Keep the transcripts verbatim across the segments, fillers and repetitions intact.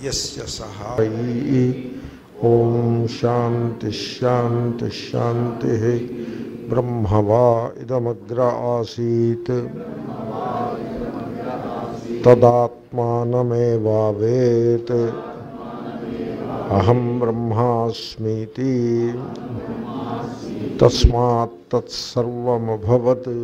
యస్య సహాయి. ఓం శాంతి శాంతి శాంతి. బ్రహ్మవా ఇదమగ్ర ఆసీత్ తదాత్మానమేవావేత్ అహం బ్రహ్మాస్మీతి తస్మాత్ తత్సర్వమభవత్.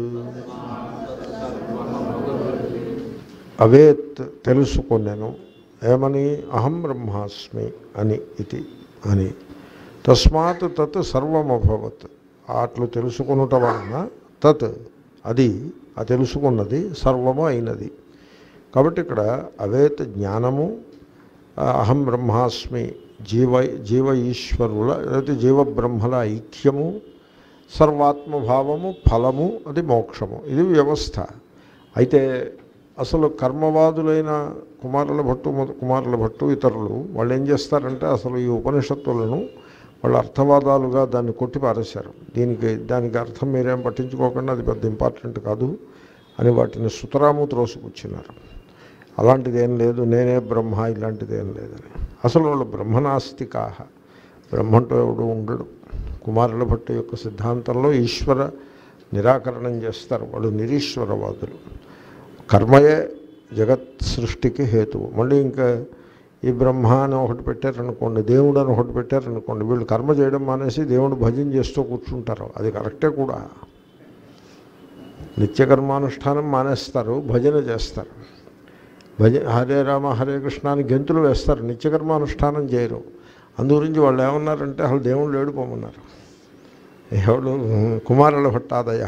అవేత్ తెలుసుకొనెను, ఏమని? అహం బ్రహ్మాస్మి అని ఇది అని. తస్మాత్ తత్ సర్వమభవత్, అట్లు తెలుసుకొనుట వలన తత్ అది ఆ తెలుసుకున్నది సర్వము అయినది. కాబట్టి ఇక్కడ అవేత్ జ్ఞానము, అహం బ్రహ్మాస్మి జీవ జీవ ఈశ్వరుల లేదా జీవబ్రహ్మల ఐక్యము, సర్వాత్మభావము, ఫలము, అది మోక్షము. ఇది వ్యవస్థ. అయితే అసలు కర్మవాదులైన కుమారుల భట్టు కుమారుల భట్టు ఇతరులు వాళ్ళు ఏం చేస్తారంటే అసలు ఈ ఉపనిషత్తులను వాళ్ళు అర్థవాదాలుగా దాన్ని కొట్టి పారేశారు. దీనికి దానికి అర్థం మీరేం పట్టించుకోకుండా అది పెద్ద ఇంపార్టెంట్ కాదు అని వాటిని సుతరాము త్రోసిపుచ్చినారు. అలాంటిది ఏం లేదు, నేనే బ్రహ్మ, ఇలాంటిది ఏం లేదని. అసలు వాళ్ళు బ్రహ్మనాస్తికాహ, బ్రహ్మంటూ ఎవడు ఉండడు. కుమారుల భట్టు యొక్క సిద్ధాంతంలో ఈశ్వర నిరాకరణం చేస్తారు. వాళ్ళు నిరీశ్వరవాదులు. కర్మయే జగత్ సృష్టికి హేతువు. మళ్ళీ ఇంకా ఈ బ్రహ్మ అని ఒకటి పెట్టారనుకోండి, దేవుడు అని ఒకటి పెట్టారనుకోండి, వీళ్ళు కర్మ చేయడం మానేసి దేవుడు భజన చేస్తూ కూర్చుంటారు. అది కరెక్టే కూడా. నిత్యకర్మానుష్ఠానం మానేస్తారు, భజన చేస్తారు. భజ హరే రామ హరే కృష్ణ అని గెంతులు వేస్తారు, నిత్యకర్మానుష్ఠానం చేయరు. అందుగురించి వాళ్ళు ఏమన్నారంటే అసలు దేవుళ్ళు ఏడుపోమన్నారు. ఎవడు? కుమారుల భట్టాదయ.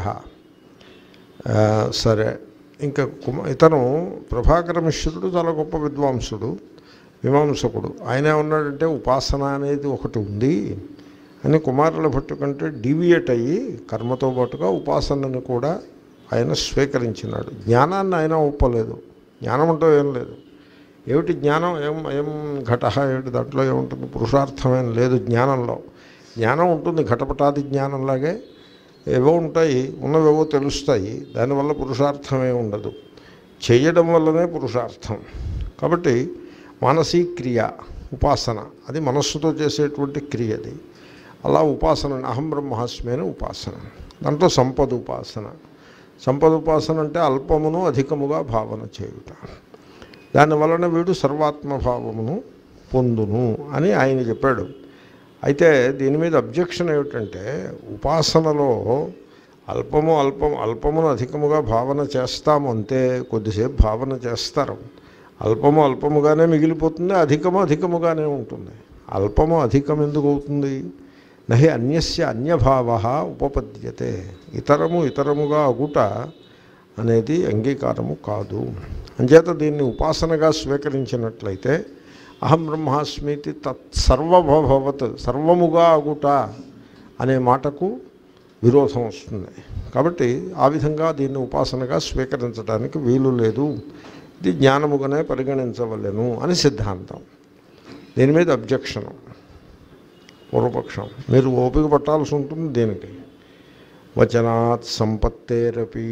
సరే, ఇంకా కుమ ఇతను ప్రభాకర మిశ్రుడు చాలా గొప్ప విద్వాంసుడు, మీమాంసకుడు. ఆయన ఏమన్నాడంటే ఉపాసన అనేది ఒకటి ఉంది అని కుమారుల భట్టు కంటే డీవియేట్ అయ్యి కర్మతో పాటుగా ఉపాసనను కూడా ఆయన స్వీకరించినాడు. జ్ఞానాన్ని ఆయన ఒప్పలేదు. జ్ఞానం అంటూ ఏం లేదు. ఏమిటి జ్ఞానం? ఏం ఏం ఘట ఏమిటి? దాంట్లో ఏముంటుంది? పురుషార్థమేం లేదు జ్ఞానంలో. జ్ఞానం ఉంటుంది ఘటపటాది జ్ఞానంలాగే, ఏవో ఉంటాయి, ఉన్నవేవో తెలుస్తాయి. దానివల్ల పురుషార్థమే ఉండదు. చేయడం వల్లనే పురుషార్థం. కాబట్టి మానసిక క్రియ ఉపాసన, అది మనస్సుతో చేసేటువంటి క్రియ. అది అలా ఉపాసన, అహం బ్రహ్మాస్మి అని ఉపాసన. దాంట్లో సంపద ఉపాసన. సంపద ఉపాసన అంటే అల్పమును అధికముగా భావన చేయుట. దానివలన వీడు సర్వాత్మభావమును పొందును అని ఆయన చెప్పాడు. అయితే దీని మీద అబ్జెక్షన్ ఏమిటంటే ఉపాసనలో అల్పము అల్పం అల్పమును అధికముగా భావన చేస్తాము అంతే. కొద్దిసేపు భావన చేస్తారు, అల్పము అల్పముగానే మిగిలిపోతుంది, అధికము అధికముగానే ఉంటుంది. అల్పము అధికం ఎందుకు అవుతుంది? నహి అన్యస్య అన్యభావ ఉపపద్యతే. ఇతరము ఇతరముగా అగుట అనేది అంగీకారము కాదు. అంచేత దీన్ని ఉపాసనగా స్వీకరించినట్లయితే అహం బ్రహ్మాస్మితి తత్సర్వభవత్, సర్వముగా అగుట అనే మాటకు విరోధం వస్తుంది. కాబట్టి ఆ విధంగా దీన్ని ఉపాసనగా స్వీకరించడానికి వీలు లేదు. ఇది జ్ఞానముగానే పరిగణించవలెను అని సిద్ధాంతం. దీని మీద అబ్జెక్షను పూర్వపక్షం. మీరు ఓపిక పట్టాల్సి ఉంటుంది దీనికి. వచనాత్ సంపత్తేరపి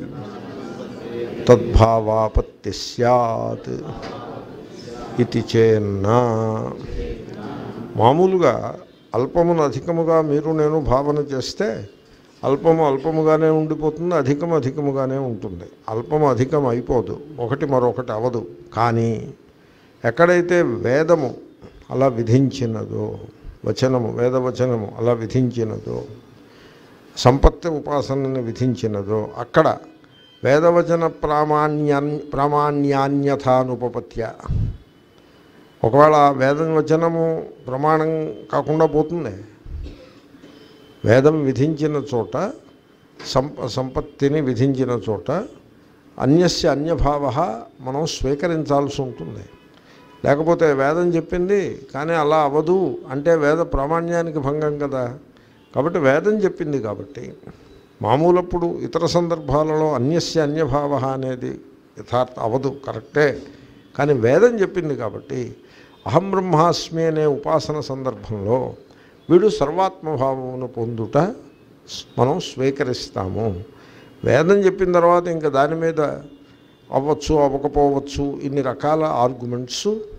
తద్భావాపత్తి స్యాత్ ఇది చేన్నా. మామూలుగా అల్పమును అధికముగా మీరు నేను భావన చేస్తే అల్పము అల్పముగానే ఉండిపోతుంది, అధికము అధికముగానే ఉంటుంది. అల్పము అధికం అయిపోదు, ఒకటి మరొకటి అవదు. కానీ ఎక్కడైతే వేదము అలా విధించినదో, వచనము వేదవచనము అలా విధించినదో, సంపత్తి ఉపాసనని విధించినదో, అక్కడ వేదవచన ప్రామాణ్యా ప్రామాణ్యాన్యథానుపపత్య. ఒకవేళ వేదవచనము ప్రమాణం కాకుండా పోతుంది. వేదం విధించిన చోట, సంప సంపత్తిని విధించిన చోట అన్యస్య అన్యభావ మనం స్వీకరించాల్సి ఉంటుంది. లేకపోతే వేదం చెప్పింది కానీ అలా అవ్వదు అంటే వేద ప్రామాణ్యానికి భంగం కదా. కాబట్టి వేదం చెప్పింది కాబట్టి మామూలప్పుడు ఇతర సందర్భాలలో అన్యస్య అన్యభావ అనేది యథార్థ అవ్వదు, కరెక్టే. కానీ వేదం చెప్పింది కాబట్టి అహం బ్రహ్మాస్మి అనే ఉపాసన సందర్భంలో వీడు సర్వాత్మభావమును పొందుట మనం స్వీకరిస్తాము. వేదం చెప్పిన తర్వాత ఇంకా దాని మీద అవ్వచ్చు అవ్వకపోవచ్చు ఇన్ని రకాల ఆర్గ్యుమెంట్స్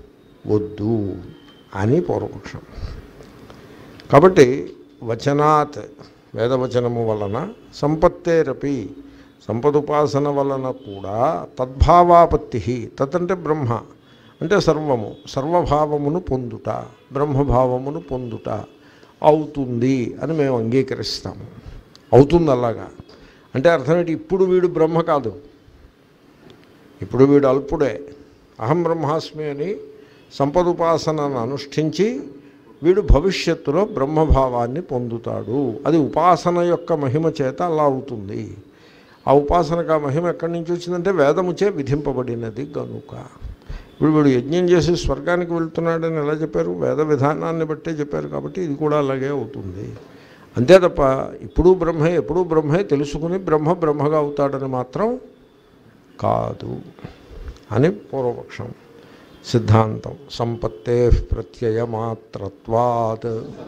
వద్దు అని పూర్వపక్షం. కాబట్టి వచనాత్ వేదవచనము వలన సంపత్తేరపి సంపదుపాసన వలన కూడా తద్భావాపత్తి, తత్ అంటే బ్రహ్మ అంటే సర్వము, సర్వభావమును పొందుట, బ్రహ్మభావమును పొందుట అవుతుంది అని మేము అంగీకరిస్తాము. అవుతుంది అలాగా అంటే అర్థం ఏంటి? ఇప్పుడు వీడు బ్రహ్మ కాదు, ఇప్పుడు వీడు అల్పుడే, అహం బ్రహ్మాస్మి అని సంపదుపాసనను అనుష్ఠించి వీడు భవిష్యత్తులో బ్రహ్మభావాన్ని పొందుతాడు. అది ఉపాసన యొక్క మహిమ చేత అలా అవుతుంది. ఆ ఉపాసనకు ఆ మహిమ ఎక్కడి నుంచి వచ్చిందంటే వేదముచే విధింపబడినది కనుక. ఇప్పుడు వీడు యజ్ఞం చేసి స్వర్గానికి వెళ్తున్నాడని ఎలా చెప్పారు? వేద విధానాన్ని బట్టే చెప్పారు. కాబట్టి ఇది కూడా అలాగే అవుతుంది. అంతే తప్ప ఇప్పుడు బ్రహ్మే ఎప్పుడూ బ్రహ్మే తెలుసుకుని బ్రహ్మ బ్రహ్మగా అవుతాడని మాత్రం కాదు అని పూర్వపక్షం. సిద్ధాంతం సంపత్తే ప్రత్యయమాత్రత్వాత్.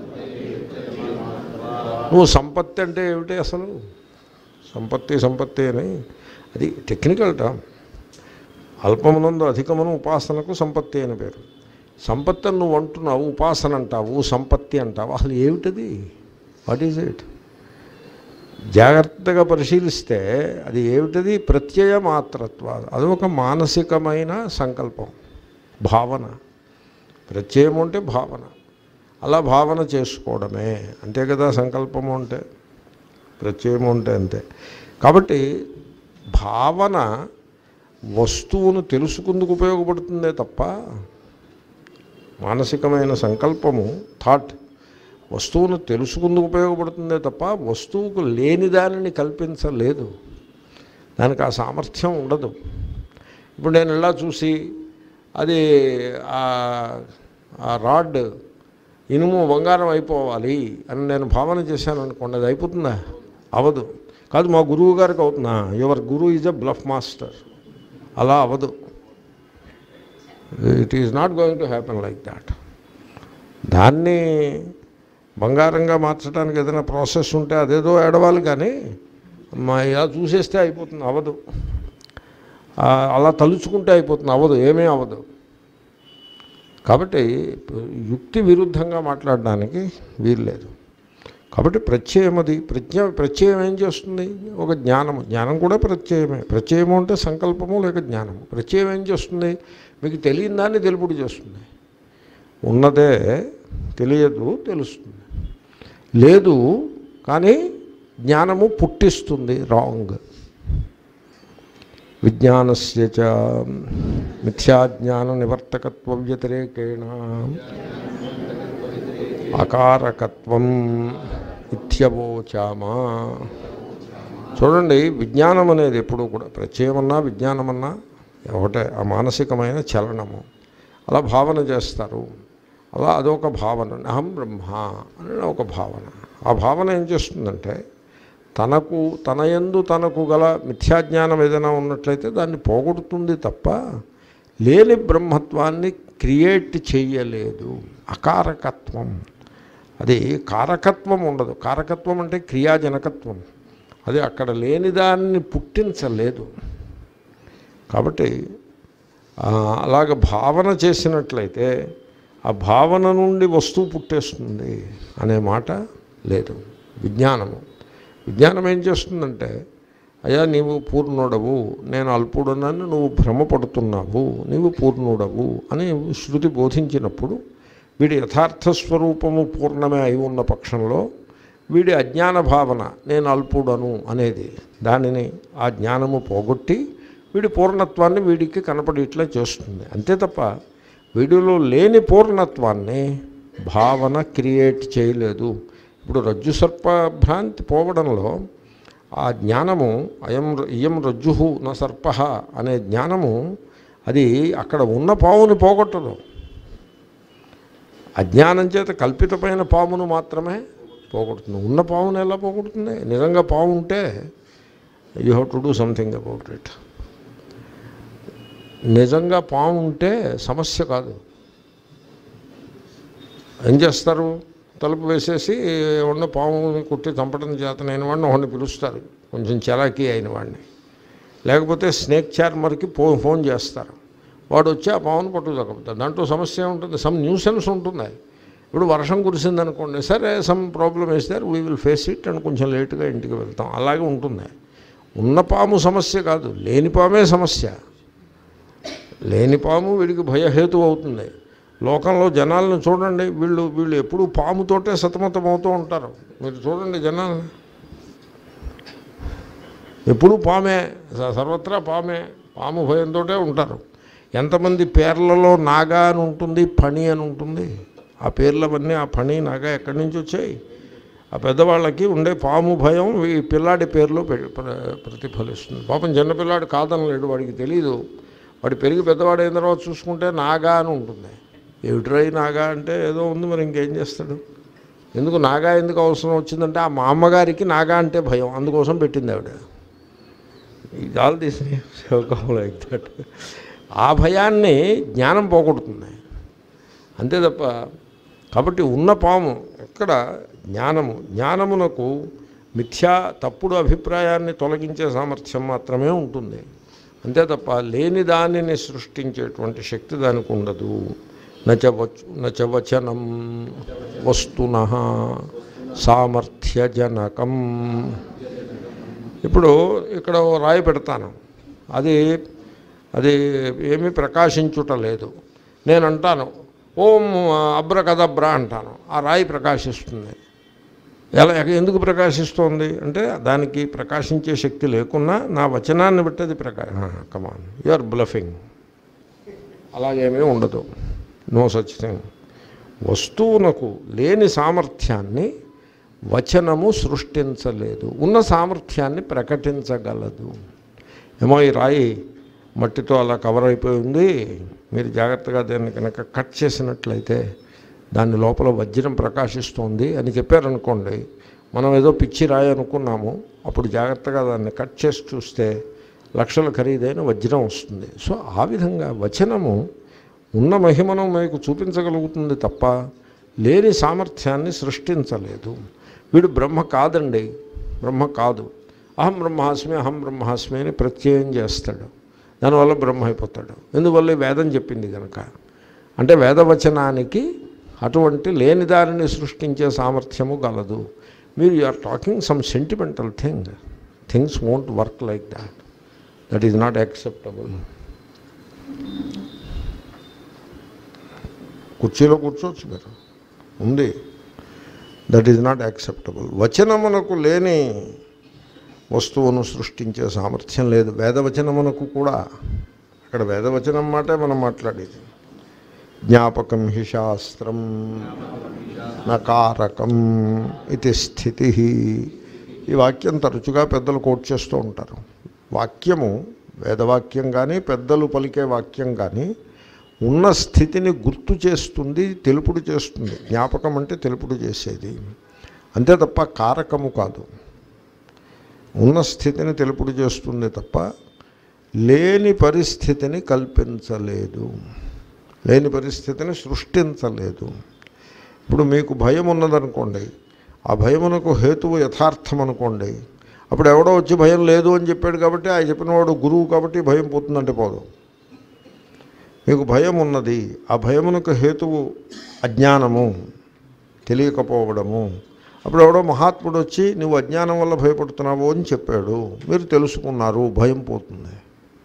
నువ్వు సంపత్తి అంటే ఏమిటి అసలు? సంపత్తి సంపత్తి అని అది టెక్నికల్ టర్మ్. అల్పమునందు అధికమును ఉపాసనకు సంపత్తి అని పేరు. సంపత్తి అని నువ్వు అంటున్నావు, ఉపాసన అంటావు, సంపత్తి అంటావు. అసలు ఏమిటది? What is it? జాగ్రత్తగా పరిశీలిస్తే అది ఏమిటది? ప్రత్యయమాత్రత్వ. అది ఒక మానసికమైన సంకల్పం, భావన. ప్రత్యయము అంటే భావన. అలా భావన చేసుకోవడమే అంతే కదా సంకల్పము అంటే, ప్రత్యయము అంటే అంతే. కాబట్టి భావన వస్తువును తెలుసుకుందుకు ఉపయోగపడుతుందే తప్ప, మానసికమైన సంకల్పము థాట్ వస్తువును తెలుసుకుందుకు ఉపయోగపడుతుందే తప్ప వస్తువుకు లేని దానిని కల్పించలేదు. దానికి ఆ సామర్థ్యం ఉండదు. ఇప్పుడు నేను ఇలా చూసి అది ఆ రాడ్ ఇనుము బంగారం అయిపోవాలి అని నేను భావన చేశాను అనుకోండి, అది అయిపోతుందా? అవదు. కాదు, మా గురువు గారికి అవుతుందా? Your guru is a bluff master. అలా అవదు. It is not going to happen like that. దాన్ని బంగారంగా మార్చడానికి ఏదైనా ప్రాసెస్ ఉంటే అదేదో ఏడవాలి, కానీ మా ఇలా చూసేస్తే అయిపోతుంది, అవదు. అలా తలుచుకుంటే అయిపోతుంది, అవదు, ఏమీ అవదు. కాబట్టి యుక్తి విరుద్ధంగా మాట్లాడడానికి వీల్లేదు. కాబట్టి ప్రత్యయం, అది ప్రజ్ఞ. ప్రత్యయం ఏం చేస్తుంది? ఒక జ్ఞానము. జ్ఞానం కూడా ప్రత్యయమే. ప్రత్యయము అంటే సంకల్పము లేక జ్ఞానము. ప్రత్యయం ఏం చేస్తుంది? మీకు తెలియని దాన్ని తెలుపుడు చేస్తుంది. ఉన్నదే తెలియదు, తెలుస్తుంది. లేదు కానీ జ్ఞానము పుట్టిస్తుంది. రాంగ్. విజ్ఞానస్య చ మిథ్యాజ్ఞాన నివర్తకత్వ వ్యతిరేకేణ అకారకత్వం ఇత్యవోచామా. చూడండి, విజ్ఞానం అనేది ఎప్పుడూ కూడా ప్రత్యయమన్నా విజ్ఞానమన్నా ఒకటే, ఆ మానసికమైన చలనము. అలా భావన చేస్తారు. అలా అదొక భావన. అహం బ్రహ్మ అని ఒక భావన. ఆ భావన ఏం చేస్తుందంటే తనకు తన యందు తనకు గల మిథ్యాజ్ఞానం ఏదైనా ఉన్నట్లయితే దాన్ని పోగొడుతుంది తప్ప లేని బ్రహ్మత్వాన్ని క్రియేట్ చేయలేదు. అకారకత్వం. అది కారకత్వం ఉండదు. కారకత్వం అంటే క్రియాజనకత్వం. అది అక్కడ లేని దాన్ని పుట్టించలేదు. కాబట్టి అలాగ భావన చేసినట్లయితే ఆ భావన నుండి వస్తువు పుట్టేస్తుంది అనే మాట లేదు. విజ్ఞానము విజ్ఞానం ఏం చేస్తుందంటే, అయ్యా నీవు పూర్ణుడవు, నేను అల్పుడనని నువ్వు భ్రమపడుతున్నావు, నీవు పూర్ణుడవు అని శృతి బోధించినప్పుడు వీడి యథార్థ స్వరూపము పూర్ణమే అయి ఉన్న పక్షంలో వీడి అజ్ఞాన భావన నేను అల్పుడను అనేది దానిని ఆ జ్ఞానము పోగొట్టి వీడి పూర్ణత్వాన్ని వీడికి కనపడేట్లా చేస్తుంది. అంతే తప్ప వీడిలో లేని పూర్ణత్వాన్ని భావన క్రియేట్ చేయలేదు. ఇప్పుడు రజ్జు సర్ప భ్రాంతి పోవడంలో ఆ జ్ఞానము అయం ఇయం రజ్జు నా సర్ప అనే జ్ఞానము అది అక్కడ ఉన్న పావుని పోగొట్టదు. అజ్ఞానం చేత కల్పితమైన పామును మాత్రమే పోగొడుతుంది. ఉన్న పావును ఎలా పోగొడుతుంది? నిజంగా పాము ఉంటే you have to do something about it. నిజంగా పాము ఉంటే సమస్య కాదు. ఏం చేస్తారు? తలుపు వేసేసి ఉన్న పాముని కొట్టి చంపడం చేతనైన వాడిని ఒకడిని పిలుస్తారు, కొంచెం చలాకీ అయిన వాడిని. లేకపోతే స్నేక్ చార్మర్కి ఫో ఫోన్ చేస్తారు. వాడు వచ్చి ఆ పామును పట్టుకుపోతాడు. దాంట్లో సమస్య ఉంటుంది, సమ్ న్యూసెన్స్ ఉంటుంది. ఇప్పుడు వర్షం కురిసిందనుకోండి, సరే సమ్ ప్రాబ్లం వేస్తారు, వీ విల్ ఫేస్ ఇట్ అని కొంచెం లేటుగా ఇంటికి వెళ్తాం, అలాగే ఉంటుంది. ఉన్న పాము సమస్య కాదు, లేని పామే సమస్య. లేని పాము వీడికి భయహేతు అవుతుంది. లోకంలో జనాలను చూడండి, వీళ్ళు వీళ్ళు ఎప్పుడూ పాముతోటే సతమతం అవుతూ ఉంటారు. మీరు చూడండి జనాలను, ఎప్పుడూ పామే, సర్వత్రా పామే, పాము భయంతో ఉంటారు. ఎంతమంది పేర్లలో నాగా అని ఉంటుంది, ఫణి అని ఉంటుంది. ఆ పేర్లవన్నీ ఆ ఫణి నాగా ఎక్కడి నుంచి వచ్చాయి? ఆ పెద్దవాళ్ళకి ఉండే పాము భయం ఈ పిల్లాడి పేరులో ప్రతిఫలిస్తుంది. పాపం చిన్నపిల్లాడు కాదనలేడు, వాడికి తెలీదు. వాడు పెరిగి పెద్దవాడు అయిన తర్వాత చూసుకుంటే నాగా అని ఉంటుంది. ఏమిట్రై నాగా అంటే ఏదో ఉంది, మరి ఇంకేం చేస్తాడు? ఎందుకు నాగా ఎందుకు అవసరం వచ్చిందంటే ఆ మా అమ్మగారికి నాగా అంటే భయం, అందుకోసం పెట్టింది ఆవిడ. ఇది ఆల్ దిస్ లైక్ దట్. ఆ భయాన్ని జ్ఞానం పోగొడుతుంది, అంతే తప్ప. కాబట్టి ఉన్న పాము ఎక్కడ జ్ఞానము, జ్ఞానమునకు మిథ్యా తప్పుడు అభిప్రాయాన్ని తొలగించే సామర్థ్యం మాత్రమే ఉంటుంది, అంతే తప్ప లేని దానిని సృష్టించేటువంటి శక్తి దానికి ఉండదు. నచవచ్చు నచవచనం వస్తునః సామర్థ్యజనకం. ఇప్పుడు ఇక్కడ రాయి పెడతాను, అది అది ఏమీ ప్రకాశించుట లేదు. నేను అంటాను ఓం అబ్రకదబ్రా అంటాను, ఆ రాయి ప్రకాశిస్తుంది. ఎలా ఎందుకు ప్రకాశిస్తోంది అంటే దానికి ప్రకాశించే శక్తి లేకున్నా నా వచనాన్ని బట్టి అది ప్రకా కమాన్ యు ఆర్ బ్లఫింగ్. అలాగేమీ ఉండదు, నో సచ్ థింగ్. వస్తువునకు లేని సామర్థ్యాన్ని వచనము సృష్టించలేదు, ఉన్న సామర్థ్యాన్ని ప్రకటించగలదు. ఏమో ఈ రాయి మట్టితో అలా కవర్ అయిపోయి ఉంది, మీరు జాగ్రత్తగా దాన్ని కనుక కట్ చేసినట్లయితే దాని లోపల వజ్రం ప్రకాశిస్తోంది అని చెప్పారనుకోండి, మనం ఏదో పిచ్చి రాయి అనుకున్నాము. అప్పుడు జాగ్రత్తగా దాన్ని కట్ చేసి చూస్తే లక్షల ఖరీదైన వజ్రం వస్తుంది. సో ఆ విధంగా వచనము ఉన్న మహిమను మీకు చూపించగలుగుతుంది తప్ప లేని సామర్థ్యాన్ని సృష్టించలేదు. వీడు బ్రహ్మ కాదండి, బ్రహ్మ కాదు, అహం బ్రహ్మాస్మి అహం బ్రహ్మాస్మి అని ప్రత్యయం చేస్తాడు, దానివల్ల బ్రహ్మ అయిపోతాడు. ఎందువల్ల వేదం చెప్పింది కనుక. అంటే వేదవచనానికి అటువంటి లేని దానిని సృష్టించే సామర్థ్యము గలదు. మీరు you are talking some sentimental thing, things won't work like that, that is not acceptable. కుర్చీలో కూర్చోవచ్చు మీరు, ఉంది, దట్ ఈజ్ నాట్ యాక్సెప్టబుల్. వచనమునకు లేని వస్తువును సృష్టించే సామర్థ్యం లేదు వేదవచనమునకు కూడా. అక్కడ వేదవచనం మాటే మనం మాట్లాడేది. జ్ఞాపకం హి శాస్త్రం నకారకం ఇది స్థితి. ఈ వాక్యం తరచుగా పెద్దలు కోట్ చేస్తూ ఉంటారు. వాక్యము వేదవాక్యం కానీ పెద్దలు పలికే వాక్యం కానీ ఉన్న స్థితిని గుర్తు చేస్తుంది, తెలుపుడు చేస్తుంది. జ్ఞాపకం అంటే తెలుపుడు చేసేది, అంతే తప్ప కారకము కాదు. ఉన్న స్థితిని తెలుపుడు చేస్తుంది తప్ప లేని పరిస్థితిని కల్పించలేదు, లేని పరిస్థితిని సృష్టించలేదు. ఇప్పుడు మీకు భయం ఉన్నదనుకోండి, ఆ భయమునకు హేతువు యథార్థం అనుకోండి. అప్పుడు ఎవడో వచ్చి భయం లేదు అని చెప్పాడు కాబట్టి ఆయన చెప్పినవాడు గురువు కాబట్టి భయం పోతుందంటే పోదు. మీకు భయం ఉన్నది, ఆ భయమునకు హేతువు అజ్ఞానము, తెలియకపోవడము. అప్పుడు ఎవడో మహాత్ముడు వచ్చి నువ్వు అజ్ఞానం వల్ల భయపడుతున్నావు అని చెప్పాడు, మీరు తెలుసుకున్నారు, భయం పోతుంది.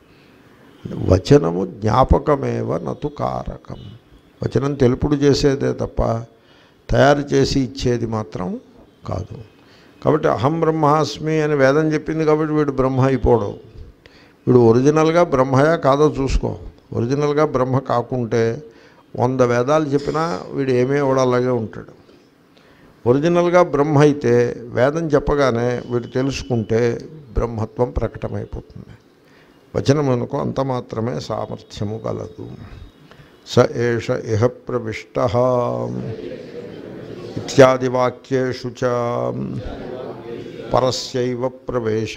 వచనము జ్ఞాపకమేవ నతు కారకం. వచనం తెలుపుడు చేసేదే తప్ప తయారు చేసి ఇచ్చేది మాత్రం కాదు. కాబట్టి అహం బ్రహ్మాస్మి అని వేదం చెప్పింది కాబట్టి వీడు బ్రహ్మ అయిపోవడం. వీడు ఒరిజినల్గా బ్రహ్మయా కాదో చూసుకో. ఒరిజినల్గా బ్రహ్మ కాకుంటే వంద వేదాలు చెప్పినా వీడు ఏమీ కూడా అలాగే ఉంటాడు. ఒరిజినల్గా బ్రహ్మ అయితే వేదం చెప్పగానే వీడు తెలుసుకుంటే బ్రహ్మత్వం ప్రకటమైపోతుంది. వచనమునకు అంత మాత్రమే సామర్థ్యము కలదు. స ఏష ఇహ ప్రవిష్ట ఇత్యాది వాక్యేషు చ పరస్యైవ ప్రవేశ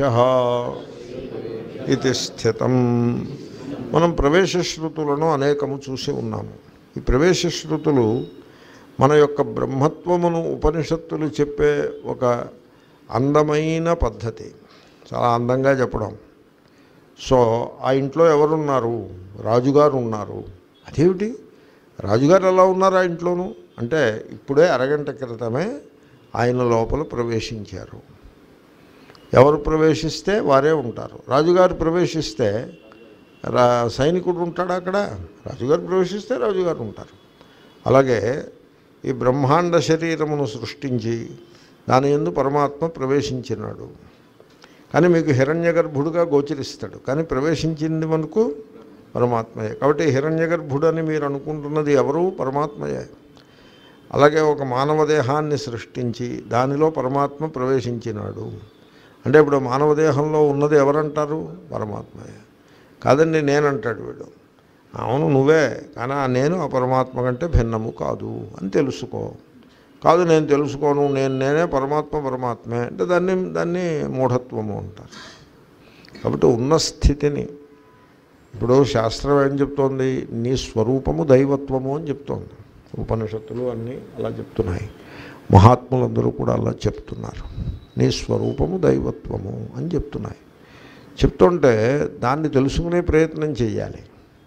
ఇది స్థితం. మనం ప్రవేశ శృతులను అనేకము చూసి ఉన్నాము. ఈ ప్రవేశ శృతులు మన యొక్క బ్రహ్మత్వమును ఉపనిషత్తులు చెప్పే ఒక అందమైన పద్ధతి, చాలా అందంగా చెప్పడం. సో ఆ ఇంట్లో ఎవరున్నారు? రాజుగారు ఉన్నారు. అదేమిటి రాజుగారు ఎలా ఉన్నారు ఆ ఇంట్లోనూ అంటే ఇప్పుడే అరగంట క్రితమే ఆయన లోపల ప్రవేశించారు. ఎవరు ప్రవేశిస్తే వారే ఉంటారు. రాజుగారు ప్రవేశిస్తే రా సైనికుడు ఉంటాడు అక్కడ. రాజుగారు ప్రవేశిస్తే రాజుగారు ఉంటారు. అలాగే ఈ బ్రహ్మాండ శరీరమును సృష్టించి దాని యందు పరమాత్మ ప్రవేశించినాడు. కానీ మీకు హిరణ్యగర్భుడుగా గోచరిస్తాడు, కానీ ప్రవేశించింది మనకు పరమాత్మయే. కాబట్టి హిరణ్యగర్భుడు అని మీరు అనుకుంటున్నది ఎవరు? పరమాత్మయే. అలాగే ఒక మానవ దేహాన్ని సృష్టించి దానిలో పరమాత్మ ప్రవేశించినాడు. అంటే ఇప్పుడు మానవ దేహంలో ఉన్నది ఎవరంటారు? పరమాత్మయే. కాదండి నేనంటాడు వీడు. అవును నువ్వే, కానీ ఆ నేను ఆ పరమాత్మ కంటే భిన్నము కాదు అని తెలుసుకో. కాదు నేను తెలుసుకోను, నేను నేనే పరమాత్మ పరమాత్మే అంటే దాన్ని దాన్ని మూఢత్వము అంటారు. కాబట్టి ఉన్న స్థితిని ఇప్పుడు శాస్త్రం ఏం చెప్తోంది? నీ స్వరూపము దైవత్వము అని చెప్తోంది. ఉపనిషత్తులు అన్నీ అలా చెప్తున్నాయి, మహాత్ములందరూ కూడా అలా చెప్తున్నారు. నీ స్వరూపము దైవత్వము అని చెప్తున్నాయి. చెప్తుంటే దాన్ని తెలుసుకునే ప్రయత్నం చేయాలి.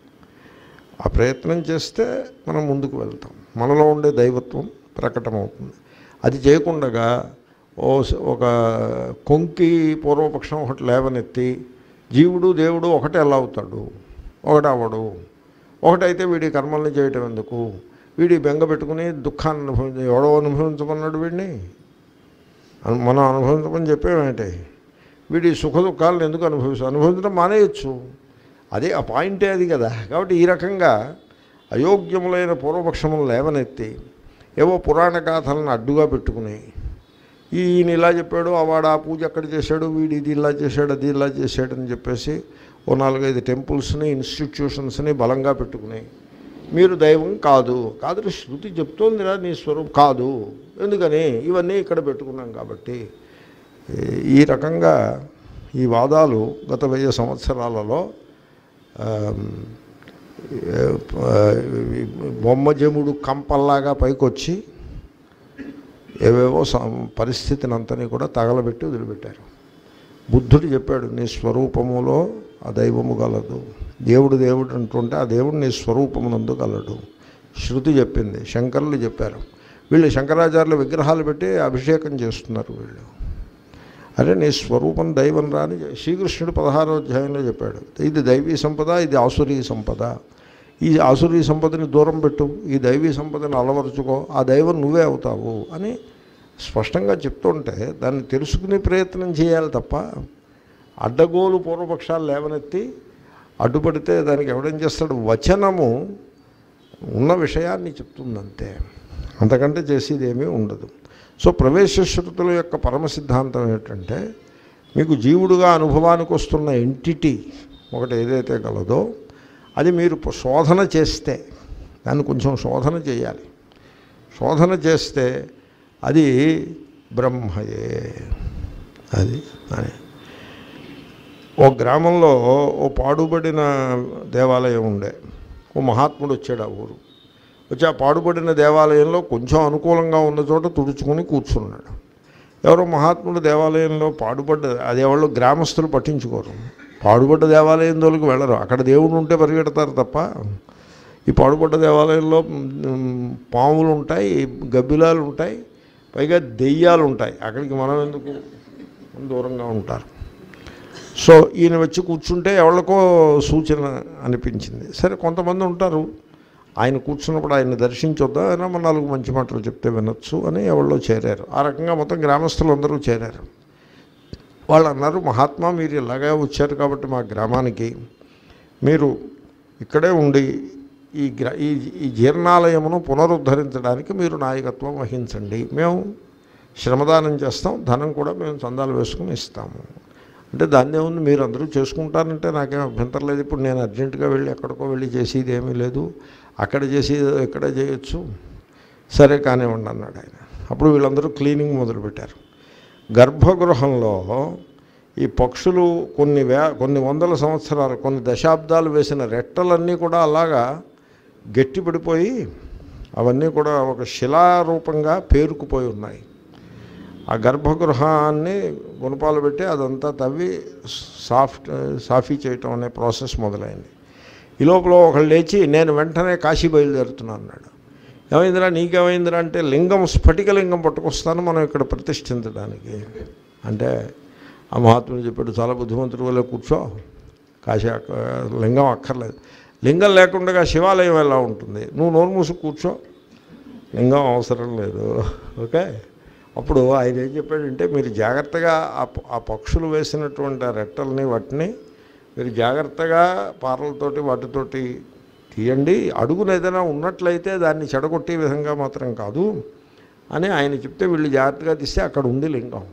ఆ ప్రయత్నం చేస్తే మనం ముందుకు వెళ్తాం, మనలో ఉండే దైవత్వం ప్రకటమవుతుంది. అది చేయకుండా ఓ ఒక కొంకి పూర్వపక్షం ఒకటి లేవనెత్తి జీవుడు దేవుడు ఒకటే ఎలా అవుతాడు? ఒకటి అవ్వడు. ఒకటైతే వీడి కర్మల్ని చేయటం ఎందుకు? వీడి బెంగ పెట్టుకుని దుఃఖాన్ని అనుభవించ ఎవడో అనుభవించమన్నాడు వీడిని? మనం అనుభవించమని చెప్పేమేంటి? వీడి సుఖ దుఃఖాలను ఎందుకు అనుభవిస్తాం? అనుభవించడం మానేయచ్చు. అదే ఆ పాయింటే అది కదా. కాబట్టి ఈ రకంగా అయోగ్యములైన పూర్వపక్షములు లేవనెత్తి ఏవో పురాణ గాథలను అడ్డుగా పెట్టుకుని ఈయన ఇలా చెప్పాడు, ఆ వాడు ఆ పూజ అక్కడ చేశాడు, వీడు ఇది ఇలా చేశాడు, అది ఇలా చేశాడు అని చెప్పేసి ఓ నాలుగైదు టెంపుల్స్ని ఇన్స్టిట్యూషన్స్ని బలంగా పెట్టుకుని మీరు దైవం కాదు కాదు శృతి చెప్తోందిరా నీ స్వరూపం కాదు ఎందుకని ఇవన్నీ ఇక్కడ పెట్టుకున్నాం. కాబట్టి ఈ రకంగా ఈ వాదాలు గత వెయ్యి సంవత్సరాలలో బొమ్మజముడు కంపల్లాగా పైకొచ్చి ఏవేవో పరిస్థితిని అంతని కూడా తగలబెట్టి వదిలిపెట్టారు. బుద్ధుడు చెప్పాడు నీ స్వరూపములో ఆ దైవము గలదు. దేవుడు దేవుడు అంటుంటే ఆ దేవుడు నీ స్వరూపమునందు గలడు. శృతి చెప్పింది, శంకరులు చెప్పారు. వీళ్ళు శంకరాచార్యుల విగ్రహాలు పెట్టి అభిషేకం చేస్తున్నారు వీళ్ళు. అరే నీ స్వరూపం దైవం రాని శ్రీకృష్ణుడు పదహారో అధ్యాయంలో చెప్పాడు. ఇది దైవీ సంపద, ఇది ఆసురీ సంపద. ఈ ఆసురీ సంపదని దూరం పెట్టు, ఈ దైవీ సంపదను అలవరుచుకో, ఆ దైవం నువ్వే అవుతావు అని స్పష్టంగా చెప్తుంటే దాన్ని తెలుసుకునే ప్రయత్నం చేయాలి తప్ప అడ్డగోలు పూర్వపక్షాలు లేవనెత్తి అడ్డుపడితే దానికి ఎవడేం చేస్తాడు? వచనము ఉన్న విషయాన్ని చెప్తుందంతే, అంతకంటే చేసేది ఏమీ ఉండదు. సో ప్రవేశ శృతుల యొక్క పరమ సిద్ధాంతం ఏంటంటే మీకు జీవుడుగా అనుభవానికి వస్తున్న ఎంటిటీ ఒకటి ఏదైతే గలదో అది మీరు శోధన చేస్తే, దాన్ని కొంచెం శోధన చేయాలి. శోధన చేస్తే అది బ్రహ్మయే. అది అని ఓ గ్రామంలో ఓ పాడుబడిన దేవాలయం ఉండే. ఓ మహాత్ముడు వచ్చాడు ఆ ఊరు. వచ్చి ఆ పాడుబడిన దేవాలయంలో కొంచెం అనుకూలంగా ఉన్న చోట తుడుచుకొని కూర్చున్నాడు. ఎవరో మహాత్ముడు దేవాలయంలో పాడుబడ్డ అది ఎవరో గ్రామస్తులు పట్టించుకోరు. పాడుబడ్డ దేవాలయం దోలికి వెళ్ళరు. అక్కడ దేవుడు ఉంటే పరిగెడతారు తప్ప ఈ పాడుబడ్డ దేవాలయంలో పాములు ఉంటాయి, గబ్బిలాలు ఉంటాయి, పైగా దెయ్యాలు ఉంటాయి. అక్కడికి మనం ఎందుకు దూరంగా ఉంటారు. సో ఈయన వచ్చి కూర్చుంటే ఎవరికో సూచన అనిపించింది. సరే కొంతమంది ఉంటారు ఆయన కూర్చున్నప్పుడు ఆయన దర్శించొద్దా అయినా మన నాలుగు మంచి మాటలు చెప్తే వినొచ్చు అని ఎవరిలో చేరారు. ఆ రకంగా మొత్తం గ్రామస్తులు అందరూ చేరారు. వాళ్ళు అన్నారు, మహాత్మా మీరు ఇలాగే వచ్చారు కాబట్టి మా గ్రామానికి మీరు ఇక్కడే ఉండి ఈ గ్రా ఈ ఈ జీర్ణాలయమును పునరుద్ధరించడానికి మీరు నాయకత్వం వహించండి. మేము శ్రమదానం చేస్తాం, ధనం కూడా మేము చందాలు వేసుకుని ఇస్తాము. అంటే దాన్ని ఏముంది మీరు అందరూ చేసుకుంటారంటే నాకేం అభ్యంతరం లేదు. ఇప్పుడు నేను అర్జెంటుగా వెళ్ళి ఎక్కడికో వెళ్ళి చేసేది ఏమీ లేదు, అక్కడ చేసేది ఎక్కడ చేయొచ్చు. సరే కానివ్వండి అన్నాడు ఆయన. అప్పుడు వీళ్ళందరూ క్లీనింగ్ మొదలుపెట్టారు. గర్భగృహంలో ఈ పక్షులు కొన్ని వే కొన్ని వందల సంవత్సరాలు కొన్ని దశాబ్దాలు వేసిన రెట్టలన్నీ కూడా అలాగా గట్టిపడిపోయి అవన్నీ కూడా ఒక శిలారూపంగా పేరుకుపోయి ఉన్నాయి. ఆ గర్భగృహాన్ని గుణపాలు పెట్టి అదంతా తవ్వి సాఫ్ట్ సాఫీ చేయటం అనే ప్రాసెస్ మొదలైంది. ఈ లోపల ఒకళ్ళు లేచి నేను వెంటనే కాశీ బయలుదేరుతున్నాను అన్నాడు. ఏమైందిరా నీకేమైందిరా అంటే లింగం స్ఫటికలింగం పట్టుకొస్తాను మనం ఇక్కడ ప్రతిష్ఠించడానికి అంటే ఆ మహాత్ముడు చెప్పాడు చాలా బుద్ధిమంతుడు వల్ల కూర్చో కాశీ లింగం అక్కర్లేదు. లింగం లేకుండా శివాలయం ఎలా ఉంటుంది, నువ్వు నోరు మూసి కూర్చో, లింగం అవసరం లేదు. ఓకే, అప్పుడు ఆయన ఏం చెప్పాడంటే మీరు జాగ్రత్తగా ఆ పక్షులు వేసినటువంటి ఆ రెట్టల్ని వాటిని మీరు జాగ్రత్తగా పారలతోటి వాటితోటి తీయండి, అడుగున ఏదైనా ఉన్నట్లయితే దాన్ని చెడగొట్టే విధంగా మాత్రం కాదు అని ఆయన చెప్తే వీళ్ళు జాగ్రత్తగా తీస్తే అక్కడ ఉంది లింగం.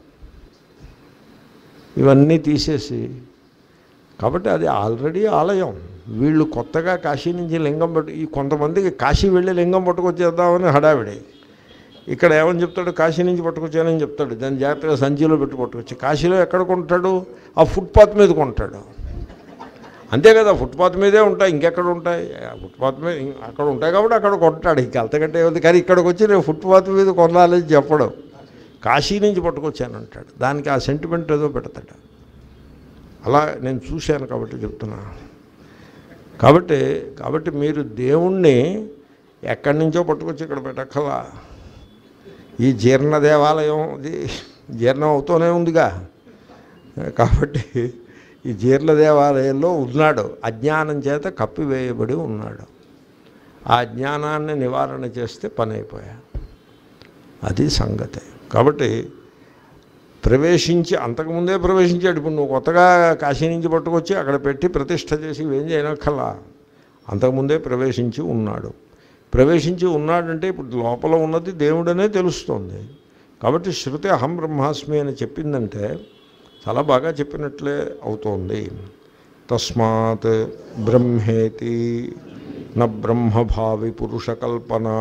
ఇవన్నీ తీసేసి కాబట్టి అది ఆల్రెడీ ఆలయం. వీళ్ళు కొత్తగా కాశీ నుంచి లింగం పట్టు ఈ కొంతమందికి కాశీ వెళ్ళి లింగం పట్టుకొచ్చేద్దామని హడావిడి. ఇక్కడ ఏమని చెప్తాడు, కాశీ నుంచి పట్టుకొచ్చానని చెప్తాడు, దాన్ని జాగ్రత్తగా సంచిలో పెట్టి పట్టుకొచ్చి కాశీలో ఎక్కడ కొంటాడు, ఆ ఫుట్పాత్ మీద కొంటాడు. అంతే కదా, ఫుట్పాత్ మీదే ఉంటాయి, ఇంకెక్కడ ఉంటాయి, ఫుట్పాత్ మీద అక్కడ ఉంటాయి కాబట్టి అక్కడ కొంటాడు, ఇంక అంతకంటే ఏముంది. కానీ ఇక్కడికి వచ్చి నేను ఫుట్పాత్ మీద కొనాలని చెప్పడం, కాశీ నుంచి పట్టుకొచ్చాను అంటాడు, దానికి ఆ సెంటిమెంట్ ఏదో పెడతాడు. అలా నేను చూశాను కాబట్టి చెప్తున్నా. కాబట్టి కాబట్టి మీరు దేవుణ్ణి ఎక్కడి నుంచో పట్టుకొచ్చి ఇక్కడ పెట్టక్కలా. ఈ జీర్ణ దేవాలయం ఇది జీర్ణం అవుతూనే ఉందిగా, కాబట్టి ఈ జీర్ణ దేవాలయంలో ఉన్నాడు, అజ్ఞానం చేత కప్పివేయబడి ఉన్నాడు. ఆ అజ్ఞానాన్ని నివారణ చేస్తే పని అయిపోయా, అది సంగతి. కాబట్టి ప్రవేశించి అంతకుముందే ప్రవేశించాడు. ఇప్పుడు నువ్వు కొత్తగా కాశీ నుంచి పట్టుకొచ్చి అక్కడ పెట్టి ప్రతిష్ఠ చేసి ఏం చేయనక్కర్లా, అంతకుముందే ప్రవేశించి ఉన్నాడు. ప్రవేశించి ఉన్నాడంటే ఇప్పుడు లోపల ఉన్నది దేవుడనే తెలుస్తోంది. కాబట్టి శృతి అహం బ్రహ్మాస్మి అని చెప్పిందంటే చాలా బాగా చెప్పినట్లే అవుతోంది. తస్మాత్ బ్రహ్మేతి న బ్రహ్మభావి పురుషకల్పనా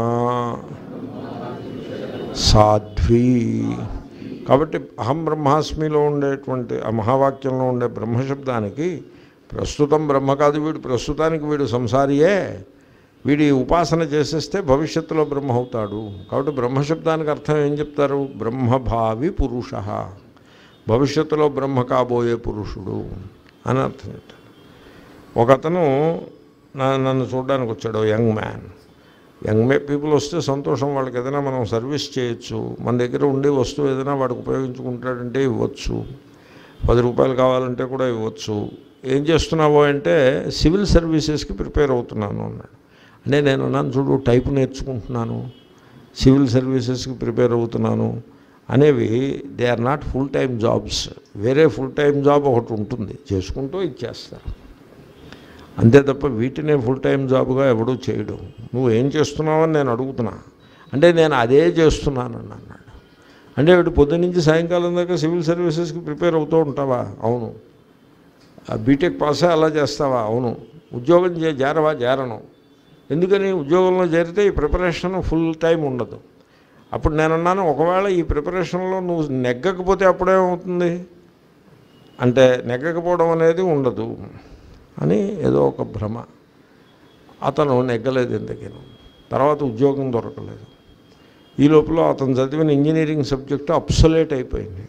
సాధ్వీ. కాబట్టి అహం బ్రహ్మాస్మిలో ఉండేటువంటి ఆ మహావాక్యంలో ఉండే బ్రహ్మశబ్దానికి ప్రస్తుతం బ్రహ్మ కాదు వీడు, ప్రస్తుతానికి వీడు సంసారియే, వీడి ఉపాసన చేసేస్తే భవిష్యత్తులో బ్రహ్మ అవుతాడు. కాబట్టి బ్రహ్మశబ్దానికి అర్థం ఏం చెప్తారు, బ్రహ్మభావి పురుష, భవిష్యత్తులో బ్రహ్మ కాబోయే పురుషుడు అని అర్థం చెప్తారు. ఒకతను నన్ను చూడడానికి వచ్చాడు, young man. Young may people వస్తే సంతోషం, వాళ్ళకి ఏదైనా మనం సర్వీస్ చేయొచ్చు, మన దగ్గర ఉండే వస్తువు ఏదైనా వాడికి ఉపయోగించుకుంటాడంటే ఇవ్వచ్చు, పది రూపాయలు కావాలంటే కూడా ఇవ్వచ్చు. ఏం చేస్తున్నావో అంటే సివిల్ సర్వీసెస్కి ప్రిపేర్ అవుతున్నాను అన్నాడు. అంటే నేను నన్ను చూడు టైపు నేర్చుకుంటున్నాను, సివిల్ సర్వీసెస్కి ప్రిపేర్ అవుతున్నాను అనేవి they are not full time jobs. వేరే ఫుల్ టైం జాబ్ ఒకటి ఉంటుంది, చేసుకుంటూ ఇచ్చేస్తారు అంతే తప్ప వీటినే ఫుల్ టైం జాబ్గా ఎవడూ చేయడు. నువ్వు ఏం చేస్తున్నావని నేను అడుగుతున్నా అంటే నేను అదే చేస్తున్నానని అన్నాడు. అంటే వీటి పొద్దున్నుంచి సాయంకాలం దాకా సివిల్ సర్వీసెస్కి ప్రిపేర్ అవుతూ ఉంటావా? అవును. బీటెక్ పాసే అలా చేస్తావా? అవును. ఉద్యోగం చే చేరవా? చేరను. ఎందుకని? ఉద్యోగంలో చేరితే ఈ ప్రిపరేషన్ ఫుల్ టైం ఉండదు. అప్పుడు నేను అన్నాను, ఒకవేళ ఈ ప్రిపరేషన్లో నువ్వు నెగ్గకపోతే అప్పుడేమవుతుంది అంటే నెగ్గకపోవడం అనేది ఉండదు అని ఏదో ఒక భ్రమ. అతను నెగ్గలేదు ఎందుకని, తర్వాత ఉద్యోగం దొరకలేదు. ఈ లోపల అతను చదివిన ఇంజనీరింగ్ సబ్జెక్టు అబ్సొలేట్ అయిపోయింది.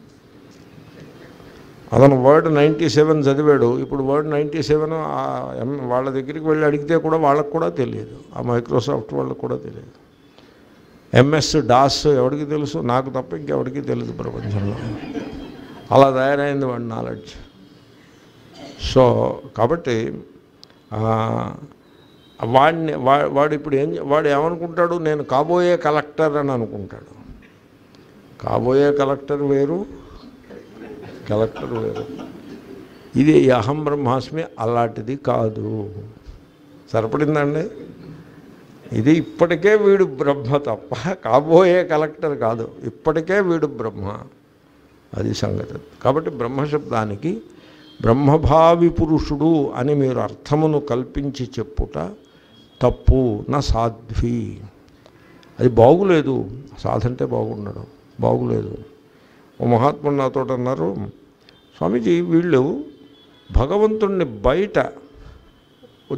అతను వర్డ్ నైంటీ సెవెన్ చదివాడు, ఇప్పుడు వర్డ్ నైంటీ సెవెన్ వాళ్ళ దగ్గరికి వెళ్ళి అడిగితే కూడా వాళ్ళకు కూడా తెలియదు, ఆ మైక్రోసాఫ్ట్ వాళ్ళకు కూడా తెలియదు. ఎంఎస్ డాస్ ఎవరికి తెలుసు? నాకు తప్ప ఇంకెవరికి తెలియదు ప్రపంచంలో. అలా తయారైంది వాడి నాలెడ్జ్. సో కాబట్టి వాడిని వాడు ఇప్పుడు ఏం వాడు ఏమనుకుంటాడు, నేను కాబోయే కలెక్టర్ అని అనుకుంటాడు. కాబోయే కలెక్టర్ వేరు, కలెక్టర్ వేరు. ఇది అహం బ్రహ్మాస్మి అలాంటిది కాదు. సరిపడిందండి? ఇది ఇప్పటికే వీడు బ్రహ్మ తప్ప కాబోయే కలెక్టర్ కాదు, ఇప్పటికే వీడు బ్రహ్మ, అది సంగతి. కాబట్టి బ్రహ్మశబ్దానికి బ్రహ్మభావి పురుషుడు అని మీరు అర్థమును కల్పించి చెప్పుట తప్పు, నా సాధ్వి. అది బాగులేదు. సాధంటే బాగుండడం బాగులేదు. ఓ మహాత్ముడు నాతో అన్నారు, స్వామీజీ వీళ్ళు భగవంతుణ్ణి బయట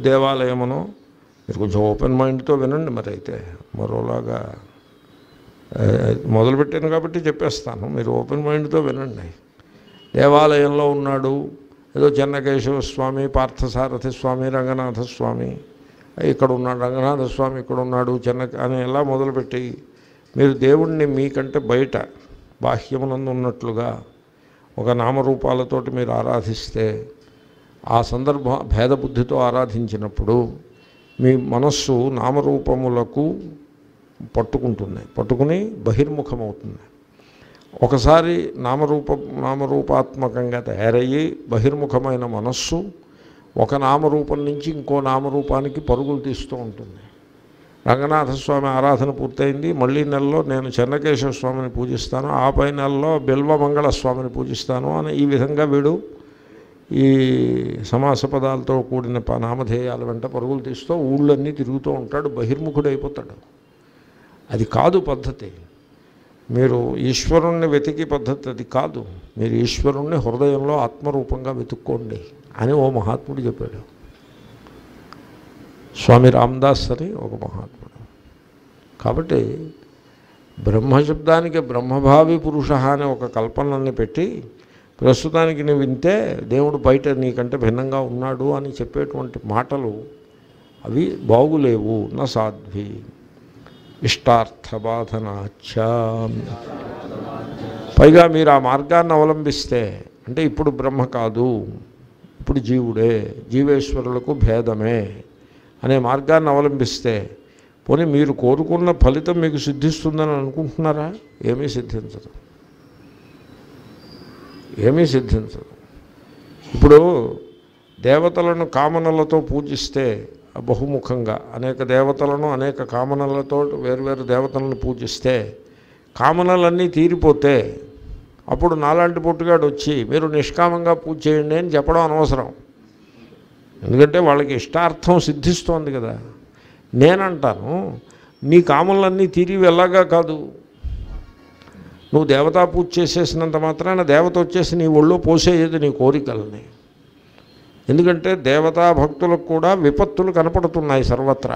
దేవాలయమునో, మీరు కొంచెం ఓపెన్ మైండ్తో వినండి మరి, అయితే మరోలాగా మొదలుపెట్టాను కాబట్టి చెప్పేస్తాను, మీరు ఓపెన్ మైండ్తో వినండి. దేవాలయంలో ఉన్నాడు, ఏదో చెన్నకేశవ స్వామి, పార్థసారథి స్వామి, రంగనాథ స్వామి ఇక్కడ ఉన్నాడు, రంగనాథ స్వామి ఇక్కడ ఉన్నాడు, చెన్న అని ఎలా మొదలుపెట్టి మీరు దేవుణ్ణి మీకంటే బయట బాహ్యమునందు ఉన్నట్లుగా ఒక నామరూపాలతోటి మీరు ఆరాధిస్తే, ఆ సందర్భ భేదబుద్ధితో ఆరాధించినప్పుడు మీ మనస్సు నామరూపములకు పట్టుకుంటుంది, పట్టుకుని బహిర్ముఖమవుతుంది. ఒకసారి నామరూప నామరూపాత్మకంగా తయారయ్యి బహిర్ముఖమైన మనస్సు ఒక నామరూపం నుంచి ఇంకో నామరూపానికి పరుగులు తీస్తూ ఉంటుంది. రంగనాథస్వామి ఆరాధన పూర్తయింది, మళ్ళీ నెలలో నేను చెన్నకేశవ స్వామిని పూజిస్తాను, ఆ పై నెలలో బిల్వమంగళ స్వామిని పూజిస్తాను అని ఈ విధంగా వీడు ఈ సమాస పదాలతో కూడిన నామధేయాల వెంట పరుగులు తీస్తూ ఊళ్ళన్నీ తిరుగుతూ ఉంటాడు, బహిర్ముఖుడు అయిపోతాడు. అది కాదు పద్ధతి. మీరు ఈశ్వరుణ్ణి వెతికి పద్ధతి అది కాదు. మీరు ఈశ్వరుణ్ణి హృదయంలో ఆత్మరూపంగా వెతుక్కోండి అని ఓ మహాత్ముడు చెప్పాడు. స్వామి రామదాస్ అని ఒక మహాత్ముడు. కాబట్టి బ్రహ్మశబ్దానికి బ్రహ్మభావి పురుష అనే ఒక కల్పనని పెట్టి ప్రస్తుతానికి నువ్వు వింటే దేవుడు బయట నీకంటే భిన్నంగా ఉన్నాడు అని చెప్పేటువంటి మాటలు అవి బాగులేవు. నా సాధ్వి ఇష్టార్థబాధనాచ. పైగా మీరు ఆ మార్గాన్ని అవలంబిస్తే, అంటే ఇప్పుడు బ్రహ్మ కాదు, ఇప్పుడు జీవుడే, జీవేశ్వరులకు భేదమే అనే మార్గాన్ని అవలంబిస్తే, పోనీ మీరు కోరుకున్న ఫలితం మీకు సిద్ధిస్తుందని అనుకుంటున్నారా? ఏమీ సిద్ధించదు, ఏమీ సిద్ధించదు. ఇప్పుడు దేవతలను కామనలతో పూజిస్తే బహుముఖంగా అనేక దేవతలను అనేక కామనలతో వేరువేరు దేవతలను పూజిస్తే కామనలన్నీ తీరిపోతే అప్పుడు నాలాంటి పొట్టుగాడు వచ్చి మీరు నిష్కామంగా పూజ చేయండి అని చెప్పడం అనవసరం. ఎందుకంటే వాళ్ళకి ఇష్టార్థం సిద్ధిస్తోంది కదా. నేనంటాను, నీ కామనలన్నీ తీరివి ఎలాగా కాదు. నువ్వు దేవతా పూజ చేసేసినంత మాత్రాన దేవత వచ్చేసి నీ ఒళ్ళో పోసేది నీ కోరికలని. ఎందుకంటే దేవతా భక్తులకు కూడా విపత్తులు కనపడుతున్నాయి సర్వత్రా.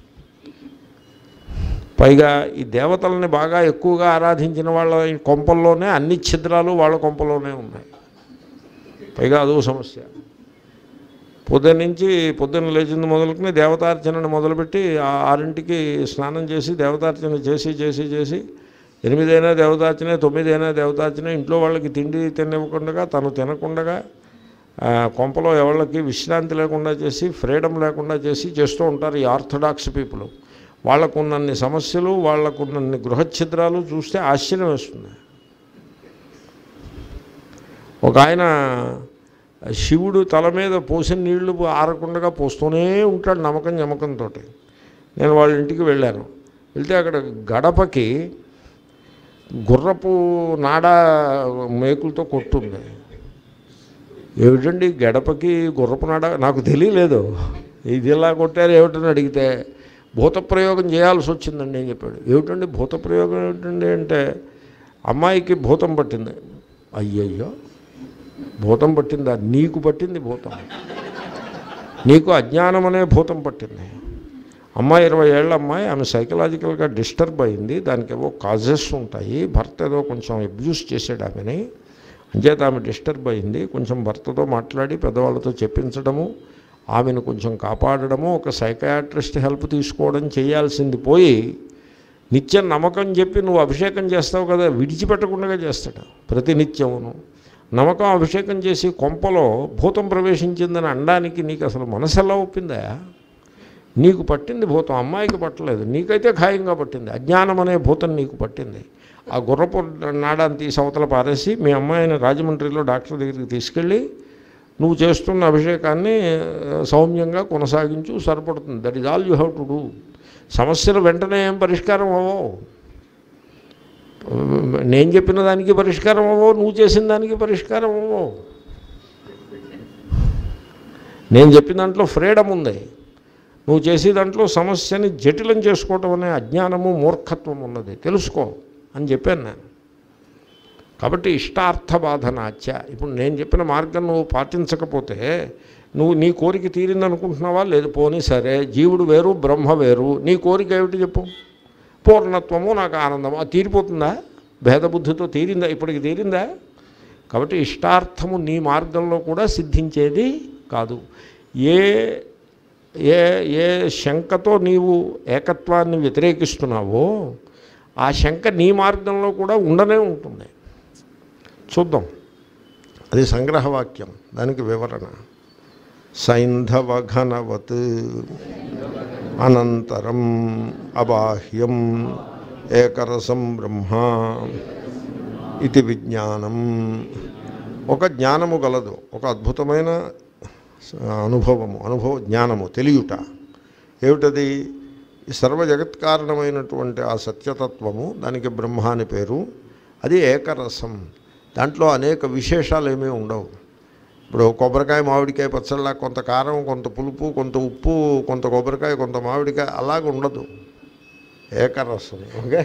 పైగా ఈ దేవతలని బాగా ఎక్కువగా ఆరాధించిన వాళ్ళ కొంపల్లోనే అన్ని ఛిద్రాలు వాళ్ళ కొంపలోనే ఉన్నాయి. పైగా అదో సమస్య. పొద్దున్న నుంచి పొద్దున్న లేచింది మొదలుకుని దేవతార్చనను మొదలుపెట్టి ఆరింటికి స్నానం చేసి దేవతార్చన చేసి చేసి చేసి ఎనిమిదైనా దేవతార్చనే, తొమ్మిదైనా దేవతార్చనే, ఇంట్లో వాళ్ళకి తిండి తినివ్వకుండా తను తినకుండా కొంపలో ఎవళ్ళకి విశ్రాంతి లేకుండా చేసి ఫ్రీడమ్ లేకుండా చేసి చేస్తూ ఉంటారు ఈ ఆర్థడాక్స్ పీపుల్. వాళ్ళకున్నన్ని సమస్యలు, వాళ్ళకున్నన్ని గృహఛిద్రాలు చూస్తే ఆశ్చర్యం వేస్తుంది. ఒక ఆయన శివుడు తల మీద పోసిన నీళ్లు ఆరకుండా పోస్తూనే ఉంటాడు నమ్మకం నమ్మకంతో. నేను వాళ్ళ ఇంటికి వెళ్ళాను. వెళ్తే అక్కడ గడపకి గుర్రపు నాడ మేకులతో కొట్టుంది. ఏమిటండి గడపకి గుర్రపు నాడ? నాకు తెలియలేదు. ఇది ఇలా కొట్టారు ఏమిటని అడిగితే భూతప్రయోగం చేయాల్సి వచ్చిందండి అని చెప్పాడు. ఏమిటండి భూతప్రయోగం ఏమిటండి అంటే, అమ్మాయికి భూతం పట్టింది. అయ్యయ్యో, భూతం పట్టిందా? నీకు పట్టింది భూతం, నీకు అజ్ఞానం అనే భూతం పట్టింది. అమ్మాయి ఇరవై ఏళ్ళ అమ్మాయి, ఆమె సైకలాజికల్గా డిస్టర్బ్ అయింది. దానికి ఏవో కాజెస్ ఉంటాయి. భర్త ఏదో కొంచెం అబ్యూస్ చేసాడు ఆమెని, అంచేత ఆమె డిస్టర్బ్ అయింది. కొంచెం భర్తతో మాట్లాడి పెద్దవాళ్ళతో చెప్పించడము, ఆమెను కొంచెం కాపాడడము, ఒక సైకాట్రిస్ట్ హెల్ప్ తీసుకోవడం చేయాల్సింది పోయి నిత్యం నమ్మకం చెప్పి నువ్వు అభిషేకం చేస్తావు కదా, విడిచిపెట్టకుండా చేస్తాడు ప్రతినిత్యమును. నమ్మకం అభిషేకం చేసి కొంపలో భూతం ప్రవేశించిందని అనడానికి నీకు అసలు మనసు ఎలా ఒప్పిందా? నీకు పట్టింది భూతం, అమ్మాయికి పట్టలేదు, నీకైతే ఖాయంగా పట్టింది. అజ్ఞానం అనే భూతం నీకు పట్టింది. ఆ గుర్రపు నాడాన్ని తీసి అవతల పారేసి మీ అమ్మాయిని రాజమండ్రిలో డాక్టర్ దగ్గరికి తీసుకెళ్ళి నువ్వు చేస్తున్న అభిషేకాన్ని సౌమ్యంగా కొనసాగించు, సరిపడుతుంది. That is all you have to do. సమస్యలు వెంటనే ఏం పరిష్కారం అవ్వవు. నేను చెప్పిన దానికి పరిష్కారం అవ్వవు, నువ్వు చేసిన దానికి పరిష్కారం అవ్వవు. నేను చెప్పిన దాంట్లో ఫ్రీడమ్ ఉంది, నువ్వు చేసే దాంట్లో సమస్యని జటిలం చేసుకోవటం అనే అజ్ఞానము మూర్ఖత్వం ఉన్నది, తెలుసుకో అని చెప్పాను నేను. కాబట్టి ఇష్టార్థ బాధనాచ్య. ఇప్పుడు నేను చెప్పిన మార్గం నువ్వు పాటించకపోతే నువ్వు నీ కోరిక తీరిందనుకుంటున్నావా? లేదు, పోనీ సరే, జీవుడు వేరు బ్రహ్మ వేరు, నీ కోరిక ఏమిటి చెప్పు? పూర్ణత్వము నాకు ఆనందము. అది తీరిపోతుందా? భేదబుద్ధితో తీరిందా? ఇప్పటికి తీరిందా? కాబట్టి ఇష్టార్థము నీ మార్గంలో కూడా సిద్ధించేది కాదు. ఏ ఏ ఏ శంకతో నీవు ఏకత్వాన్ని వ్యతిరేకిస్తున్నావో ఆ శంక నీ మార్గంలో కూడా ఉండనే ఉంటుంది. చూద్దాం, అది సంగ్రహవాక్యం, దానికి వివరణ. సైంధవ ఘనవత్ అనంతరం అబాహ్యం ఏకరసం బ్రహ్మ ఇది విజ్ఞానం. ఒక జ్ఞానము గలదు, ఒక అద్భుతమైన అనుభవము, అనుభవ జ్ఞానము, తెలియుట. ఏమిటది? ఈ సర్వ జగత్కారణమైనటువంటి ఆ సత్యతత్వము, దానికి బ్రహ్మ అని పేరు. అది ఏకరసం, దాంట్లో అనేక విశేషాలు ఏమీ ఉండవు. ఇప్పుడు కొబ్బరికాయ మామిడికాయ పచ్చళ్ళ కొంత కారం, కొంత పులుపు, కొంత ఉప్పు, కొంత కొబ్బరికాయ, కొంత మామిడికాయ అలాగ ఉండదు. ఏకరసం. ఓకే.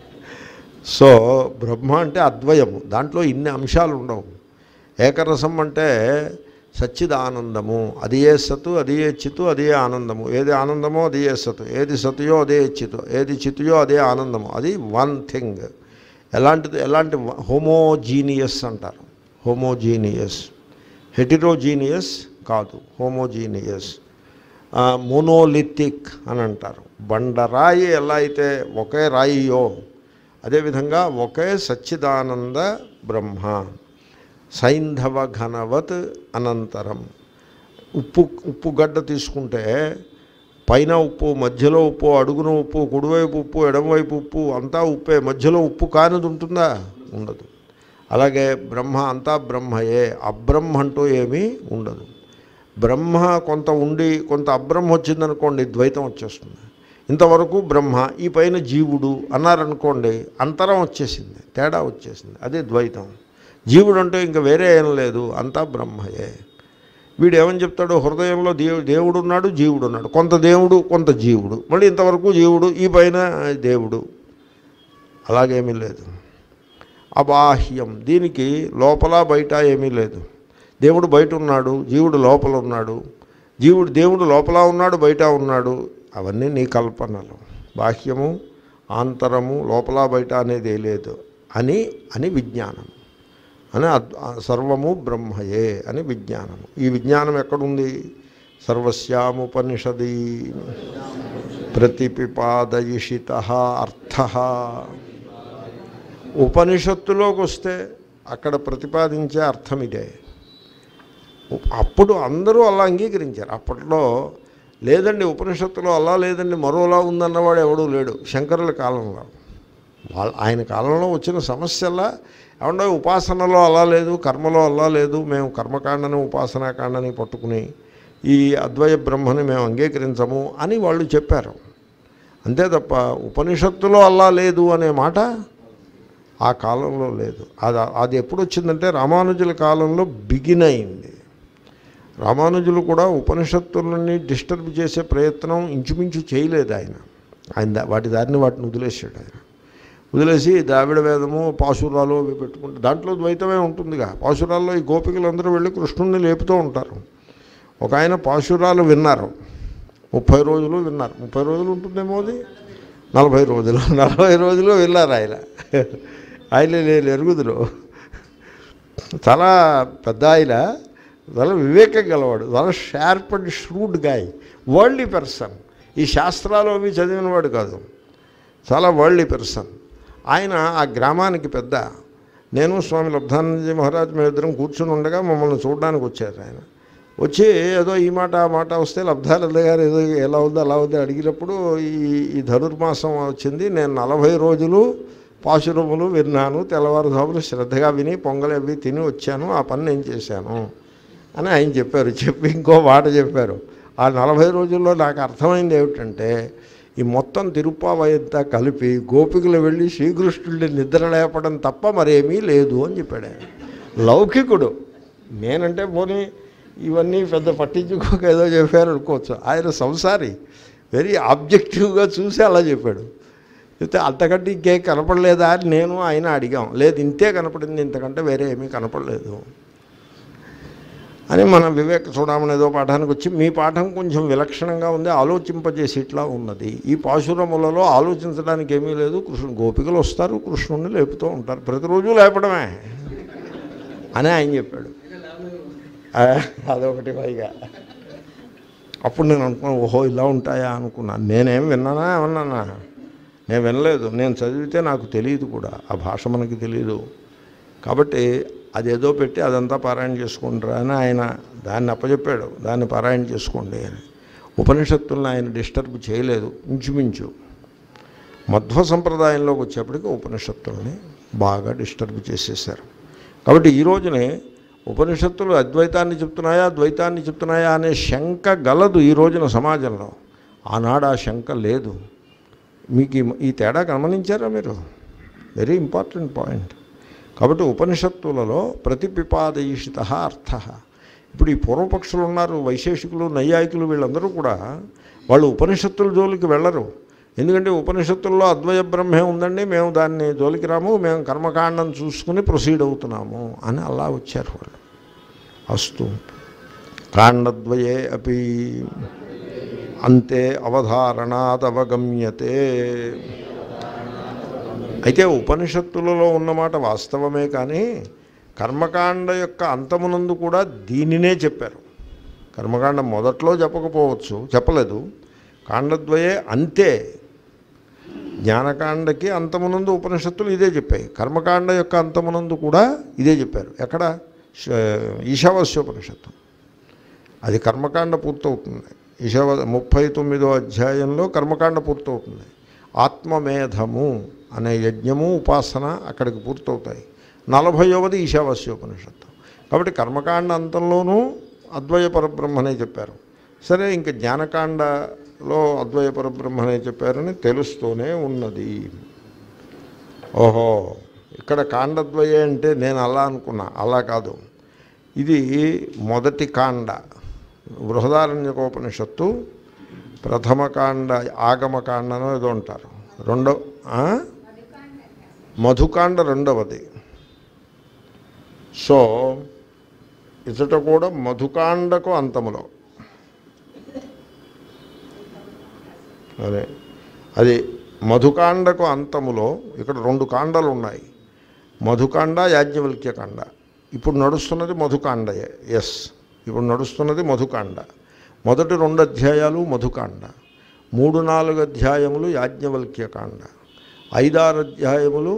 సో బ్రహ్మ అంటే అద్వయము, దాంట్లో ఇన్ని అంశాలు ఉండవు. ఏకరసం అంటే సచ్చిదానందము, అది ఏ సత్తు, అది ఏ చిత్తు, అది ఏ ఆనందము. ఏది ఆనందమో అది ఏ సత్తు, ఏది సతుయో అదే చిత్తు, ఏది చిత్తుయో అదే ఆనందము. అది వన్ థింగ్. ఎలాంటిది? ఎలాంటి? హోమోజీనియస్ అంటారు. హోమోజీనియస్, హెటిరోజీనియస్ కాదు, హోమోజీనియస్. మోనోలిథిక్ అని అంటారు. బండరాయి ఎలా అయితే ఒకే రాయియో అదేవిధంగా ఒకే సచ్చిదానంద బ్రహ్మ. సైంధవ ఘనవత్ అనంతరం. ఉప్పు ఉప్పు గడ్డ తీసుకుంటే పైన ఉప్పు, మధ్యలో ఉప్పు, అడుగున ఉప్పు, కుడివైపు ఉప్పు, ఎడమవైపు ఉప్పు, అంతా ఉప్పే. మధ్యలో ఉప్పు కానిది ఉంటుందా? ఉండదు. అలాగే బ్రహ్మ అంతా బ్రహ్మయే, అబ్రహ్మ అంటూ ఏమీ ఉండదు. బ్రహ్మ కొంత ఉండి కొంత అబ్రహ్మ వచ్చిందనుకోండి, ద్వైతం వచ్చేస్తుంది. ఇంతవరకు బ్రహ్మ, ఈ పైన జీవుడు అన్నారనుకోండి, అంతరం వచ్చేసింది, తేడా వచ్చేసింది. అదే ద్వైతం. జీవుడు అంటే ఇంకా వేరే ఏం లేదు, అంతా బ్రహ్మయే. వీడు ఏమని చెప్తాడు? హృదయంలో దేవు దేవుడు ఉన్నాడు, జీవుడు ఉన్నాడు. కొంత దేవుడు, కొంత జీవుడు, మళ్ళీ ఇంతవరకు జీవుడు, ఈ పైన దేవుడు. అలాగేమీ లేదు. అబాహ్యం, దీనికి లోపల బయట ఏమీ లేదు. దేవుడు బయట ఉన్నాడు, జీవుడు లోపల ఉన్నాడు. జీవుడు దేవుడు లోపల ఉన్నాడు, బయట ఉన్నాడు. అవన్నీ నీ కల్పనలు. బాహ్యము, ఆంతరము, లోపల బయట అనేది లేదు అని అని విజ్ఞానం అని, సర్వము బ్రహ్మయే అని విజ్ఞానము. ఈ విజ్ఞానం ఎక్కడుంది? సర్వస్యాముపనిషది ప్రతిపిపాదయిషిత అర్థ. ఉపనిషత్తులోకి వస్తే అక్కడ ప్రతిపాదించే అర్థం ఇదే. అప్పుడు అందరూ అలా అంగీకరించారు. అప్పట్లో లేదండి ఉపనిషత్తులో అలా లేదండి, మరోలా ఉందన్నవాడు ఎవడూ లేడు శంకరుల కాలంలో. వాళ్ళ ఆయన కాలంలో వచ్చిన సమస్యలా ఏమన్నా ఉపాసనలో అలా లేదు, కర్మలో అలా లేదు, మేము కర్మకాండని ఉపాసనాకాండని పట్టుకుని ఈ అద్వయ బ్రహ్మని మేము అంగీకరించము అని వాళ్ళు చెప్పారు. అంతే తప్ప ఉపనిషత్తులో అలా లేదు అనే మాట ఆ కాలంలో లేదు. అది అది ఎప్పుడు వచ్చిందంటే రామానుజుల కాలంలో బిగిన్ అయింది. రామానుజులు కూడా ఉపనిషత్తులని డిస్టర్బ్ చేసే ప్రయత్నం ఇంచుమించు చేయలేదు ఆయన. ఆయన వాటి దారిని వాటిని వదిలేసాడు. ఆయన వదిలేసి ద్రావిడ వేదము, పాశురాలు అవి పెట్టుకుంటే దాంట్లో ద్వైతమే ఉంటుందిగా. పాశురాల్లో ఈ గోపికలందరూ వెళ్ళి కృష్ణుడిని లేపుతూ ఉంటారు. ఒక ఆయన పాశురాలు విన్నారు, ముప్పై రోజులు విన్నారు. ముప్పై రోజులు ఉంటుందేమో అది, నలభై రోజులు నలభై రోజులు విన్నారు ఆయన. ఆయన నేను ఎరుగుదురు, చాలా పెద్ద ఆయన, చాలా వివేకం గలవాడు, చాలా sharp and shrewd guy, worldly person. ఈ శాస్త్రాలు అవి చదివినవాడు కాదు, చాలా వరల్డ్లీ పర్సన్. ఆయన ఆ గ్రామానికి పెద్ద. నేను స్వామి లబ్ధానందజీ మహారాజ్ మేమిద్దరం కూర్చుని ఉండగా మమ్మల్ని చూడడానికి వచ్చారు. ఆయన వచ్చి ఏదో ఈ మాట ఆ మాట వస్తే లబ్ధానంద గారు ఏదో ఎలా ఉందో అలా ఉందో అడిగినప్పుడు ఈ ఈ ధనుర్మాసం వచ్చింది, నేను నలభై రోజులు పాశురములు విన్నాను, తెల్లవారుజాములు శ్రద్ధగా విని పొంగలి అవి తిని వచ్చాను, ఆ పని నేను చేశాను అని ఆయన చెప్పారు. చెప్పి ఇంకో మాట చెప్పారు. ఆ నలభై రోజుల్లో నాకు అర్థమైంది ఏమిటంటే ఈ మొత్తం తిరుప్పావయంతా కలిపి గోపికలు వెళ్ళి శ్రీకృష్ణుడిని నిద్ర లేపడం తప్ప మరేమీ లేదు అని చెప్పాడు ఆయన. లౌకికుడు. నేనంటే పోనీ ఇవన్నీ పెద్ద పట్టించుకోక ఏదో చెప్పారు అనుకోవచ్చు. ఆయన సంసారి, వెరీ ఆబ్జెక్టివ్గా చూసి అలా చెప్పాడు. అయితే అంతకంటే ఇంకేం కనపడలేదా అని నేను ఆయన అడిగాం. లేదు ఇంతే కనపడింది, ఇంతకంటే వేరే ఏమీ కనపడలేదు. అని మన వివేక చూడమని ఏదో పాఠానికి వచ్చి మీ పాఠం కొంచెం విలక్షణంగా ఉంది, ఆలోచింపజేసి ఇట్లా ఉన్నది. ఈ పాశురములలో ఆలోచించడానికి ఏమీ లేదు. కృష్ణుడు గోపికలు వస్తారు, కృష్ణుడిని లేపుతూ ఉంటారు, ప్రతిరోజు లేపడమే అని ఆయన చెప్పాడు. అదొకటి పైగా. అప్పుడు నేను అనుకున్నాను, ఓహో ఇలా ఉంటాయా అనుకున్నాను. నేనేం విన్నానా ఏమన్నానా? నేను వినలేదు, నేను చదివితే నాకు తెలియదు కూడా, ఆ భాష మనకి తెలియదు. కాబట్టి అదేదో పెట్టి అదంతా పారాయణ చేసుకుంటారా అని ఆయన దాన్ని అప్పచెప్పాడు, దాన్ని పారాయణ చేసుకోండి అని. ఉపనిషత్తులను ఆయన డిస్టర్బ్ చేయలేదు. ఇంచుమించు మధ్వ సంప్రదాయంలోకి వచ్చేప్పటికి ఉపనిషత్తుల్ని బాగా డిస్టర్బ్ చేసేసారు. కాబట్టి ఈ రోజునే ఉపనిషత్తులు అద్వైతాన్ని చెప్తున్నాయా ద్వైతాన్ని చెప్తున్నాయా అనే శంక గలదు ఈ రోజున సమాజంలో. ఆనాడు ఆ శంక లేదు. మీకు ఈ తేడా గమనించారా మీరు? Very important point. కాబట్టి ఉపనిషత్తులలో ప్రతిపిపాదయిషిత అర్థ. ఇప్పుడు ఈ పూర్వపక్షులు ఉన్నారు, వైశేషికులు, నైయాయికులు, వీళ్ళందరూ కూడా వాళ్ళు ఉపనిషత్తుల జోలికి వెళ్ళరు. ఎందుకంటే ఉపనిషత్తుల్లో అద్వయ బ్రహ్మే ఉందండి, మేము దాన్ని జోలికి రాము, మేము కర్మకాండం చూసుకుని ప్రొసీడ్ అవుతున్నాము అని అలా వచ్చారు వాళ్ళు. అస్తు కాండద్వయే అపి అంతే అవధారణాద్ అవగమ్యతే. అయితే ఉపనిషత్తులలో ఉన్నమాట వాస్తవమే, కానీ కర్మకాండ యొక్క అంతమునందు కూడా దీనినే చెప్పారు. కర్మకాండ మొదట్లో చెప్పకపోవచ్చు, చెప్పలేదు. కాండద్వయే అంతే. జ్ఞానకాండకి అంతమునందు ఉపనిషత్తులు ఇదే చెప్పాయి, కర్మకాండ యొక్క అంతమునందు కూడా ఇదే చెప్పారు. ఎక్కడ? ఈశావాస్యోపనిషత్తు. అది కర్మకాండ పూర్తవుతుంది. ఈశావ ముప్పై తొమ్మిదో అధ్యాయంలో కర్మకాండ పూర్తవుతుంది. ఆత్మమేధము అనే యజ్ఞము ఉపాసన అక్కడికి పూర్తవుతాయి. నలభైవది ఈశావాస్యోపనిషత్తు. కాబట్టి కర్మకాండ అంతంలోనూ అద్వయ పరబ్రహ్మనే చెప్పారు. సరే, ఇంకా జ్ఞానకాండలో అద్వయ పరబ్రహ్మనే చెప్పారని తెలుస్తూనే ఉన్నది. ఓహో, ఇక్కడ కాండద్వయే అంటే నేను అలా అనుకున్నా, అలా కాదు. ఇది మొదటి కాండ, బృహదారణ్యకోపనిషత్తు ప్రథమ కాండ, ఆగమకాండనో ఏదో అంటారు. రెండవ మధుకాండ రెండవది. సో ఇతట కూడా మధుకాండకు అంతములో అదే అది మధుకాండకు అంతములో ఇక్కడ రెండు కాండలు ఉన్నాయి, మధుకాండ, యాజ్ఞవల్క్యకాండ. ఇప్పుడు నడుస్తున్నది మధుకాండయే. ఎస్, ఇప్పుడు నడుస్తున్నది మధుకాండ. మొదటి రెండు అధ్యాయాలు మధుకాండ, మూడు నాలుగు అధ్యాయములు యాజ్ఞవల్క్యకాండ, ఐదారు అధ్యాయములు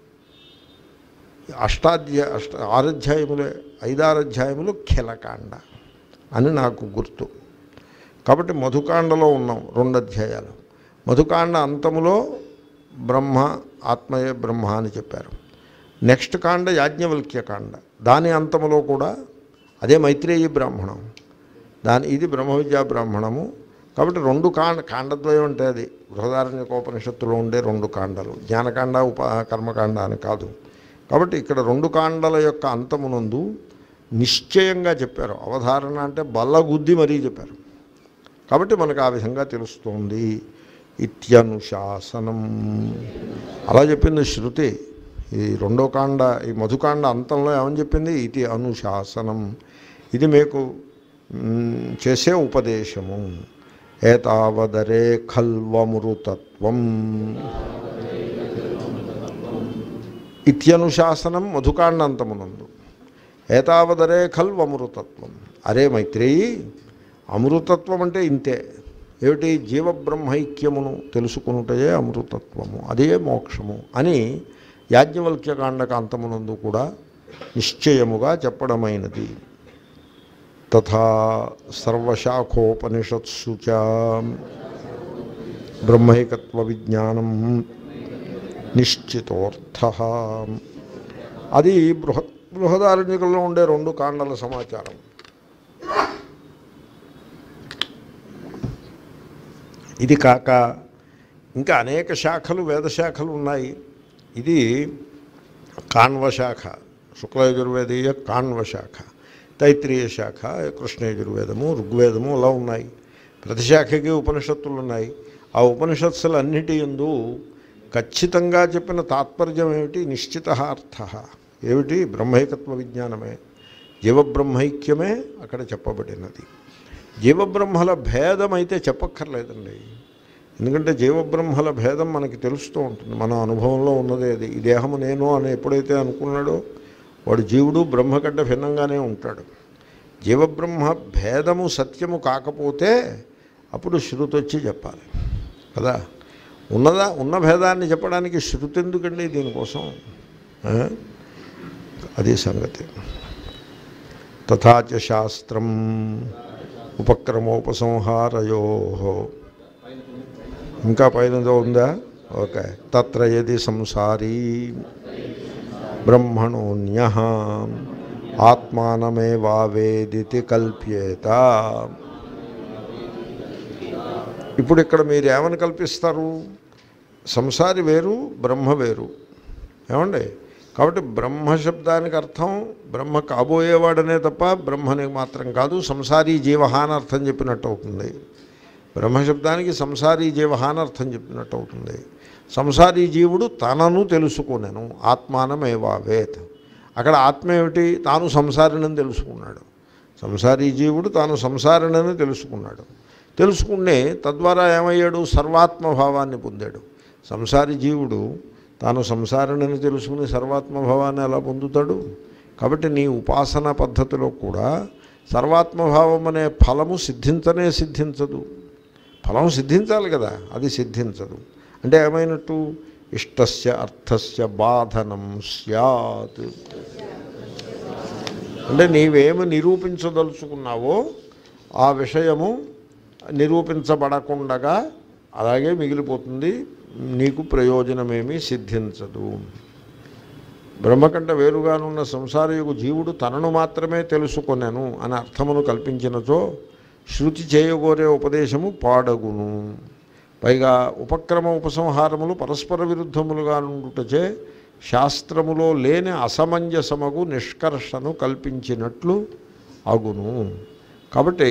అష్టాధ్యాయ అష్ట ఆరు అధ్యాయములే ఐదారు అధ్యాయములు ఖిలకాండ అని నాకు గుర్తు. కాబట్టి మధుకాండలో ఉన్నాం రెండు అధ్యాయాలు. మధుకాండ అంతములో బ్రహ్మ, ఆత్మయే బ్రహ్మ అని చెప్పారు. నెక్స్ట్ కాండ యాజ్ఞవల్క్యకాండ, దాని అంతములో కూడా అదే మైత్రేయీ బ్రాహ్మణం, దాని ఇది బ్రహ్మ విద్యా బ్రాహ్మణము. కాబట్టి రెండు కాండ కాండద్వయం అంటే అది బృహదారణ్యకోపనిషత్తులో ఉండే రెండు కాండలు, జ్ఞానకాండ ఉప కర్మకాండ అని కాదు. కాబట్టి ఇక్కడ రెండు కాండల యొక్క అంతమునందు నిశ్చయంగా చెప్పారు. అవధారణ అంటే బల్లగుద్ది మరీ చెప్పారు. కాబట్టి మనకు ఆ విధంగా తెలుస్తుంది. ఇత్యనుశాసనం అలా చెప్పింది శృతి. ఈ రెండో కాండ, ఈ మధుకాండ అంతంలో ఏమని చెప్పింది? ఇది అనుశాసనం, ఇది మీకు చేసే ఉపదేశము. ఏతావదరే ఖల్వమృతత్వం. ఇత్యనుశాసనం మధుకాండ అంతమునందు. ఏతావదరే ఖల్వమృతత్వం. అరే మైత్రేయి, అమృతత్వం అంటే ఇంతే. ఏమిటి? జీవబ్రహ్మైక్యమును తెలుసుకునుటయే అమృతత్వము, అదే మోక్షము అని యాజ్ఞవల్క్యకాండక అంతమునందు కూడా నిశ్చయముగా చెప్పడమైనది. తథా సర్వశాఖోపనిషత్సు చ బ్రహ్మైకత్వ విజ్ఞానం నిశ్చితోర్థః. అది బృహ బృహదారణ్యకంలో ఉండే రెండు కాండల సమాచారం. ఇది కాక ఇంకా అనేక శాఖలు, వేదశాఖలు ఉన్నాయి. ఇది కాణ్వశాఖ, శుక్లయజుర్వేదీయ కాణ్వశాఖ, తైత్రీయ శాఖ, కృష్ణయజుర్వేదము, ఋగ్వేదము అలా ఉన్నాయి. ప్రతి శాఖకి ఉపనిషత్తులు ఉన్నాయి. ఆ ఉపనిషత్తులన్నిటి యందు ఖచ్చితంగా చెప్పిన తాత్పర్యం ఏమిటి? నిశ్చిత అర్థ ఏమిటి? బ్రహ్మైకత్వ విజ్ఞానమే. జీవబ్రహ్మైక్యమే అక్కడ చెప్పబడినది. జీవబ్రహ్మల భేదం అయితే చెప్పక్కర్లేదండి. ఎందుకంటే జీవబ్రహ్మల భేదం మనకి తెలుస్తూ ఉంటుంది, మన అనుభవంలో ఉన్నదే అది. ఈ దేహము నేను అని ఎప్పుడైతే అనుకున్నాడో వాడు జీవుడు బ్రహ్మ కంటే భిన్నంగానే ఉంటాడు. జీవబ్రహ్మ భేదము సత్యము కాకపోతే అప్పుడు శృతి వచ్చి చెప్పాలి కదా. ఉన్నదా ఉన్న భేదాన్ని చెప్పడానికి శృతి ఎందుకండి దీనికోసం? అది సంగతి. తథాచ శాస్త్రం ఉపక్రమోపసంహారయో. ఇంకా పైనదో ఉందా? ఓకే. తత్ర యది సంసారీ బ్రహ్మణోన్యః ఆత్మానమేవావేదితి కల్ప్యేత. ఇప్పుడు ఇక్కడ మీరు ఏమని కల్పిస్తారు? సంసారి వేరు, బ్రహ్మ వేరు. ఏమండి? కాబట్టి బ్రహ్మశబ్దానికి అర్థం బ్రహ్మ కాబోయేవాడనే తప్ప బ్రహ్మని మాత్రం కాదు, సంసారీ జీవ అని అర్థం చెప్పినట్టు అవుతుంది. బ్రహ్మశబ్దానికి సంసారీ జీవ అని అర్థం చెప్పినట్టు అవుతుంది. సంసారీ జీవుడు తనను తెలుసుకునేను, ఆత్మానమేవావేత్. అక్కడ ఆత్మ ఏమిటి? తాను సంసారినని తెలుసుకున్నాడు. సంసారీ జీవుడు తాను సంసారినని తెలుసుకున్నాడు. తెలుసుకునే తద్వారా ఏమయ్యాడు? సర్వాత్మభావాన్ని పొందాడు. సంసారి జీవుడు తాను సంసారినని తెలుసుకుని సర్వాత్మభావాన్ని ఎలా పొందుతాడు? కాబట్టి నీ ఉపాసనా పద్ధతిలో కూడా సర్వాత్మభావం అనే ఫలము సిద్ధించనే సిద్ధించదు. ఫలం సిద్ధించాలి కదా, అది సిద్ధించదు. అంటే ఏమైనట్టు? ఇష్టస్య అర్థస్య బాధనం స్యాత్. అంటే నీవేమి నిరూపించదలుచుకున్నావో ఆ విషయము నిరూపించబడకుండగా అలాగే మిగిలిపోతుంది, నీకు ప్రయోజనమేమీ సిద్ధించదు. బ్రహ్మకంట వేరుగానున్న సంసారయుగు జీవుడు తనను మాత్రమే తెలుసుకొనెను అని అర్థమును కల్పించినచో శృతి చేయగోరే ఉపదేశము పాడగును. పైగా ఉపక్రమ ఉపసంహారములు పరస్పర విరుద్ధములుగా నుండుటచే శాస్త్రములో లేని అసమంజసమగు నిష్కర్షను కల్పించినట్లు అగును. కాబట్టి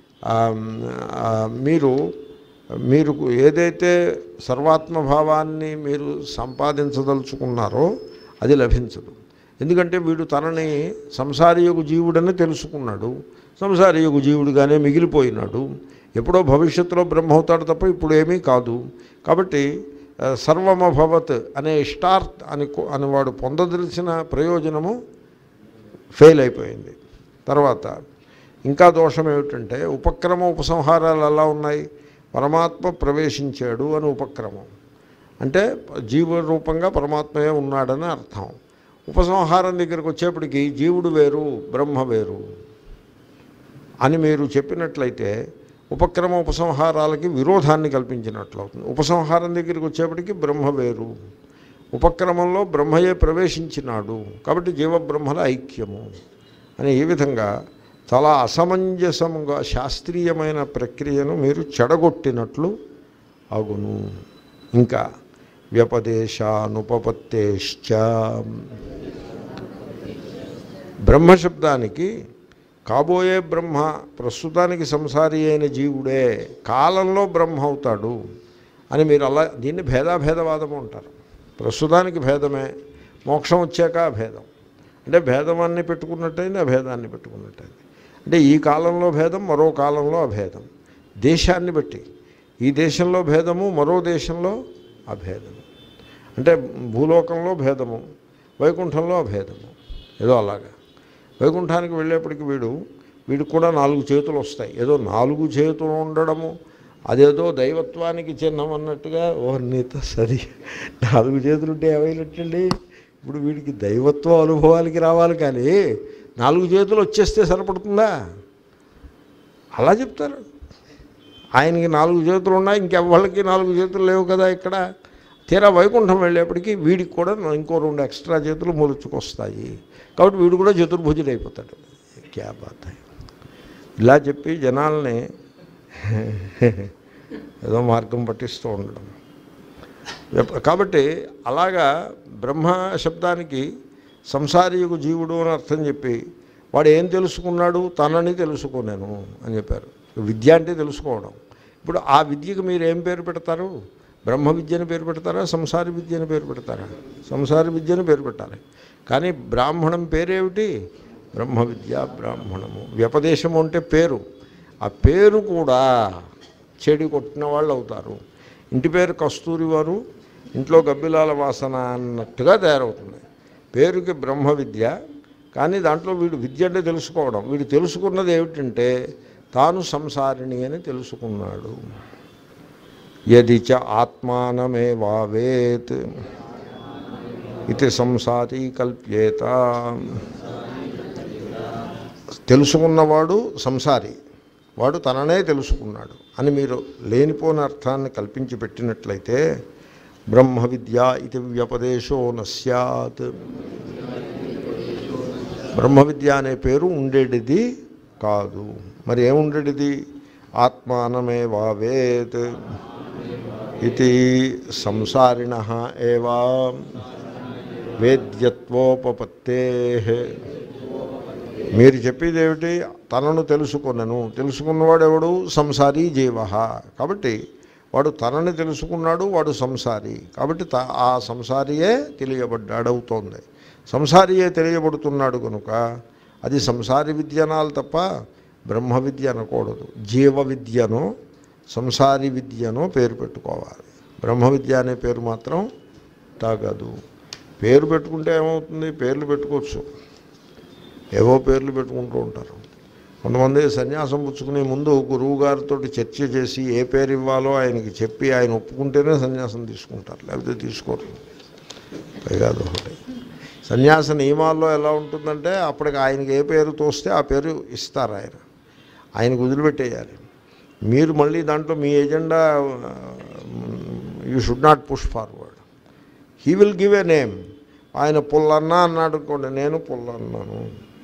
మీరు మీరు ఏదైతే సర్వాత్మభావాన్ని మీరు సంపాదించదలుచుకున్నారో అది లభించదు. ఎందుకంటే వీడు తనని సంసారియగు జీవుడని తెలుసుకున్నాడు, సంసారియగు జీవుడుగానే మిగిలిపోయినాడు. ఎప్పుడో భవిష్యత్తులో బ్రహ్మ అవుతాడు తప్ప ఇప్పుడు ఏమీ కాదు. కాబట్టి సర్వమభవత్ అనే ఇష్టార్థ్ అని అని వాడు పొందదలిచిన ప్రయోజనము ఫెయిల్ అయిపోయింది. తర్వాత ఇంకా దోషం ఏమిటంటే ఉపక్రమ ఉపసంహారాలు ఎలా ఉన్నాయి? పరమాత్మ ప్రవేశించాడు అని ఉపక్రమం అంటే జీవరూపంగా పరమాత్మయే ఉన్నాడని అర్థం. ఉపసంహారం దగ్గరికి వచ్చేప్పటికి జీవుడు వేరు బ్రహ్మ వేరు అని మీరు చెప్పినట్లయితే ఉపక్రమ ఉపసంహారాలకి విరోధాన్ని కల్పించినట్లు అవుతుంది. ఉపసంహారం దగ్గరికి వచ్చేప్పటికి బ్రహ్మ వేరు, ఉపక్రమంలో బ్రహ్మయే ప్రవేశించినాడు, కాబట్టి జీవబ్రహ్మల ఐక్యము అని ఈ విధంగా చాలా అసమంజసముగా శాస్త్రీయమైన ప్రక్రియను మీరు చెడగొట్టినట్లు అగును. ఇంకా వ్యపదేశానుపపత్తేశ్చ. బ్రహ్మశబ్దానికి కాబోయే బ్రహ్మ ప్రస్తుతానికి సంసారి అయిన జీవుడే కాలంలో బ్రహ్మ అవుతాడు అని మీరు అలా దీన్ని భేదాభేదవాదము అంటారు. ప్రస్తుతానికి భేదమే, మోక్షం వచ్చాక భేదం. అంటే భేదమాన్ని పెట్టుకున్నట్టయింది, అభేదాన్ని పెట్టుకున్నట్టయింది. అంటే ఈ కాలంలో భేదం, మరో కాలంలో అభేదం. దేశాన్ని బట్టి ఈ దేశంలో భేదము, మరో దేశంలో అభేదము. అంటే భూలోకంలో భేదము, వైకుంఠంలో అభేదము. ఏదో అలాగా వైకుంఠానికి వెళ్ళేప్పటికి వీడు వీడికి కూడా నాలుగు చేతులు వస్తాయి. ఏదో నాలుగు చేతులు ఉండడము అదేదో దైవత్వానికి చిహ్నం అన్నట్టుగా. ఓ నీత సరి నాలుగు చేతులు ఉంటే ఏమైనట్టండి? ఇప్పుడు వీడికి దైవత్వ అనుభవాలకి రావాలి, కానీ నాలుగు చేతులు వచ్చేస్తే సరిపడుతుందా? అలా చెప్తారు. ఆయనకి నాలుగు చేతులు ఉన్నాయి, ఇంకెవ్వళ్ళకి నాలుగు చేతులు లేవు కదా. ఇక్కడ తీరా వైకుంఠం వెళ్ళేప్పటికీ వీడికి కూడా ఇంకో రెండు ఎక్స్ట్రా చేతులు మొలుచుకొస్తాయి. కాబట్టి వీడు కూడా చతుర్భుజుడు అయిపోతాడు. క్యా బాత్ హై. ఇలా చెప్పి జనాల్ని ఏదో మార్గం పట్టిస్తూ ఉండడం. కాబట్టి అలాగా బ్రహ్మ శబ్దానికి సంసారీయుగు జీవుడు అని అర్థం చెప్పి వాడు ఏం తెలుసుకున్నాడు? తనని తెలుసుకున్నాను అని చెప్పారు. విద్య అంటే తెలుసుకోవడం. ఇప్పుడు ఆ విద్యకు మీరు ఏం పేరు పెడతారు? బ్రహ్మ విద్యని పేరు పెడతారా, సంసార విద్యని పేరు పెడతారా? సంసార విద్యని పేరు పెట్టాలి. కానీ బ్రాహ్మణం పేరేమిటి? బ్రహ్మ విద్య బ్రాహ్మణము. వ్యపదేశము అంటే పేరు. ఆ పేరు కూడా చెడి కొట్టిన వాళ్ళు అవుతారు. ఇంటి పేరు కస్తూరి వారు, ఇంట్లో గబ్బిలాల వాసన అన్నట్టుగా తయారవుతుంది. పేరుకి బ్రహ్మ విద్య, కానీ దాంట్లో వీడు విద్య అంటే తెలుసుకోవడం. వీడు తెలుసుకున్నది ఏమిటంటే తాను సంసారిణి అని తెలుసుకున్నాడు. యది చ ఆత్మానమేవావేత్ ఇది సంసారీ కల్ప్యేత. తెలుసుకున్నవాడు సంసారి, వాడు తననే తెలుసుకున్నాడు అని మీరు లేనిపోని అర్థాన్ని కల్పించి పెట్టినట్లయితే బ్రహ్మ విద్య ఇది వ్యపదేశో న స్యాత్. బ్రహ్మ విద్య అనే పేరు ఉండేటిది కాదు. మరి ఏముండేటిది? ఆత్మానమేవావేత్ ఇది సంసారిణః ఏవా వేద్యత్వోపపత్తే. మీరు చెప్పేది ఏమిటి? తనను తెలుసుకున్నాను. తెలుసుకున్నవాడు ఎవడు? సంసారీ జీవ. కాబట్టి వాడు తనని తెలుసుకున్నాడు, వాడు సంసారి. కాబట్టి త ఆ సంసారియే తెలియబడ్డాడవుతోంది. సంసారియే తెలియబడుతున్నాడు కనుక అది సంసారి విద్యనాలు తప్ప బ్రహ్మ విద్య అనకూడదు. జీవ విద్యనో సంసారి విద్యనో పేరు పెట్టుకోవాలి. బ్రహ్మ విద్య అనే పేరు మాత్రం తాగదు. పేరు పెట్టుకుంటే ఏమవుతుంది? పేర్లు పెట్టుకోవచ్చు, ఏవో పేర్లు పెట్టుకుంటూ ఉంటారు. కొంతమంది సన్యాసం పుచ్చుకునే ముందు గురువు గారితో చర్చ చేసి ఏ పేరు ఇవ్వాలో ఆయనకి చెప్పి ఆయన ఒప్పుకుంటేనే సన్యాసం తీసుకుంటారు, లేకపోతే తీసుకోరు. పైగా ఒకటి సన్యాస నియమాల్లో ఎలా ఉంటుందంటే అప్పటికి ఆయనకి ఏ పేరు తోస్తే ఆ పేరు ఇస్తారు. ఆయన ఆయనకు వదిలిపెట్టేయాలి. మీరు మళ్ళీ దాంట్లో మీ agenda you should not push forward. He will give a name. ఆయన పుల్లన్న అన్నాడు అనుకోండి, నేను పుల్లన్నాను.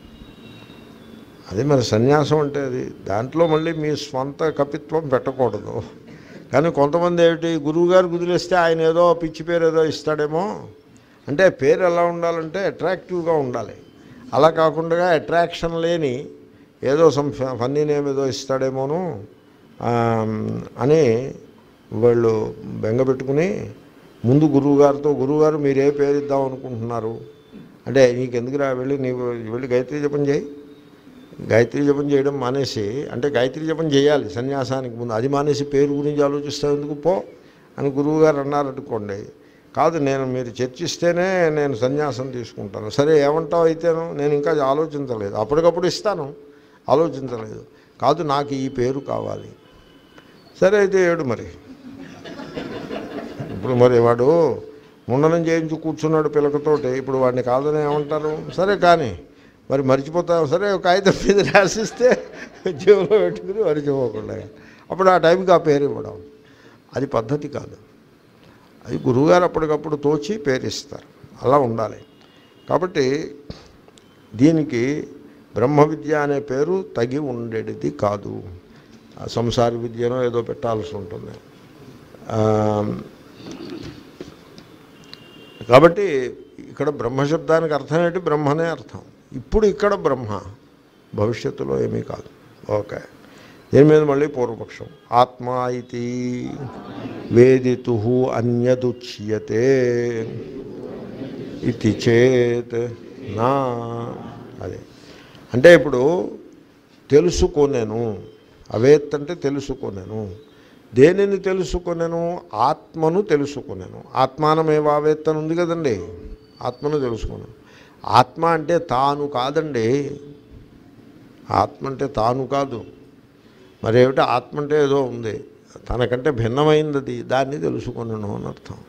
అదే మరి సన్యాసం అంటే అది. దాంట్లో మళ్ళీ మీ స్వంత కపిత్వం పెట్టకూడదు. కానీ కొంతమంది ఏమిటి, గురువుగారు కుదిలేస్తే ఆయన ఏదో పిచ్చి పేరు ఏదో ఇస్తాడేమో అంటే పేరు ఎలా ఉండాలంటే అట్రాక్టివ్గా ఉండాలి. అలా కాకుండా అట్రాక్షన్ లేని ఏదో సమ్ ఫన్నీ నేమ్ ఏదో ఇస్తాడేమోను అని వాళ్ళు బెంగ పెట్టుకుని ముందు గురువుగారితో, గురువుగారు మీరు ఏ పేరు ఇద్దాం అనుకుంటున్నారు అంటే, నీకు ఎందుకురా, వెళ్ళి నీవు వెళ్ళి గాయత్రీ జపం చేయి. గాయత్రీ జపం చేయడం మానేసి, అంటే గాయత్రీ జపం చేయాలి సన్యాసానికి ముందు, అది మానేసి పేరు గురించి ఆలోచిస్తావు ఎందుకు పో అని గురువుగారు అన్నారనుకోండి. కాదు, నేను మీరు చర్చిస్తేనే నేను సన్యాసం తీసుకుంటాను. సరే ఏమంటావు అయితేను, నేను ఇంకా ఆలోచించలేదు, అప్పటికప్పుడు ఇస్తాను, ఆలోచించలేదు. కాదు, నాకు ఈ పేరు కావాలి. సరే అయితే ఏడు మరి. ఇప్పుడు మరి వాడు ముండనం చేయించి కూర్చున్నాడు పిల్లకతోటి, ఇప్పుడు వాడిని కాదని ఏమంటారు? సరే కానీ మరి మర్చిపోతాం. సరే ఒక కాగితం మీద రాసిస్తే జీవంలో పెట్టుకుని మర్చిపోకుండా అప్పుడు ఆ టైంకి ఆ పేరు ఇవ్వడం అది పద్ధతి కాదు. అది గురువుగారు అప్పటికప్పుడు తోచి పేరిస్తారు, అలా ఉండాలి. కాబట్టి దీనికి బ్రహ్మ విద్య అనే పేరు తగి ఉండేది కాదు. సంసార విద్యనో ఏదో పెట్టాల్సి ఉంటుంది. కాబట్టి ఇక్కడ బ్రహ్మశబ్దానికి అర్థం ఏంటి? బ్రహ్మనే అర్థం. ఇప్పుడు ఇక్కడ బ్రహ్మ, భవిష్యత్తులో ఏమీ కాదు. ఓకే, దీని మీద మళ్ళీ పూర్వపక్షం. ఆత్మా ఇతి వేదితు అన్యదుచ్యతే ఇది చేత్ నా. అదే అంటే ఇప్పుడు తెలుసుకొనెను, అవేత్ అంటే తెలుసుకొనెను. దేనిని తెలుసుకొనెను? ఆత్మను తెలుసుకొనెను. ఆత్మానమేవావేత్ అని ఉంది కదండి, ఆత్మను తెలుసుకొనెను. ఆత్మ అంటే తాను కాదండి, ఆత్మ అంటే తాను కాదు. మరేమిటి? ఆత్మ అంటే ఏదో ఉంది, తనకంటే భిన్నమైంది, అది దాన్ని తెలుసుకొనెను అని అర్థం.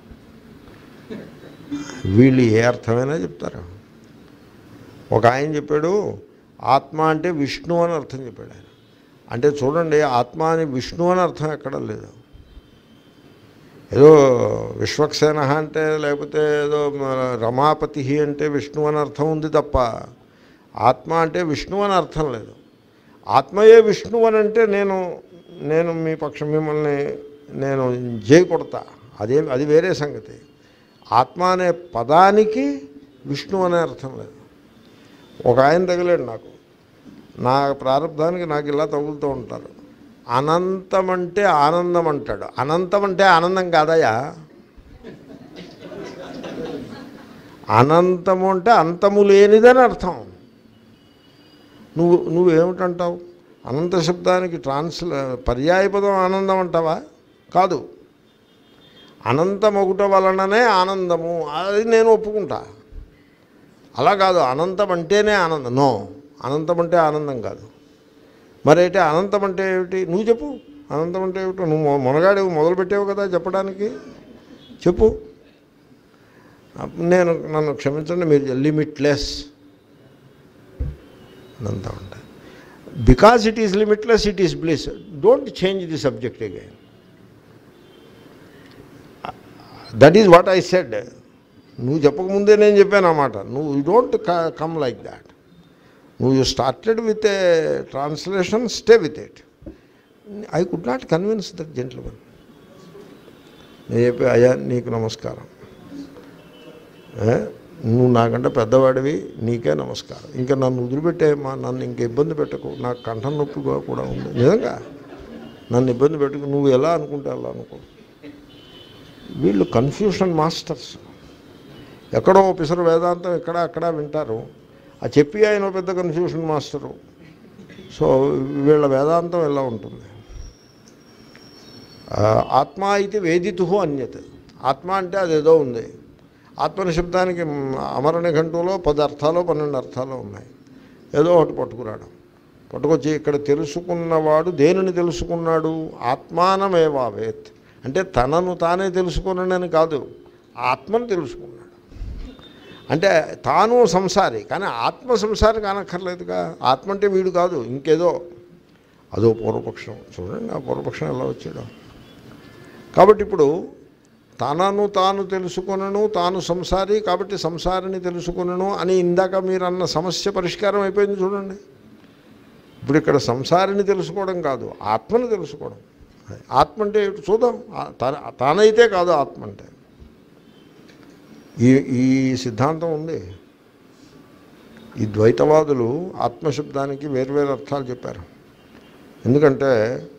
వీళ్ళు ఏ అర్థమైనా చెప్తారు. ఒక ఆయన చెప్పాడు ఆత్మ అంటే విష్ణు అని అర్థం చెప్పాడు ఆయన. అంటే చూడండి, ఆత్మ అని విష్ణు అని అర్థం ఎక్కడ లేదు. ఏదో విశ్వక్సేన అంటే, లేకపోతే ఏదో రమాపతి అంటే విష్ణు అని అర్థం ఉంది తప్ప ఆత్మ అంటే విష్ణు అని అర్థం లేదు. ఆత్మయే విష్ణు అని అంటే నేను నేను మీ పక్షం మిమ్మల్ని నేను జై కొడతా, అదే అది వేరే సంగతి. ఆత్మ అనే పదానికి విష్ణు అనే అర్థం లేదు. ఒక ఆయన తగిలాడు నాకు, నా ప్రారంభానికి నాకు ఇలా తగులుతూ ఉంటారు. అనంతం అంటే ఆనందం అంటాడు. అనంతం అంటే ఆనందం కాదయా, అనంతము అంటే అంతము లేనిదని అర్థం. నువ్వు నువ్వేమిటంటావు? అనంత శబ్దానికి ట్రాన్స్ల పర్యాయపదం ఆనందం అంటావా? కాదు, అనంతమొకట వలననే ఆనందము, అది నేను ఒప్పుకుంటా. అలా కాదు, అనంతం అంటేనే ఆనందం. నో, అనంతం అంటే ఆనందం కాదు. మరైతే అనంతం అంటే ఏమిటి? నువ్వు చెప్పు. అనంతం అంటే ఏమిటో నువ్వు మొనగాడు మొదలుపెట్టావు కదా చెప్పడానికి, చెప్పు. నేను నన్ను క్షమించండి, మీరు లిమిట్లెస్ అనంతం అంటే because it is limitless it is bliss. Don't change the subject again. That is what I said. నువ్వు చెప్పకముందే నేను చెప్పాను అన్నమాట. నువ్వు you don't come like that. నువ్వు you started with a translation, stay with it. I could not convince that gentleman. నేను చెప్పి, అయ్యా నీకు నమస్కారం, నువ్వు నాకంటే పెద్దవాడివి, నీకే నమస్కారం, ఇంకా నన్ను వదిలిపెట్టే మా నన్ను ఇంక ఇబ్బంది పెట్టకు, నాకు కంఠం నొప్పిగా కూడా ఉంది, నిజంగా నన్ను ఇబ్బంది పెట్టకు, నువ్వు ఎలా అనుకుంటే అలా అనుకో. వీళ్ళు కన్ఫ్యూషన్ మాస్టర్స్. ఎక్కడో పిసరు వేదాంతం ఇక్కడ అక్కడ వింటారు, ఆ చెప్పి ఆయన పెద్ద కన్ఫ్యూషన్ మాస్టరు. సో వీళ్ళ వేదాంతం ఎలా ఉంటుంది? ఆత్మ అయితే వేదితు అన్యత్. ఆత్మ అంటే అదేదో ఉంది. ఆత్మని శబ్దానికి అమరణ ఘంటులో పది అర్థాలు పన్నెండు అర్థాలు ఉన్నాయి. ఏదో ఒకటి పట్టుకురావడం, పట్టుకొచ్చి ఇక్కడ తెలుసుకున్నవాడు దేనిని తెలుసుకున్నాడు? ఆత్మానమేవావేత్ అంటే తనను తానే తెలుసుకున్నానని కాదు, ఆత్మను తెలుసుకున్నాడు. అంటే తాను సంసారి, కానీ ఆత్మ సంసారి కానక్కర్లేదుగా. ఆత్మ అంటే వీడు కాదు, ఇంకేదో. అదో పూర్వపక్షం. చూడండి ఆ పూర్వపక్షం ఎలా వచ్చాడో. కాబట్టి ఇప్పుడు తనను తాను తెలుసుకొనను, తాను సంసారి కాబట్టి సంసారిని తెలుసుకొనను అని ఇందాక మీరు అన్న సమస్య పరిష్కారం అయిపోయింది. చూడండి, ఇప్పుడు ఇక్కడ సంసారిని తెలుసుకోవడం కాదు, ఆత్మను తెలుసుకోవడం. ఆత్మ అంటే చూద్దాం. తానైతే కాదు ఆత్మ అంటే. ఈ ఈ సిద్ధాంతం ఉంది. ఈ ద్వైతవాదులు ఆత్మశబ్దానికి వేర్వేరు అర్థాలు చెప్పారు. ఎందుకంటే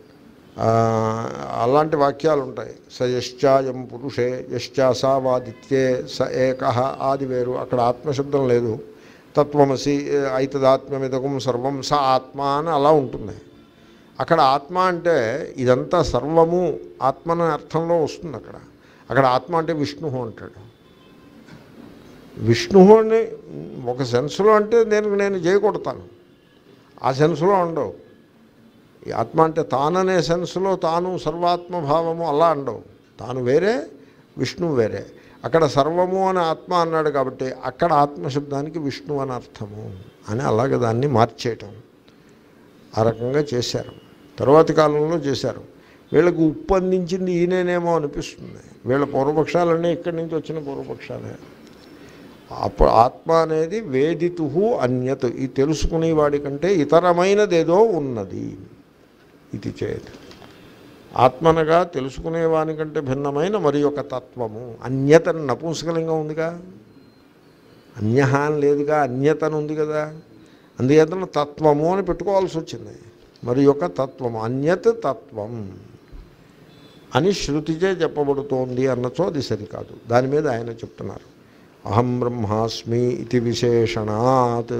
అలాంటి వాక్యాలు ఉంటాయి. స యశ్చాయం పురుషే యశ్చాసా వాదిత్యే స ఏకః ఆది వేరు. అక్కడ ఆత్మశబ్దం లేదు. తత్వమసి ఐతదాత్మ్యమిదకం సర్వం స ఆత్మ అని అలా ఉంటుంది. అక్కడ ఆత్మ అంటే ఇదంతా సర్వము ఆత్మని అర్థంలో వస్తుంది. అక్కడ అక్కడ ఆత్మ అంటే విష్ణువు అంటాడు. విష్ణువు అని ఒక సెన్స్లో అంటే నేను నేను చేయకొడతాను, ఆ సెన్స్లో ఉండవు. ఈ ఆత్మ అంటే తాననే సెన్స్లో తాను సర్వాత్మభావము అలా ఉండవు. తాను వేరే, విష్ణువు వేరే. అక్కడ సర్వము అని ఆత్మ అన్నాడు కాబట్టి అక్కడ ఆత్మశబ్దానికి విష్ణువు అని అర్థము అని అలాగే దాన్ని మార్చేయటం ఆ రకంగా చేశారు. తర్వాతి కాలంలో చేశారు. వీళ్ళకు ఉప్పు అందించింది ఈయనేనేమో అనిపిస్తుంది. వీళ్ళ పూర్వపక్షాలన్నీ ఇక్కడి నుంచి వచ్చిన పూర్వపక్షాలే. అప్పుడు ఆత్మ అనేది వేదితు అన్యత్, ఈ తెలుసుకునేవాడి కంటే ఇతరమైనదేదో ఉన్నది. ఇది చేయదు. ఆత్మనగా తెలుసుకునేవానికంటే భిన్నమైన మరి ఒక తత్వము. అన్యతను నపుంసకలింగం ఉందిగా, అన్యహ అని లేదుగా, అన్యతను ఉంది కదా. అందుచేతను తత్వము అని పెట్టుకోవాల్సి వచ్చింది. మరి యొక్క తత్వము, అన్యత్ తత్వం అని శృతిచే చెప్పబడుతోంది అన్నచో అది సరికాదు. దాని మీద ఆయన చెప్తున్నారు. అహం బ్రహ్మాస్మి ఇది విశేషణాత్.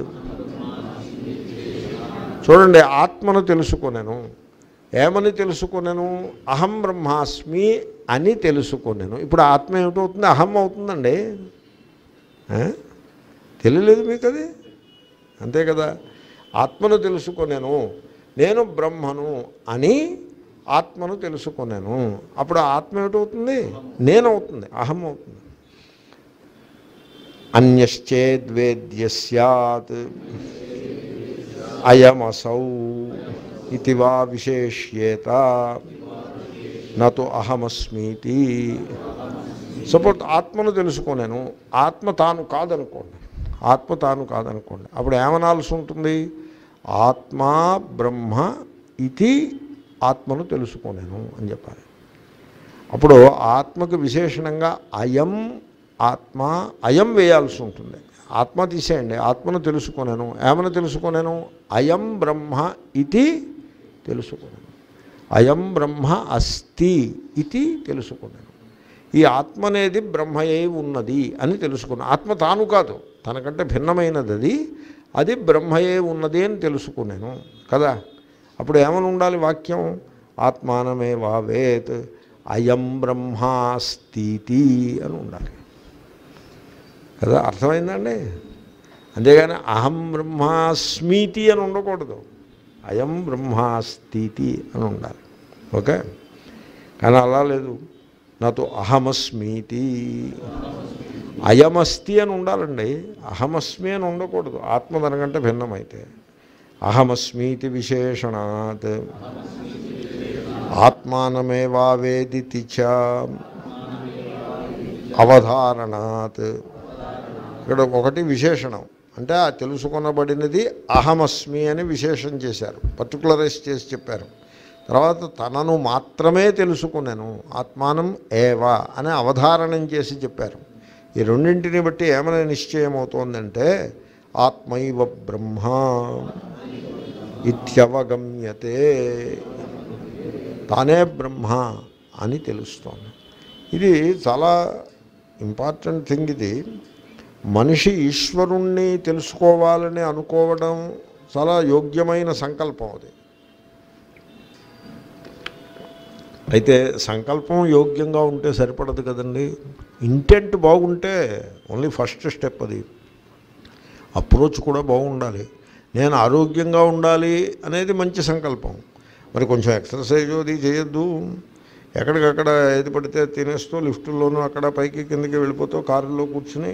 చూడండి, ఆత్మను తెలుసుకొనెను. ఏమని తెలుసుకొనెను? అహం బ్రహ్మాస్మి అని తెలుసుకొనెను. ఇప్పుడు ఆత్మ ఏమిటవుతుంది? అహం అవుతుందండి. తెలియలేదు మీకు అది? అంతే కదా. ఆత్మను తెలుసుకొనెను, నేను బ్రహ్మను అని ఆత్మను తెలుసుకొనెను. అప్పుడు ఆత్మ ఏమిటవుతుంది? నేను అవుతుంది, అహం అవుతుంది. అన్యశ్చేద్వేద్య స్యాత్ అయమసౌ ఇతి వా విశేష్యేత నతు అహమస్మీతి. సపోజ్ ఆత్మను తెలుసుకొనేను, ఆత్మ తాను కాదనుకోండి, ఆత్మ తాను కాదనుకోండి, అప్పుడు ఏమనాల్సి ఉంటుంది? ఆత్మా బ్రహ్మ ఇది ఆత్మను తెలుసుకొనేను అని చెప్పాలి. అప్పుడు ఆత్మకు విశేషణంగా అయం ఆత్మ, అయం వేయాల్సి ఉంటుంది. ఆత్మ తీసేయండి, ఆత్మను తెలుసుకొనేను. ఏమని తెలుసుకొనేను? అయం బ్రహ్మ ఇది తెలుసుకొనేను. అయం బ్రహ్మ అస్తి ఇది తెలుసుకొనేను. ఈ ఆత్మ అనేది బ్రహ్మయే ఉన్నది అని తెలుసుకున్నాను. ఆత్మ తాను కాదు, తనకంటే భిన్నమైనది అది. అది బ్రహ్మయే ఉన్నది అని తెలుసుకున్నాను కదా. అప్పుడు ఏమని ఉండాలి వాక్యం? ఆత్మానమేవావేత్ అయం బ్రహ్మాస్తితి అని ఉండాలి కదా. అర్థమైందండి? అంతేగాని అహం బ్రహ్మాస్మీతి అని ఉండకూడదు, అయం బ్రహ్మాస్తితి అని ఉండాలి. ఓకే, కానీ అలా లేదు. నాతో అహమస్మీతి, అయమస్తి అని ఉండాలండి, అహమస్మి అని ఉండకూడదు. ఆత్మ దానికంటే భిన్నమైతే అహమస్మీతి విశేషణాత్ ఆత్మానమేవావేదితి చ అవధారణాత్. ఇక్కడ ఒకటి విశేషణం అంటే ఆ తెలుసుకొనబడినది అహమస్మి అని విశేషం చేశారు, పర్టికులరైజ్ చేసి చెప్పారు. తర్వాత తనను మాత్రమే తెలుసుకున్నాను, ఆత్మానం ఏవా అని అవధారణం చేసి చెప్పారు. ఈ రెండింటిని బట్టి ఏమైనా నిశ్చయం అవుతోందంటే ఆత్మైవ బ్రహ్మ ఇత్యవగమ్యతే, తానే బ్రహ్మ అని తెలుస్తోంది. ఇది చాలా ఇంపార్టెంట్ థింగ్. ఇది మనిషి ఈశ్వరుణ్ణి తెలుసుకోవాలని అనుకోవడం చాలా యోగ్యమైన సంకల్పం. అది అయితే సంకల్పం యోగ్యంగా ఉంటే సరిపడదు కదండి, ఇంటెంట్ బాగుంటే ఓన్లీ ఫస్ట్ స్టెప్. అది అప్రోచ్ కూడా బాగుండాలి. నేను ఆరోగ్యంగా ఉండాలి అనేది మంచి సంకల్పం. మరి కొంచెం ఎక్సర్సైజ్ అది చేయొద్దు. ఎక్కడికక్కడ ఏది పడితే తినేస్తూ లిఫ్టుల్లోనూ అక్కడ పైకి కిందకి వెళ్ళిపోతూ కారులో కూర్చుని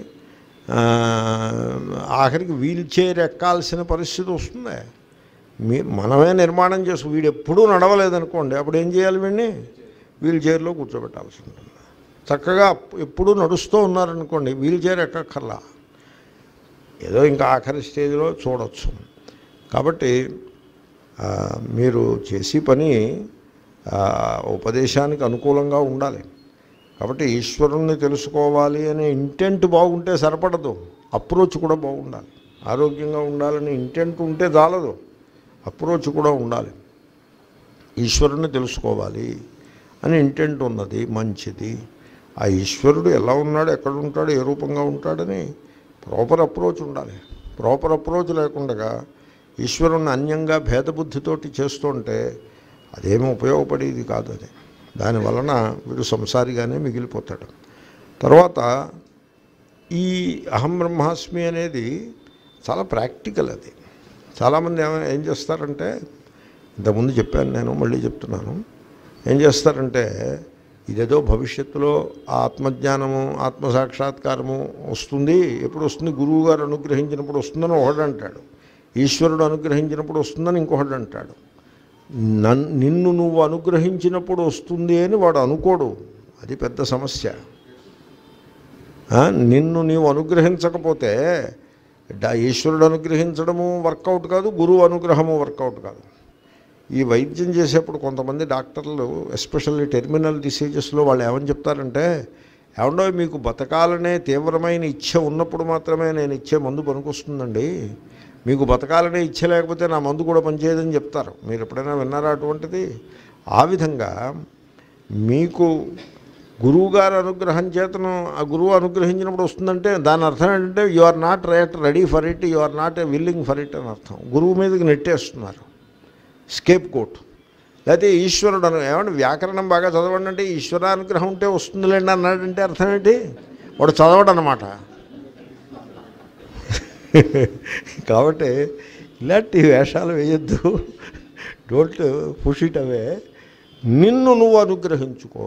ఆఖరికి వీల్ చైర్ ఎక్కాల్సిన పరిస్థితి వస్తుంది. మీ మనమే నిర్మాణం చేసు, వీడు ఎప్పుడూ నడవలేదనుకోండి, అప్పుడు ఏం చేయాలి? వీడిని వీల్ చైర్లో కూర్చోబెట్టాల్సి ఉంటుంది. చక్కగా ఎప్పుడూ నడుస్తూ ఉన్నారనుకోండి, వీల్ చైర్ ఎక్కక్కర్లా, ఏదో ఇంకా ఆఖరి స్టేజ్లో చూడవచ్చు. కాబట్టి మీరు చేసే పని ఉపదేశానికి అనుకూలంగా ఉండాలి. కాబట్టి ఈశ్వరుణ్ణి తెలుసుకోవాలి అనే ఇంటెంట్ బాగుంటే సరిపడదు, అప్రోచ్ కూడా బాగుండాలి. ఆరోగ్యంగా ఉండాలని ఇంటెంట్ ఉంటే చాలదు, అప్రోచ్ కూడా ఉండాలి. ఈశ్వరుణ్ణి తెలుసుకోవాలి అని ఇంటెంట్ ఉన్నది, మంచిది. ఆ ఈశ్వరుడు ఎలా ఉన్నాడు, ఎక్కడ ఉంటాడు, ఏ రూపంగా ఉంటాడని ప్రాపర్ అప్రోచ్ ఉండాలి. ప్రాపర్ అప్రోచ్ లేకుండా ఈశ్వరుణ్ణి అన్యంగా భేదబుద్ధితోటి చేస్తుంటే అదేమీ ఉపయోగపడేది కాదు. అది దానివలన వీడు సంసారిగానే మిగిలిపోతాడు. తర్వాత ఈ అహం బ్రహ్మాస్మి అనేది చాలా ప్రాక్టికల్. అది చాలామంది ఏమైనా ఏం చేస్తారంటే, ఇంతకుముందు చెప్పాను నేను, మళ్ళీ చెప్తున్నాను, ఏం చేస్తారంటే ఇదేదో భవిష్యత్తులో ఆత్మజ్ఞానము ఆత్మసాక్షాత్కారము వస్తుంది, ఎప్పుడు వస్తుంది, గురువు గారు అనుగ్రహించినప్పుడు వస్తుందని ఒకడు అంటాడు, ఈశ్వరుడు అనుగ్రహించినప్పుడు వస్తుందని ఇంకొకడు అంటాడు. నన్ నిన్ను నువ్వు అనుగ్రహించినప్పుడు వస్తుంది అని వాడు అనుకోడు, అది పెద్ద సమస్య. నిన్ను నీవు అనుగ్రహించకపోతే ఈశ్వరుడు అనుగ్రహించడము వర్కౌట్ కాదు, గురువు అనుగ్రహము వర్కౌట్ కాదు. ఈ వైద్యం చేసేప్పుడు కొంతమంది డాక్టర్లు ఎస్పెషల్లీ టెర్మినల్ డిసీజెస్లో వాళ్ళు ఏమని చెప్తారంటే, ఏమండో మీకు బతకాలనే తీవ్రమైన ఇచ్చ ఉన్నప్పుడు మాత్రమే నేను ఇచ్చే మందు పనికొస్తుందండి, మీకు బతకాలనే ఇచ్చ లేకపోతే నా మందు కూడా పనిచేయదని చెప్తారు. మీరు ఎప్పుడైనా విన్నారా అటువంటిది? ఆ విధంగా మీకు గురువుగారు అనుగ్రహం చేతను ఆ గురువు అనుగ్రహించినప్పుడు వస్తుందంటే దాని అర్థం ఏంటంటే you are not right ready for it, you are not willing for it అని అర్థం. గురువు మీదకి నెట్టేస్తున్నారు, స్కేప్ కోట్. లేకపోతే ఈశ్వరుడు అను ఏమంటే వ్యాకరణం బాగా చదవండి అంటే ఈశ్వరానుగ్రహం ఉంటే వస్తుందిలేండి అన్నాడంటే అర్థం ఏంటి? వాడు చదవడు అన్నమాట. కాబట్టి ఇలాంటి వేషాలు వేయొద్దు, డోంట్ పుష్ ఇట్ అవే. నిన్ను నువ్వు అనుగ్రహించుకో.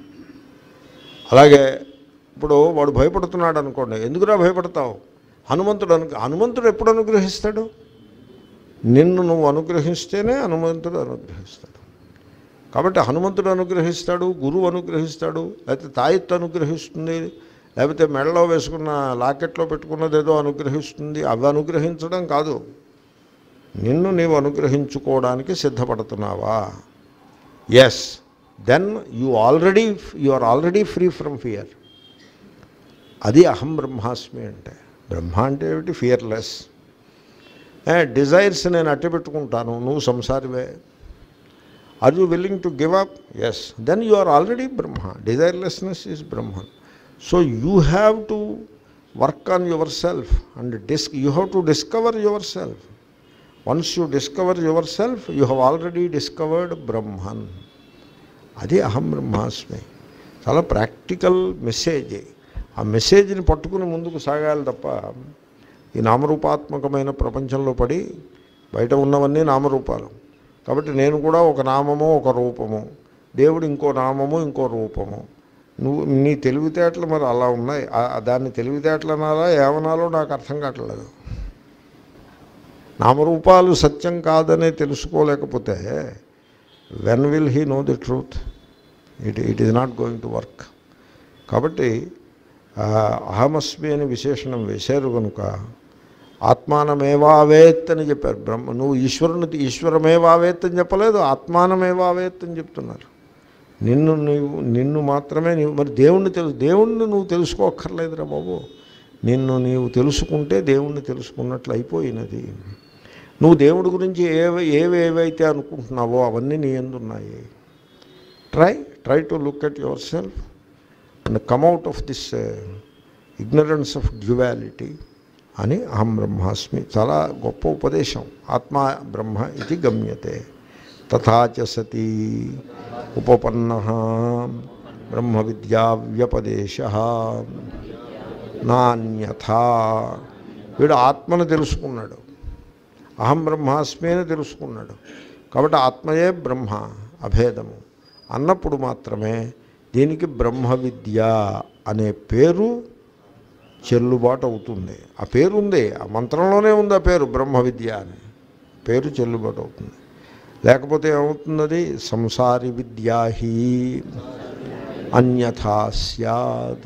అలాగే ఇప్పుడు వాడు భయపడుతున్నాడు అనుకోండి, ఎందుకురా భయపడతావు? హనుమంతుడు అను హనుమంతుడు ఎప్పుడు అనుగ్రహిస్తాడు? నిన్ను నువ్వు అనుగ్రహిస్తేనే హనుమంతుడు అనుగ్రహిస్తాడు. కాబట్టి హనుమంతుడు అనుగ్రహిస్తాడు, గురువు అనుగ్రహిస్తాడు, లేకపోతే తాయెత్తు అనుగ్రహిస్తుంది, లేకపోతే మెడలో వేసుకున్న లాకెట్లో పెట్టుకున్నది ఏదో అనుగ్రహిస్తుంది. అవి అనుగ్రహించడం కాదు, నిన్ను నీవు అనుగ్రహించుకోవడానికి సిద్ధపడుతున్నావా? Yes, then you already you are already free from fear. అది అహం బ్రహ్మాస్మి అంటే. బ్రహ్మ అంటే ఏమిటి? ఫియర్లెస్. డిజైర్స్ నేను అట్టి పెట్టుకుంటాను, నువ్వు సంసారివే. Are you willing to give up? Yes, then you are already Brahma. Desirelessness is Brahma. So you have to work on yourself and dis you have to discover yourself. Once you discover yourself you have already discovered Brahman. అది అహం బ్రహ్మాస్మి. చాలా practical message. ఆ మెసేజ్ని పట్టుకుని ముందుకు సాగాలి తప్ప ఈ నామరూపాత్మకమైన ప్రపంచంలో పడి బయట ఉన్నవన్నీ నామరూపాలు. కాబట్టి నేను కూడా ఒక నామము ఒక రూపము, దేవుడు ఇంకో నామము ఇంకో రూపము. నువ్వు నీ తెలివితేటలు మరి అలా ఉన్నాయి. దాన్ని తెలివితేటలు అనాలా ఏమనాలో నాకు అర్థం కావట్లేదు. నామరూపాలు సత్యం కాదనే తెలుసుకోలేకపోతే when will he know the truth? It it is not going to work. కాబట్టి అహమస్మి అని విశేషణం వేశారు కనుక ఆత్మానమేవావేత్ అని చెప్పారు. బ్రహ్మ నువ్వు ఈశ్వరుని ఈశ్వరమేవావేత్ అని చెప్పలేదు, ఆత్మానమేవావేత్ అని చెప్తున్నారు. నిన్ను నువ్వు నిన్ను మాత్రమే నీవు మరి దేవుణ్ణి తెలుసు. దేవుణ్ణి నువ్వు తెలుసుకోక్కర్లేదురా బాబు. నిన్ను నీవు తెలుసుకుంటే దేవుణ్ణి తెలుసుకున్నట్లు అయిపోయినది. నువ్వు దేవుడి గురించి ఏవి ఏవేవైతే అనుకుంటున్నావో అవన్నీ నీ యందున్నాయి. Try try to look at yourself and come out of this ignorance of duality అని అహం బ్రహ్మాస్మి. చాలా గొప్ప ఉపదేశం. ఆత్మా బ్రహ్మ ఇది గమ్యతే. తథాచ సతీ ఉపపన్న బ్రహ్మ విద్యా వ్యపదేశ నాన్యథా. వీడు ఆత్మను తెలుసుకున్నాడు, అహం బ్రహ్మాస్మి అని తెలుసుకున్నాడు. కాబట్టి ఆత్మయే బ్రహ్మ అభేదము అన్నప్పుడు మాత్రమే దీనికి బ్రహ్మ విద్య అనే పేరు చెల్లుబాటు అవుతుంది. ఆ పేరు ఉంది, ఆ మంత్రంలోనే ఉంది. ఆ పేరు బ్రహ్మ విద్య అని పేరు చెల్లుబాటు అవుతుంది. లేకపోతే ఏమవుతున్నది? సంసారి విద్యాహి అన్యథా స్యాద్.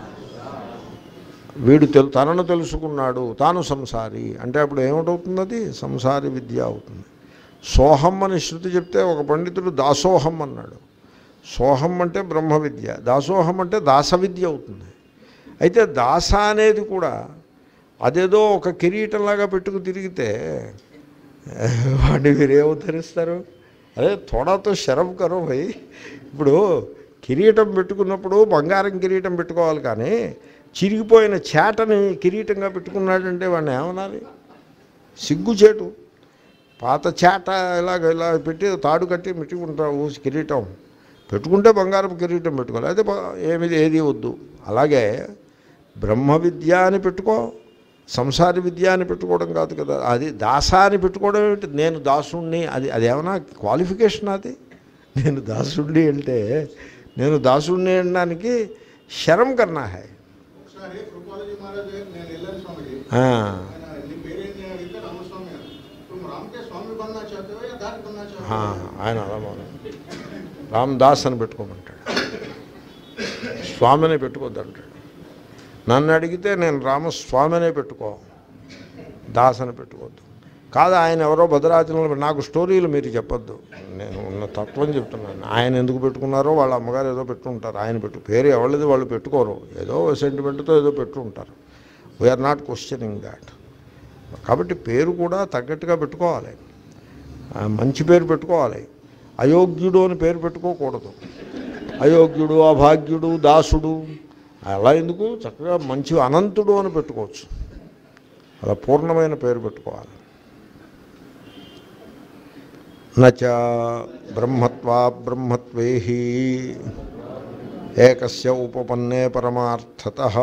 వీడు తెలు తనను తెలుసుకున్నాడు, తాను సంసారి అంటే అప్పుడు ఏమిటవుతున్నది? సంసారి విద్య అవుతుంది. సోహం అని శృతి చెప్తే ఒక పండితుడు దాసోహం అన్నాడు. సోహం అంటే బ్రహ్మ విద్య, దాసోహం అంటే దాస విద్య అవుతుంది. అయితే దాస అనేది కూడా అదేదో ఒక కిరీటంలాగా పెట్టుకు తిరిగితే వాడిని మీరు ఏమవుతరిస్తారు? అదే తోడాతో శరం కరో భయ్. ఇప్పుడు కిరీటం పెట్టుకున్నప్పుడు బంగారం కిరీటం పెట్టుకోవాలి, కానీ చిరిగిపోయిన చేటని కిరీటంగా పెట్టుకున్నాడంటే వాడిని ఏమనాలి? సిగ్గుచేటు. పాత చేట ఇలాగ ఇలా పెట్టి తాడు కట్టి పెట్టుకుంటావు కిరీటం. పెట్టుకుంటే బంగారం కిరీటం పెట్టుకోవాలి, అయితే ఏమి ఏది వద్దు. అలాగే బ్రహ్మ విద్య అని పెట్టుకో, సంసార విద్య అని పెట్టుకోవడం కాదు కదా. అది దాస అని పెట్టుకోవడం ఏమిటి? నేను దాసుణ్ణి, అది అదేమన్నా క్వాలిఫికేషన్? అది నేను దాసుణ్ణి అంటే నేను దాసుణ్ణి అనడానికి శరం కన్నా హై. ఆయన అలా రామ్దాస్ అని పెట్టుకోమంటాడు, స్వామిని పెట్టుకోద్దంటాడు. నన్ను అడిగితే నేను రామస్వామినే పెట్టుకో, దాస్ అని పెట్టుకోవద్దు. కాదు ఆయన ఎవరో భద్రాచలంలో, నాకు స్టోరీలు మీరు చెప్పొద్దు, నేను ఉన్న తత్వం చెప్తున్నాను. ఆయన ఎందుకు పెట్టుకున్నారో వాళ్ళ అమ్మగారు ఏదో పెట్టుకుంటారు, ఆయన పెట్టు పేరు ఎవరిది వాళ్ళు పెట్టుకోరు, ఏదో సెంటిమెంట్తో ఏదో పెట్టుకుంటారు. We are not questioning that. కాబట్టి పేరు కూడా తగ్గట్టుగా పెట్టుకోవాలి, మంచి పేరు పెట్టుకోవాలి. అయోగ్యుడు అని పేరు పెట్టుకోకూడదు. అయోగ్యుడు, అభాగ్యుడు, దాసుడు అలా ఎందుకు? చక్కగా మంచి అనంతుడు అని పెట్టుకోవచ్చు. అలా పూర్ణమైన పేరు పెట్టుకోవాలి. నచ బ్రహ్మత్వా బ్రహ్మత్వేహి ఏకస్య ఉపపన్నే పరమార్థతః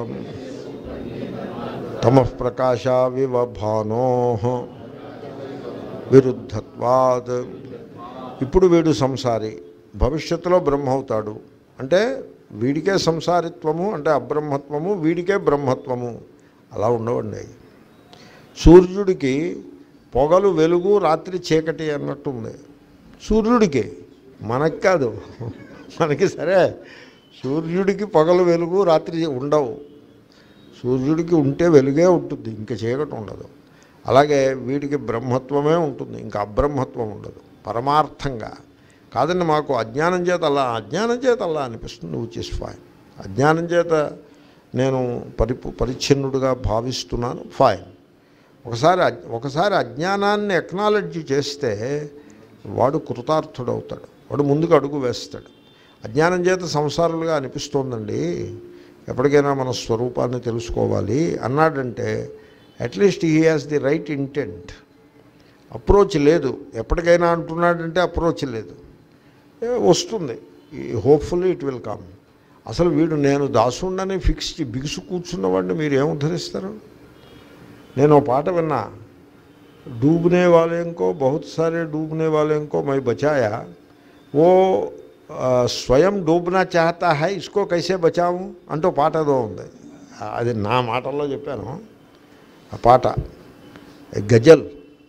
తమః ప్రకాశావివ భానోః విరుద్ధత్వాద్. ఇప్పుడు వీడు సంసారి, భవిష్యత్తులో బ్రహ్మ అవుతాడు అంటే వీడికే సంసారిత్వము అంటే అబ్రహ్మత్వము, వీడికే బ్రహ్మత్వము అలా ఉండవండి. సూర్యుడికి పొగలు వెలుగు, రాత్రి చీకటి అన్నట్టుంది సూర్యుడికి, మనకి కాదు. మనకి సరే సూర్యుడికి పొగలు వెలుగు రాత్రి ఉండవు. సూర్యుడికి ఉంటే వెలుగే ఉంటుంది, ఇంకా చీకటి ఉండదు. అలాగే వీడికి బ్రహ్మత్వమే ఉంటుంది, ఇంకా అబ్రహ్మత్వం ఉండదు. పరమార్థంగా కాదండి, మాకు అజ్ఞానం చేత అలా అజ్ఞానం చేత అలా అనిపిస్తుంది, విచ్ ఇస్ ఫైన్. అజ్ఞానం చేత నేను పరిపు పరిచ్ఛిన్నుడిగా భావిస్తున్నాను, ఫైన్. ఒకసారి ఒకసారి అజ్ఞానాన్ని ఎక్నాలెడ్జ్ చేస్తే వాడు కృతార్థుడవుతాడు, వాడు ముందుకు అడుగు వేస్తాడు. అజ్ఞానం చేత సంసారాలుగా అనిపిస్తోందండి, ఎప్పటికైనా మన స్వరూపాన్ని తెలుసుకోవాలి అన్నాడంటే at least he has the right intent. Approach లేదు, ఎప్పటికైనా అంటున్నాడంటే అప్రోచ్ లేదు, వస్తుంది, హోప్ఫుల్లీ ఇట్ విల్ కమ్. అసలు వీడు నేను దాసుండని ఫిక్స్ బిగుసు కూర్చున్నవాడిని మీరు ఏం ఉద్ధరిస్తారు? నేను ఓ పాట విన్నా, डूबने वाले को बहुत सारे डूबने वाले को मैं बचाया, वो स्वयं डूबना चाहता है, इसको कैसे बचाऊं अंटू पाట ఏదో ఉంది. అది నా మాటల్లో చెప్పాను. ఆ పాట గజల్.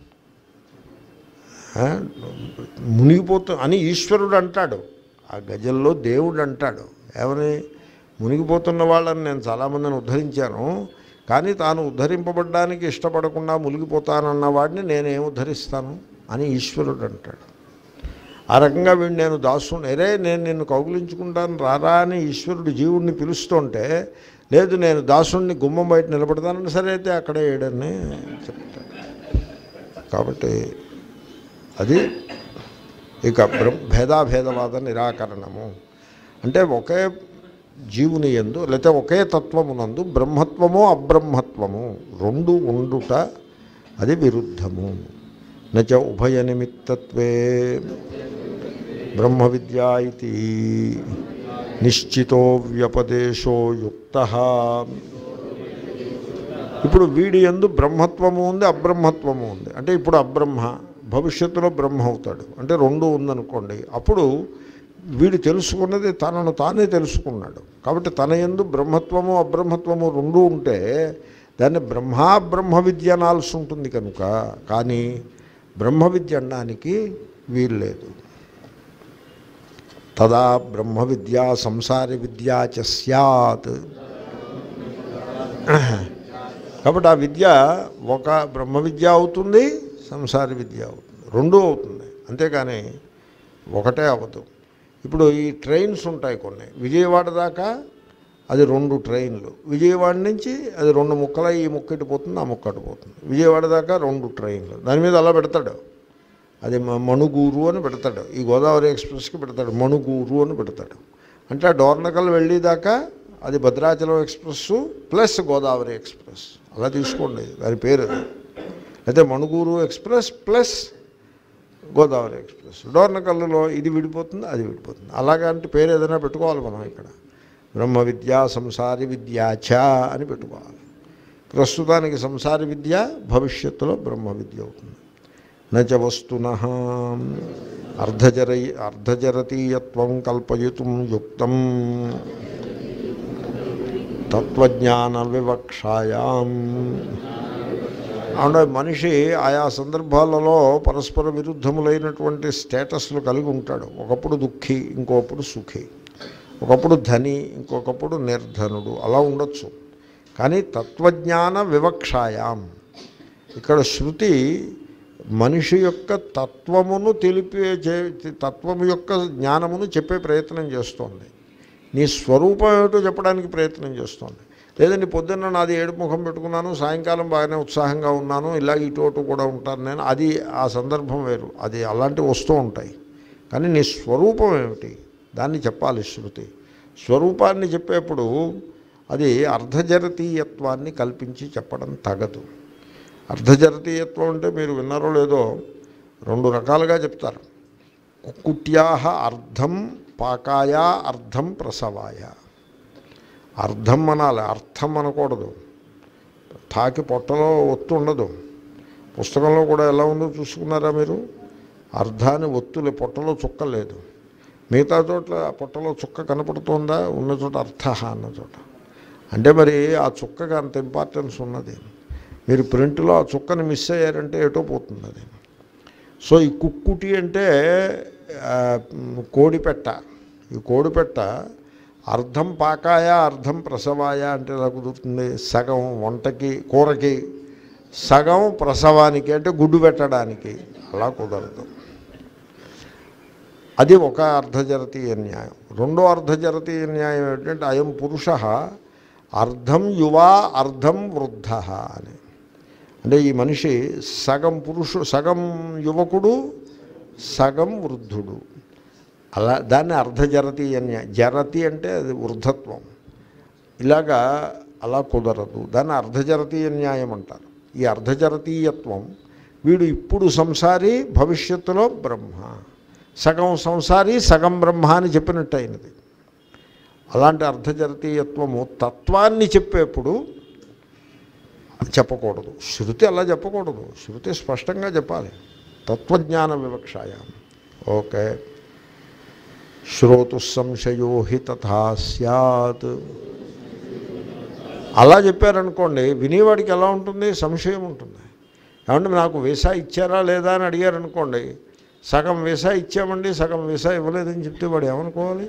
మునిగిపోతు అని ఈశ్వరుడు అంటాడు, ఆ గజల్లో దేవుడు అంటాడు. ఏమని? మునిగిపోతున్న వాళ్ళని నేను చాలామందిని ఉద్ధరించాను, కానీ తాను ఉద్ధరింపబడ్డానికి ఇష్టపడకుండా మునిగిపోతానన్న వాడిని నేనేం ఉద్ధరిస్తాను అని ఈశ్వరుడు అంటాడు. ఆ రకంగా వీడు నేను దాసుని, అరే నేను నిన్ను కౌగులించుకుంటాను రారా అని ఈశ్వరుడు జీవుడిని పిలుస్తుంటే, లేదు నేను దాసుడిని గుమ్మం బయట నిలబడతానని, సరే అయితే అక్కడే ఏడని చెప్తాడు. కాబట్టి అది ఇక బ్రహ్మ భేదాభేదవాద నిరాకరణము అంటే ఒకే జీవుని యందు లేకపోతే ఒకే తత్వమునందు బ్రహ్మత్వము అబ్రహ్మత్వము రెండు ఉండుట అది విరుద్ధము. నచ ఉభయ నిమిత్తత్వే బ్రహ్మ విద్యా ఇతి నిశ్చితో వ్యపదేశో యుక్తః. ఇప్పుడు వీడి యందు బ్రహ్మత్వము ఉంది అబ్రహ్మత్వము ఉంది అంటే ఇప్పుడు అబ్రహ్మ, భవిష్యత్తులో బ్రహ్మ అవుతాడు అంటే రెండు ఉందనుకోండి. అప్పుడు వీడు తెలుసుకున్నది తనను తానే తెలుసుకున్నాడు కాబట్టి తన యందు బ్రహ్మత్వము అబ్రహ్మత్వము రెండు ఉంటే దాన్ని బ్రహ్మా బ్రహ్మ విద్య అనాల్సి ఉంటుంది కనుక, కానీ బ్రహ్మ విద్య అనడానికి వీలు లేదు. తదా బ్రహ్మ విద్యా సంసారి విద్యా చ స్యాత్. కాబట్టి ఆ విద్య ఒక బ్రహ్మ విద్య అవుతుంది, సంసారి విద్య అవుతుంది, రెండూ అవుతుంది, అంతేకాని ఒకటే అవ్వదు. ఇప్పుడు ఈ ట్రైన్స్ ఉంటాయి కొన్ని, విజయవాడ దాకా అది రెండు ట్రైన్లు, విజయవాడ నుంచి అది రెండు ముక్కల ఈ ముక్కటి పోతుంది ఆ ముక్కటి పోతుంది, విజయవాడ దాకా రెండు ట్రైన్లు, దాని మీద అలా పెడతాడు, అది మణుగూరు అని పెడతాడు, ఈ గోదావరి ఎక్స్ప్రెస్కి పెడతాడు మణుగూరు అని పెడతాడు. అంటే ఆ డోర్నకల్ వెళ్ళేదాకా అది Bhadrachalam express plus Godavari express అలా తీసుకోండి దాని పేరు. అయితే Manuguru express plus Godavari express, డోర్నకల్లో ఇది విడిపోతుంది అది విడిపోతుంది, అలాగంటే పేరు ఏదైనా పెట్టుకోవాలి మనం. ఇక్కడ బ్రహ్మ విద్య సంసారి విద్యాచ అని పెట్టుకోవాలి. ప్రస్తుతానికి సంసారి విద్య, భవిష్యత్తులో బ్రహ్మ విద్య అవుతుంది. నచ వస్తునః అర్ధజర అర్ధజరతీయత్వం కల్పయితుం యుక్తం తత్వజ్ఞాన వివక్షాయాం. అంటే మనిషి ఆయా సందర్భాలలో పరస్పర విరుద్ధములైనటువంటి స్టేటస్లు కలిగి ఉంటాడు. ఒకప్పుడు దుఃఖి, ఇంకొకప్పుడు సుఖి, ఒకప్పుడు ధని, ఇంకొకప్పుడు నిర్ధనుడు, అలా ఉండొచ్చు. కానీ తత్వజ్ఞాన వివక్షాయాం, ఇక్కడ శృతి మనిషి యొక్క తత్వమును తెలిపే తత్వము యొక్క జ్ఞానమును చెప్పే ప్రయత్నం చేస్తోంది. నీ స్వరూపం ఏమిటో చెప్పడానికి ప్రయత్నం చేస్తోంది. లేదండి పొద్దున్న నాది ఏడు ముఖం పెట్టుకున్నాను, సాయంకాలం బాగానే ఉత్సాహంగా ఉన్నాను, ఇలాగ ఇటు అటు కూడా ఉంటాను నేను, అది ఆ సందర్భం వేరు, అది అలాంటివి వస్తూ ఉంటాయి. కానీ నీ స్వరూపం ఏమిటి దాన్ని చెప్పాలి శృతి. స్వరూపాన్ని చెప్పేప్పుడు అది అర్ధజరతీయత్వాన్ని కల్పించి చెప్పడం తగదు. అర్ధజరతీయత్వం అంటే మీరు విన్నారో లేదో రెండు రకాలుగా చెప్తారు. కుక్కుట్యాహ అర్ధం పాకాయ అర్ధం ప్రసవాయ. అర్ధం అనాలి, అర్థం అనకూడదు. తాకి పొట్టలో ఒత్తు ఉండదు. పుస్తకంలో కూడా ఎలా ఉందో చూసుకున్నారా మీరు? అర్ధాన్ని ఒత్తులే, పొట్టలో చుక్క లేదు. మిగతా చోట్ల పొట్టలో చుక్క కనపడుతుందా? ఉన్న చోట అర్థ అన్న చోట. అంటే మరి ఆ చుక్కకి అంత ఇంపార్టెన్స్ ఉన్నది. మీరు ప్రింట్లో ఆ చుక్కని మిస్ అయ్యారంటే ఎటో పోతుంది అది. సో ఈ కుక్కుటి అంటే కోడిపెట్ట. ఈ కోడిపెట్ట అర్ధం పాకాయ అర్ధం ప్రసవాయ అంటే ఎలా కుదురుతుంది? సగం వంటకి కూరకి, సగం ప్రసవానికి అంటే గుడ్డు పెట్టడానికి. అలా కుదరదు. అది ఒక అర్ధజరతీయ న్యాయం. రెండో అర్ధజరతీయ న్యాయం ఏంటంటే అయం పురుష అర్ధం యువా అర్ధం వృద్ధ అని. అంటే ఈ మనిషి సగం పురుషు, సగం యువకుడు, సగం వృద్ధుడు. అలా దాన్ని అర్ధజరతీయ న్యాయం. జరతి అంటే అది వృద్ధత్వం. ఇలాగా అలా కుదరదు. దాన్ని అర్ధజరతీయ న్యాయం అంటారు. ఈ అర్ధజరతీయత్వం వీడు ఇప్పుడు సంసారి, భవిష్యత్తులో బ్రహ్మ, సగం సంసారి సగం బ్రహ్మ అని చెప్పినట్టు అయినది. అలాంటి అర్ధజరతీయత్వము తత్వాన్ని చెప్పేప్పుడు చెప్పకూడదు. శృతి అలా చెప్పకూడదు. శృతి స్పష్టంగా చెప్పాలి. తత్వజ్ఞాన వివక్షాయాం. ఓకే. శ్రోతు సంశయో హి తథా స్యాత్. అలా చెప్పారనుకోండి, వినేవాడికి ఎలా ఉంటుంది? సంశయం ఉంటుంది. ఏమంటే నాకు వీసా ఇచ్చారా లేదా అని అడిగారనుకోండి, సగం వీసా ఇచ్చామండి, సగం వీసా ఇవ్వలేదని చెప్తే వాడు ఏమనుకోవాలి?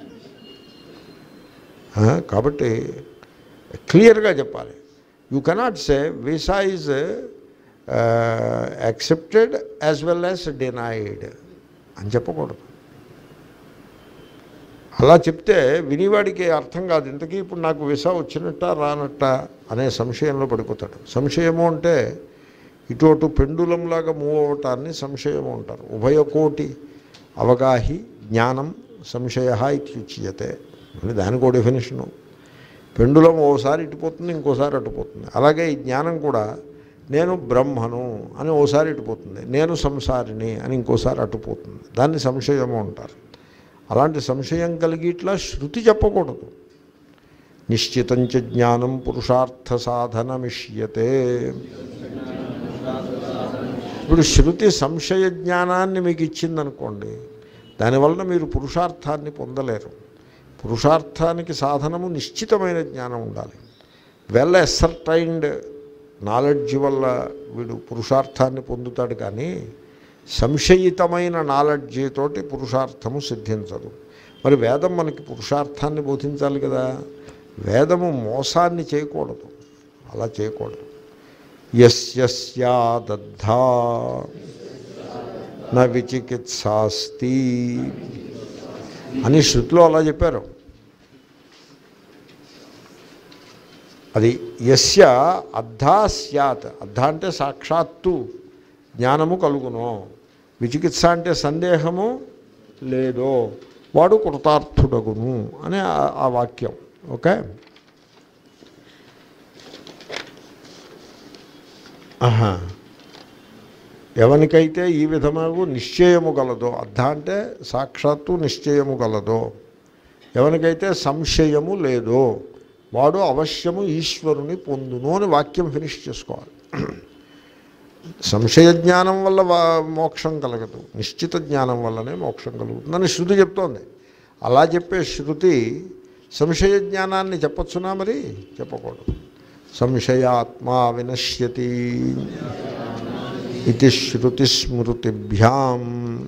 కాబట్టి క్లియర్గా చెప్పాలి. You cannot say visa is accepted as well as denied అని చెప్పకూడదు. అలా చెప్తే వినివాడికి అర్థం కాదు. ఇంతకీ ఇప్పుడు నాకు వీసా వచ్చినట్ట రానట్ట అనే సంశయంలో పడిపోతాడు. సంశయము అంటే ఇటు అటు పెండులంలాగా మూవ్ అవటాన్ని సంశయము అంటారు. ఉభయకోటి అవగాహి జ్ఞానం సంశయ ఇత్యుచ్యతే అని దానికి ఒక డెఫినేషను. పెండులం ఓసారి ఇటుపోతుంది, ఇంకోసారి అటుపోతుంది. అలాగే ఈ జ్ఞానం కూడా నేను బ్రహ్మను అని ఓసారి ఇటుపోతుంది, నేను సంసారిని అని ఇంకోసారి అటుపోతుంది. దాన్ని సంశయము అంటారు. అలాంటి సంశయం కలిగి ఇట్లా శృతి చెప్పకూడదు. నిశ్చితంచ జ్ఞానం పురుషార్థ సాధనమిష్యతే. ఇప్పుడు శృతి సంశయ జ్ఞానాన్ని మీకు ఇచ్చిందనుకోండి, దానివలన మీరు పురుషార్థాన్ని పొందలేరు. పురుషార్థానికి సాధనము నిశ్చితమైన జ్ఞానం ఉండాలి. వెల్ ఎసర్టైన్డ్ నాలెడ్జ్ వల్ల వీడు పురుషార్థాన్ని పొందుతాడు. కానీ సంశయితమైన నాలెడ్జి తోటి పురుషార్థము సిద్ధించదు. మరి వేదం మనకి పురుషార్థాన్ని బోధించాలి కదా. వేదము మోసాన్ని చేయకూడదు, అలా చేయకూడదు. యస్యస్యాదద్ధా న విచికిత్సాస్తి అని శృతిలో అలా చెప్పారు. అది యస్య అద్ధా స్యాత్. అద్ధా అంటే సాక్షాత్తు జ్ఞానము కలుగునో, విచికిత్స అంటే సందేహము లేదో, వాడు కృతార్థుడగును అనే ఆ వాక్యం. ఓకే. ఆహా. ఎవరికైతే ఈ విధముగా నిశ్చయము గలదో, అర్థ అంటే సాక్షాత్తు నిశ్చయము గలదో, ఎవరికైతే సంశయము లేదో వాడు అవశ్యము ఈశ్వరుని పొందును అని వాక్యం ఫినిష్ చేసుకోవాలి. సంశయ జ్ఞానం వల్ల మోక్షం కలగదు, నిశ్చిత జ్ఞానం వల్లనే మోక్షం కలుగుతుందని శృతి చెప్తోంది. అలా చెప్పే శృతి సంశయ జ్ఞానాన్ని చెప్పచ్చునా? మరి చెప్పకూడదు. సంశయాత్మా వినశ్యతి ఇది శృతి స్మృతిభ్యాం.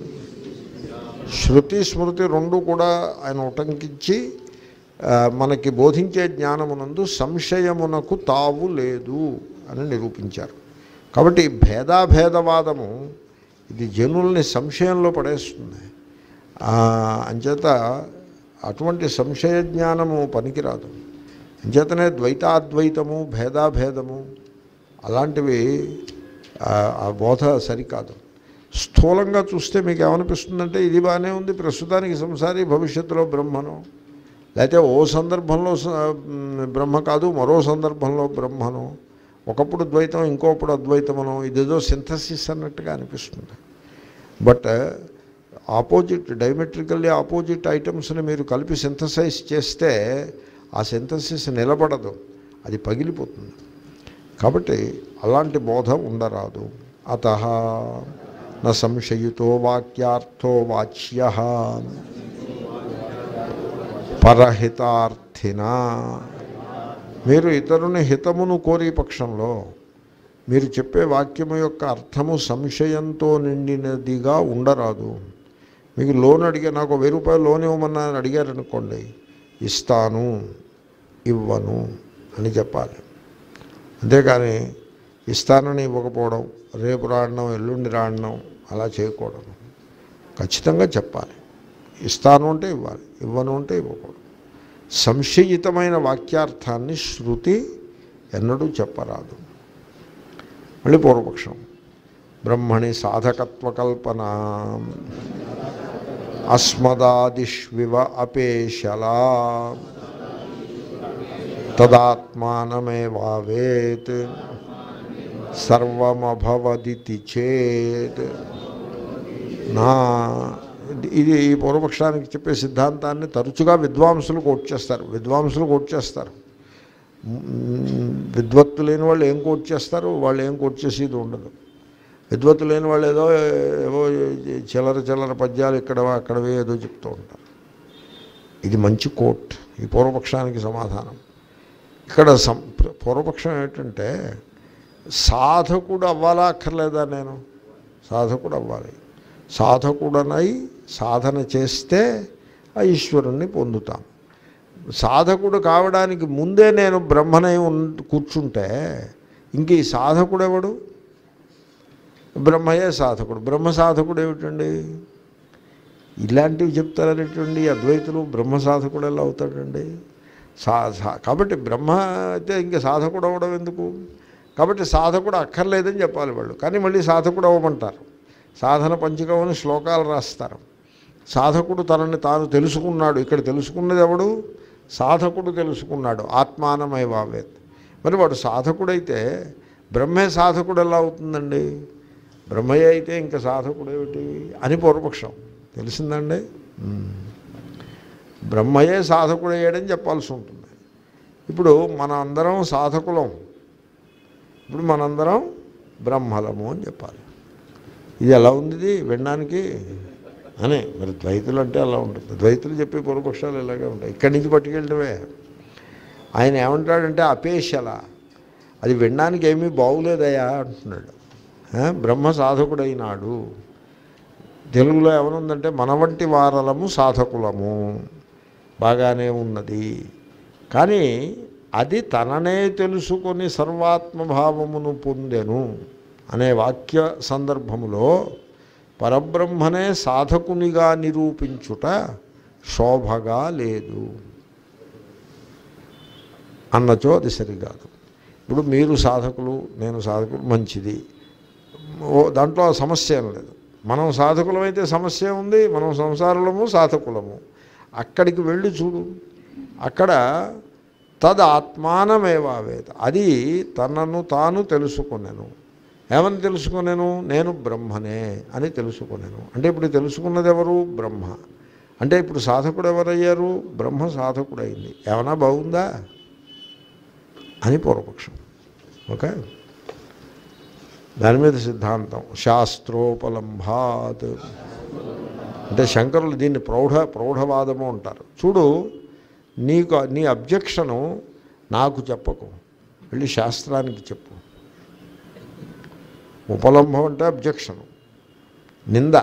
శృతి స్మృతి రెండు కూడా ఆయన ఉటంకించి మనకి బోధించే జ్ఞానమునందు సంశయమునకు తావు లేదు అని నిరూపించారు. కాబట్టి భేదాభేదవాదము ఇది జనుల్ని సంశయంలో పడేస్తుంది. అంచేత అటువంటి సంశయ జ్ఞానము పనికిరాదు. అంచేతనే ద్వైతాద్వైతము, భేదాభేదము అలాంటివి ఆ బోధ సరికాదు. స్థూలంగా చూస్తే మీకు ఏమనిపిస్తుందంటే ఇది బాగానే ఉంది, ప్రస్తుతానికి సంసారి, భవిష్యత్తులో బ్రహ్మను, లేకపోతే ఓ సందర్భంలో బ్రహ్మ కాదు మరో సందర్భంలో బ్రహ్మను, ఒకప్పుడు ద్వైతం ఇంకోప్పుడు అద్వైతమను, ఇదేదో సింథసిస్ అన్నట్టుగా అనిపిస్తుంది. బట్ ఆపోజిట్, డైమెట్రికల్లీ ఆపోజిట్ ఐటమ్స్ని మీరు కలిపి సింథసైజ్ చేస్తే ఆ సింథసిస్ నిలబడదు, అది పగిలిపోతుంది. కాబట్టి అలాంటి బోధ ఉండరాదు. అతః న సంశయితో వాక్యార్థో వాచ్యః పరహితార్థినా. మీరు ఇతరుని హితమును కోరే పక్షంలో మీరు చెప్పే వాక్యము యొక్క అర్థము సంశయంతో నిండినదిగా ఉండరాదు. మీకు లోన్ అడిగా, నాకు వెయ్యి రూపాయలు లోన్ ఇవ్వమన్నా అడిగారనుకోండి, ఇస్తాను ఇవ్వను అని చెప్పాలి. అంతేకాని ఇస్తానని ఇవ్వకపోవడం, రేపు రావడం ఎల్లుండి రావడం అలా చేయకూడదు. ఖచ్చితంగా చెప్పాలి. ఇస్తాను అంటే ఇవ్వాలి, ఇవ్వను అంటే ఇవ్వకూడదు. సంశయితమైన వాక్యార్థాన్ని శృతి ఎన్నడూ చెప్పరాదు. మళ్ళీ పూర్వపక్షం. బ్రహ్మణి సాధకత్వకల్పన అస్మదాదిష్వివ అపేశలా. తదాత్మానమేవావేత్ సర్వమభవదితి చేత్ నా. ఇది ఈ పూర్వపక్షానికి చెప్పే సిద్ధాంతాన్ని తరచుగా విద్వాంసులు కోట్ చేస్తారు. విద్వాంసులు కోట్ చేస్తారు. విద్వత్తు లేని వాళ్ళు ఏం కోట్ చేస్తారు, వాళ్ళు ఏం కోట్ చేసేది ఉండదు. విద్వత్తు లేని వాళ్ళు ఏదో ఏవో చిల్లర చిల్లర పద్యాలు ఇక్కడ అక్కడవే ఏదో చెప్తూ ఉంటారు. ఇది మంచి కోట్, ఈ పూర్వపక్షానికి సమాధానం. ఇక్కడ సం పూర్వపక్షం ఏంటంటే సాధకుడు అవ్వాలా అక్కర్లేదా? నేను సాధకుడు అవ్వాలి. సాధకుడనై సాధన చేస్తే ఆ ఈశ్వరుణ్ణి పొందుతాం. సాధకుడు కావడానికి ముందే నేను బ్రహ్మనై కూర్చుంటే ఇంక ఈ సాధకుడు ఎవడు? బ్రహ్మయే సాధకుడు. బ్రహ్మ సాధకుడు ఏమిటండి? ఇలాంటివి చెప్తారనేటువంటి అద్వైతులు బ్రహ్మ సాధకుడు ఎలా అవుతాడండి? సా కాబట్టి బ్రహ్మ అయితే ఇంకా సాధకుడు అవ్వడం ఎందుకు? కాబట్టి సాధకుడు అక్కర్లేదని చెప్పాలి వాళ్ళు. కానీ మళ్ళీ సాధకుడు అవ్వమంటారు. సాధన పంచకమని శ్లోకాలు రాస్తారు. సాధకుడు తనని తాను తెలుసుకున్నాడు. ఇక్కడ తెలుసుకున్నది ఎవడు? సాధకుడు తెలుసుకున్నాడు. ఆత్మానమేవావేత్. మరి వాడు సాధకుడైతే బ్రహ్మే సాధకుడు ఎలా అవుతుందండి? బ్రహ్మయ్య అయితే ఇంకా సాధకుడు ఏమిటి అని పూర్వపక్షం. తెలిసిందండి? బ్రహ్మయే సాధకుడు అయ్యాడని చెప్పాల్సి ఉంటుంది. ఇప్పుడు మన అందరం సాధకులం, ఇప్పుడు మనందరం బ్రహ్మలము అని చెప్పాలి. ఇది ఎలా ఉంది వినడానికి అని. మరి ద్వైతులు అంటే అలా ఉంటుంది. ద్వైతులు చెప్పే పూర్వపక్షాలు ఇలాగే ఉంటాయి. ఇక్కడి నుంచి పట్టుకెళ్ళటమే. ఆయన ఏమంటాడంటే అపేశల, అది వినడానికి ఏమీ బాగులేదయా అంటున్నాడు. బ్రహ్మ సాధకుడైనాడు. తెలుగులో ఏమనుందంటే మన వంటి వారలము సాధకులము, బాగానే ఉన్నది. కానీ అది తననే తెలుసుకొని సర్వాత్మభావమును పొందెను అనే వాక్య సందర్భములో పరబ్రహ్మనే సాధకునిగా నిరూపించుట శోభగా లేదు అన్నచో అది సరికాదు. ఇప్పుడు మీరు సాధకులు, నేను సాధకులు, మంచిది, దాంట్లో సమస్య ఏం లేదు. మనం సాధకులమైతే సమస్య ఉంది. మనం సంసారులము సాధకులము. అక్కడికి వెళ్ళి చూడు, అక్కడ తద్ ఆత్మానమేవావేత, అది తనను తాను తెలుసుకునేను. ఏమని తెలుసుకునేను? నేను బ్రహ్మనే అని తెలుసుకునేను. అంటే ఇప్పుడు తెలుసుకున్నది ఎవరు? బ్రహ్మ. అంటే ఇప్పుడు సాధకుడు ఎవరయ్యారు? బ్రహ్మ సాధకుడైంది. ఏమన్నా బాగుందా అని పూర్వపక్షం. ఓకే, దాని మీద సిద్ధాంతం శాస్త్రోపలంభాత్. అంటే శంకరులు దీన్ని ప్రౌఢ ప్రౌఢవాదము అంటారు. చూడు, నీకు నీ అబ్జెక్షను నాకు చెప్పకు, వెళ్ళి శాస్త్రానికి చెప్పు. ఉపలంభం అంటే అబ్జెక్షను, నింద.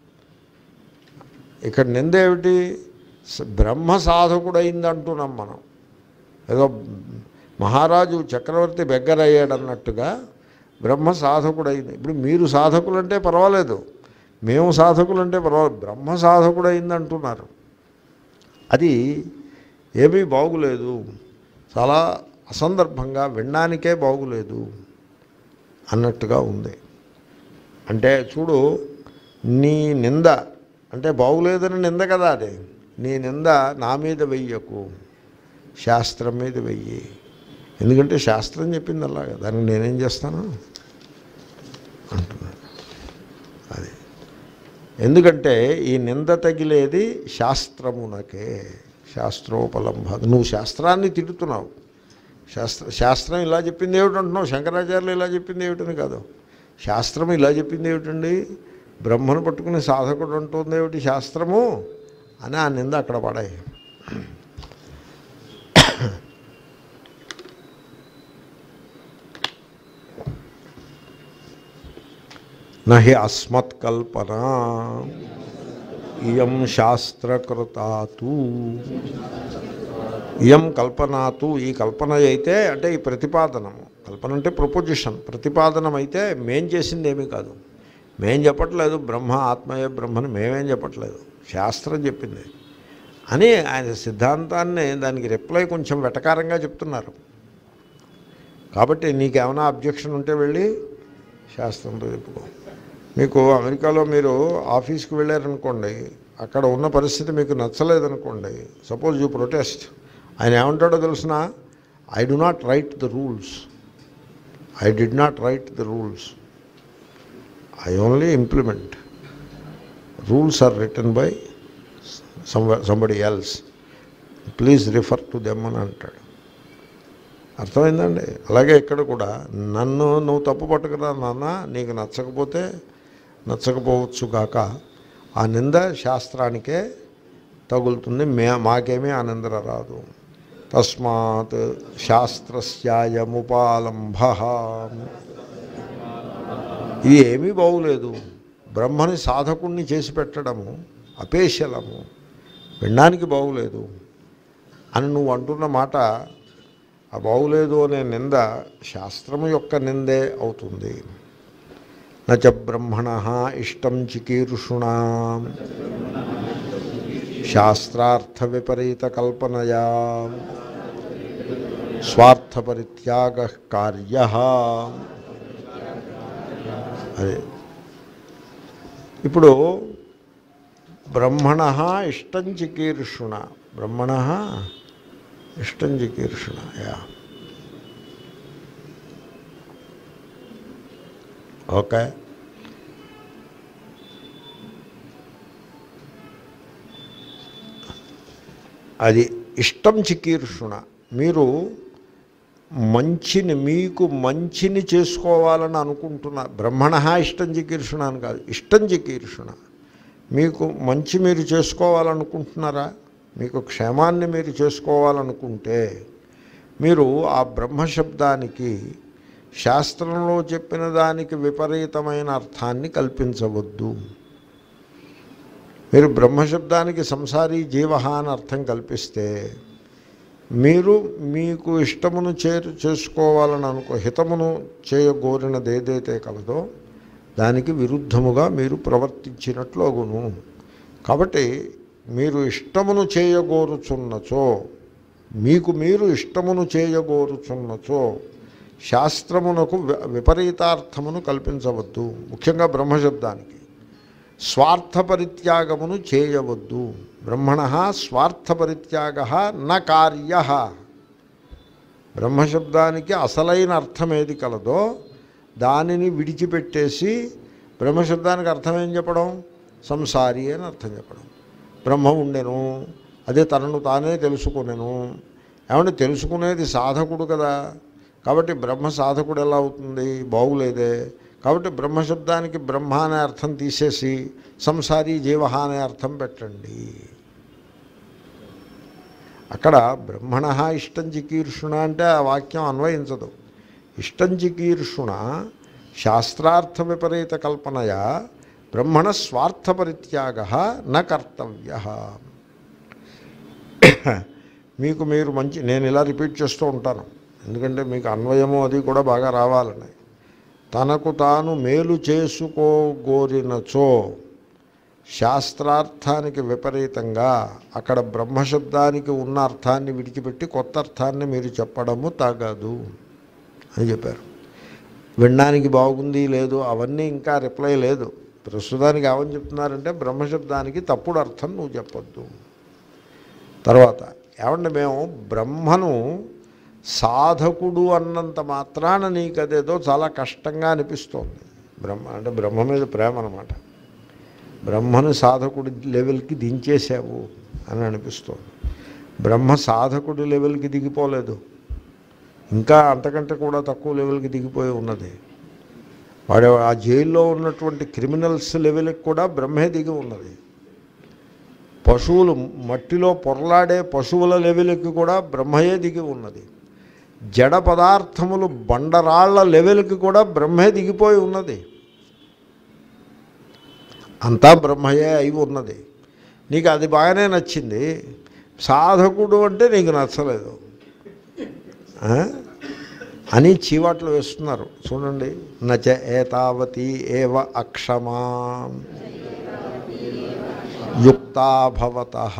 ఇక్కడ నింద ఏమిటి? బ్రహ్మ సాధకుడైందంటున్నాం మనం. ఏదో మహారాజు చక్రవర్తి బెగ్గరయ్యాడన్నట్టుగా బ్రహ్మ సాధకుడైంది. ఇప్పుడు మీరు సాధకులంటే పర్వాలేదు, మేము సాధకులంటే పర్వాలేదు, బ్రహ్మ సాధకుడైందంటున్నారు. అది ఏమీ బాగులేదు, చాలా అసందర్భంగా, వినడానికే బాగులేదు అన్నట్టుగా ఉంది. అంటే చూడు, నీ నింద అంటే బాగులేదని నింద కదా అది. నీ నింద నా మీద వెయ్యకు, శాస్త్రం మీద వెయ్యి. ఎందుకంటే శాస్త్రం చెప్పింది అలాగా, దానికి నేనేం చేస్తాను అంటున్నాడు. అది ఎందుకంటే ఈ నింద తగిలేది శాస్త్రమునకే. శాస్త్రోపలంభ. నువ్వు శాస్త్రాన్ని తిడుతున్నావు. శాస్త్ర శాస్త్రం ఇలా చెప్పింది ఏమిటంటున్నావు? శంకరాచార్యులు ఇలా చెప్పింది ఏమిటని కాదు. శాస్త్రం ఇలా చెప్పింది ఏమిటండి? బ్రహ్మను పట్టుకుని సాధకుడు అంటుంది ఏమిటి శాస్త్రము అని ఆ నింద అక్కడ పడాయి. నహి అస్మత్కల్పనా ఇయం శాస్త్రకృతాతు. ఇయం కల్పనాతు, ఈ కల్పన అయితే అంటే ఈ ప్రతిపాదనము. కల్పన అంటే ప్రపోజిషన్, ప్రతిపాదనం అయితే మేం చేసింది ఏమీ కాదు. మేం చెప్పట్లేదు బ్రహ్మ ఆత్మయే బ్రహ్మని, మేమేం చెప్పట్లేదు, శాస్త్రం చెప్పింది అని ఆయన సిద్ధాంతాన్ని దానికి రిప్లై కొంచెం వెటకారంగా చెప్తున్నారు. కాబట్టి నీకేమైనా అబ్జెక్షన్ ఉంటే వెళ్ళి శాస్త్రంతో చెప్పుకో. మీకు అమెరికాలో మీరు ఆఫీస్కి వెళ్ళారనుకోండి, అక్కడ ఉన్న పరిస్థితి మీకు నచ్చలేదనుకోండి, సపోజ్ యూ ప్రొటెస్ట్, ఆయన ఏమంటాడో తెలుసిన, I do not write the rules, I did not write the rules, I only implement. Rules are written by some somebody else, please refer to them అని అంటాడు. అర్థమైందండి? అలాగే ఇక్కడ కూడా నన్ను నువ్వు తప్పు పట్టుకురా నాన్న, నీకు నచ్చకపోతే నచ్చకపోవచ్చు కాక ఆ నింద శాస్త్రానికే తగులుతుంది, మే మాకేమీ ఆ నింద రాదు. తస్మాత్ శాస్త్రస్యాయముపాలంభ, ఇది ఏమీ బాగులేదు. బ్రహ్మని సాధకుణ్ణి చేసి పెట్టడము అపేశలము, వినడానికి బాగులేదు అని నువ్వు అంటున్న మాట, ఆ బాగులేదు అనే నింద శాస్త్రము యొక్క నిందే అవుతుంది. నచ బ్రహ్మణః ఇష్టం చికీర్షుణా శాస్త్రార్థ విపరీత కల్పనయా స్వార్థపరిత్యాగః కార్యః. అదే ఇప్పుడు బ్రహ్మణః ఇష్టం చికీర్షుణ, బ్రహ్మణః ఇష్టం చికీర్షుణ, యా ఓకే. అది ఇష్టం చికీర్షుణ, మీరు మంచిని, మీకు మంచిని చేసుకోవాలని అనుకుంటున్నారు. బ్రహ్మణః ఇష్టం చికీర్షుణ అని కాదు, ఇష్టం చికీర్షుణ, మీకు మంచి మీరు చేసుకోవాలనుకుంటున్నారా, మీకు క్షేమాన్ని మీరు చేసుకోవాలనుకుంటే మీరు ఆ బ్రహ్మశబ్దానికి శాస్త్రంలో చెప్పిన దానికి విపరీతమైన అర్థాన్ని కల్పించవద్దు. మీరు బ్రహ్మశబ్దానికి సంసారీ జీవ అని అర్థం కల్పిస్తే మీరు మీకు ఇష్టమును చేరు చేసుకోవాలని అనుకో, హితమును చేయగోరినది ఏదైతే కలదో దానికి విరుద్ధముగా మీరు ప్రవర్తించినట్లు అగును. కాబట్టి మీరు ఇష్టమును చేయగోరుచున్నచో, మీకు మీరు ఇష్టమును చేయగోరుచున్నచో శాస్త్రమునకు విపరీతార్థమును కల్పించవద్దు. ముఖ్యంగా బ్రహ్మశబ్దానికి స్వార్థపరిత్యాగమును చేయవద్దు. బ్రహ్మణః స్వార్థపరిత్యాగః న కార్యః. బ్రహ్మశబ్దానికి అసలైన అర్థం ఏది కలదో దానిని విడిచిపెట్టేసి బ్రహ్మశబ్దానికి అర్థం ఏం చెప్పడం, సంసారి అని అర్థం చెప్పడం. బ్రహ్మ ఉండెను, అదే తనను తానే తెలుసుకునేను. ఏమంటే తెలుసుకునేది సాధకుడు కదా, కాబట్టి బ్రహ్మ సాధకుడు ఎలా అవుతుంది, బాగులేదే. కాబట్టి బ్రహ్మశబ్దానికి బ్రహ్మ అనే అర్థం తీసేసి సంసారీ జీవ అనే అర్థం పెట్టండి. అక్కడ బ్రహ్మణః ఇష్టం చికీర్షుణ అంటే ఆ వాక్యం అన్వయించదు. ఇష్టం చికీర్షుణ శాస్త్రార్థ విపరీత కల్పనయా బ్రహ్మణ స్వార్థపరిత్యాగః న కర్తవ్యః. మీకు మీరు మంచి, నేను ఇలా రిపీట్ చేస్తూ ఉంటాను ఎందుకంటే మీకు అన్వయము అది కూడా బాగా రావాలని. తనకు తాను మేలు చేసుకోగోరినచో శాస్త్రార్థానికి విపరీతంగా అక్కడ బ్రహ్మశబ్దానికి ఉన్న అర్థాన్ని విడిచిపెట్టి కొత్త అర్థాన్ని మీరు చెప్పడము తగదు అని చెప్పారు. వినడానికి బాగుంది లేదు అవన్నీ ఇంకా రిప్లై లేదు. ప్రస్తుతానికి ఏమని చెప్తున్నారంటే బ్రహ్మశబ్దానికి తప్పుడు అర్థం నువ్వు చెప్పొద్దు. తర్వాత ఏమంటే మేము బ్రహ్మను సాధకుడు అన్నంత మాత్రాన నీకు అదేదో చాలా కష్టంగా అనిపిస్తోంది. బ్రహ్మ అంటే బ్రహ్మ మీద ప్రేమ అన్నమాట. బ్రహ్మను సాధకుడి లెవెల్కి దించేసావు అని అనిపిస్తోంది. బ్రహ్మ సాధకుడి లెవెల్కి దిగిపోలేదు, ఇంకా అంతకంటే కూడా తక్కువ లెవెల్కి దిగిపోయి ఉన్నది. వాడు ఆ జైల్లో ఉన్నటువంటి క్రిమినల్స్ లెవెల్కి కూడా బ్రహ్మే దిగి ఉన్నది. పశువులు మట్టిలో పొరలాడే పశువుల లెవెల్కి కూడా బ్రహ్మయే దిగి ఉన్నది. జడ పదార్థములు బండరాళ్ల లెవెల్కి కూడా బ్రహ్మే దిగిపోయి ఉన్నది. అంతా బ్రహ్మయే అయి ఉన్నది. నీకు అది బాగానే నచ్చింది, సాధకుడు అంటే నీకు నచ్చలేదు అని చీవాట్లు వేస్తున్నారు. చూడండి, నచ ఏతావతి ఏవ అక్షమా యుక్తాభవతః.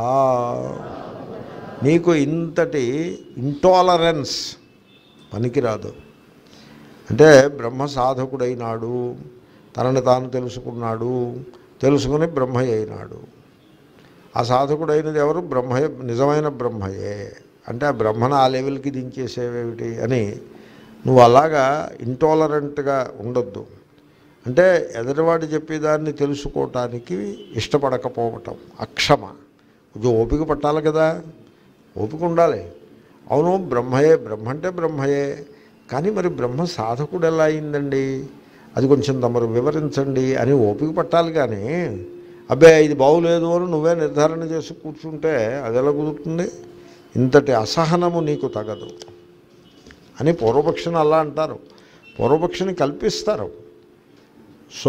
నీకు ఇంతటి ఇంటాలరెన్స్ పనికిరాదు. అంటే బ్రహ్మ సాధకుడైనాడు, తనని తాను తెలుసుకున్నాడు, తెలుసుకుని బ్రహ్మయ్య అయినాడు. ఆ సాధకుడైనది ఎవరు? బ్రహ్మయే, నిజమైన బ్రహ్మయే. అంటే ఆ బ్రహ్మను ఆ లెవెల్కి దించేసేవేమిటి అని నువ్వు అలాగా ఇంటాలరెంట్గా ఉండొద్దు. అంటే ఎదుటివాడు చెప్పేదాన్ని తెలుసుకోవటానికి ఇష్టపడకపోవటం అక్షమ. కొంచెం ఓపిక పట్టాలి కదా, ఓపిక ఉండాలి. అవును బ్రహ్మయే, బ్రహ్మ అంటే బ్రహ్మయే, కానీ మరి బ్రహ్మ సాధకుడు ఎలా అయిందండి, అది కొంచెం తమరు వివరించండి అని ఓపిక పట్టాలి. కానీ అబ్బే ఇది బాగులేదు అని నువ్వే నిర్ధారణ చేసి కూర్చుంటే అది ఎలా కుదురుతుంది? ఇంతటి అసహనము నీకు తగదు అని పూర్వపక్షిని అలా అంటారు, పూర్వపక్షిని కల్పిస్తారు. సో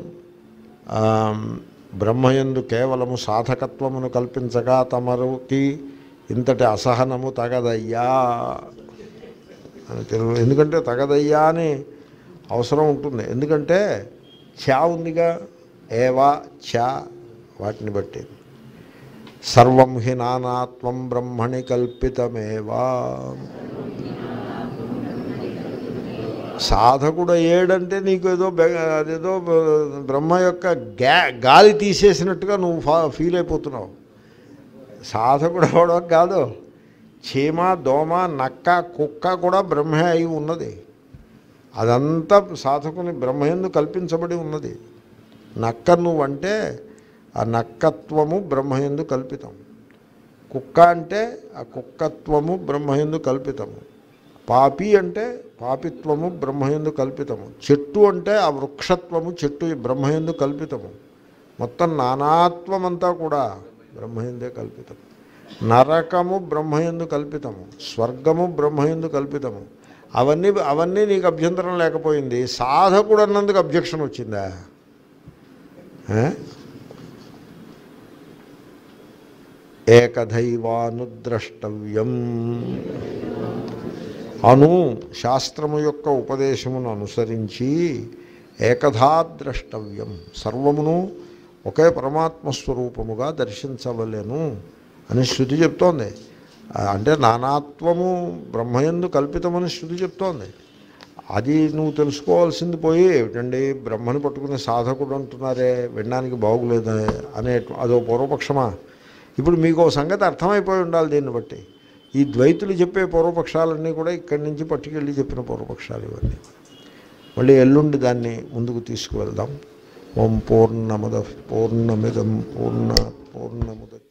బ్రహ్మయందు కేవలము సాధకత్వమును కల్పించగా తమరుకి ఇంతటి అసహనము తగదయ్యా అని తెలుగు. ఎందుకంటే తగదయ్యా అని అవసరం ఉంటుంది, ఎందుకంటే ఛా ఉందిగా, ఏవా ఛా, వాటిని బట్టి సర్వం హి నానాత్వం బ్రహ్మణి కల్పితమేవా. సాధకుడు ఏడంటే నీకు ఏదో అదేదో బ్రహ్మ యొక్క గా గాలి తీసేసినట్టుగా నువ్వు ఫా ఫీల్ అయిపోతున్నావు. సాధకుడు అవడం కాదు, చీమ దోమ నక్క కుక్క కూడా బ్రహ్మే అయి ఉన్నది. అదంతా సాధకుని బ్రహ్మయందు కల్పించబడి ఉన్నది. నక్క నువ్వంటే ఆ నక్కత్వము బ్రహ్మయందు కల్పితం, కుక్క అంటే ఆ కుక్కత్వము బ్రహ్మయందు కల్పితము, పాపి అంటే పాపిత్వము బ్రహ్మయందు కల్పితము, చెట్టు అంటే ఆ వృక్షత్వము చెట్టు బ్రహ్మయందు కల్పితము. మొత్తం నానాత్వమంతా కూడా బ్రహ్మయందే కల్పితం. నరకము బ్రహ్మయందు కల్పితము, స్వర్గము బ్రహ్మయందు కల్పితము. అవన్నీ అవన్నీ నీకు అభ్యంతరం లేకపోయింది, సాధకుడు అన్నందుకు అబ్జెక్షన్ వచ్చిందా? ఏకదైవానుద్రష్టవ్యం అను శాస్త్రము యొక్క ఉపదేశమును అనుసరించి ఏకధా ద్రష్టవ్యం, సర్వమును ఒకే పరమాత్మస్వరూపముగా దర్శించవలెను అని శృతి చెప్తోంది. అంటే నానాత్వము బ్రహ్మయందు కల్పితమని శృతి చెప్తోంది. అది నువ్వు తెలుసుకోవాల్సింది పోయి ఏమిటండి బ్రహ్మని పట్టుకునే సాధకుడు అంటున్నారే, వినడానికి బాగులేదు అనే అదో పూర్వపక్షమా? ఇప్పుడు మీకు సంగతి అర్థమైపోయి ఉండాలి. దీన్ని బట్టి ఈ ద్వైతులు చెప్పే పూర్వపక్షాలన్నీ కూడా ఇక్కడి నుంచి పట్టుకెళ్ళి చెప్పిన పూర్వపక్షాలు ఇవన్నీ. మళ్ళీ ఎల్లుండి దాన్ని ముందుకు తీసుకువెళ్దాం. ఓం పూర్ణముద పూర్ణమిదం పూర్ణ పూర్ణముద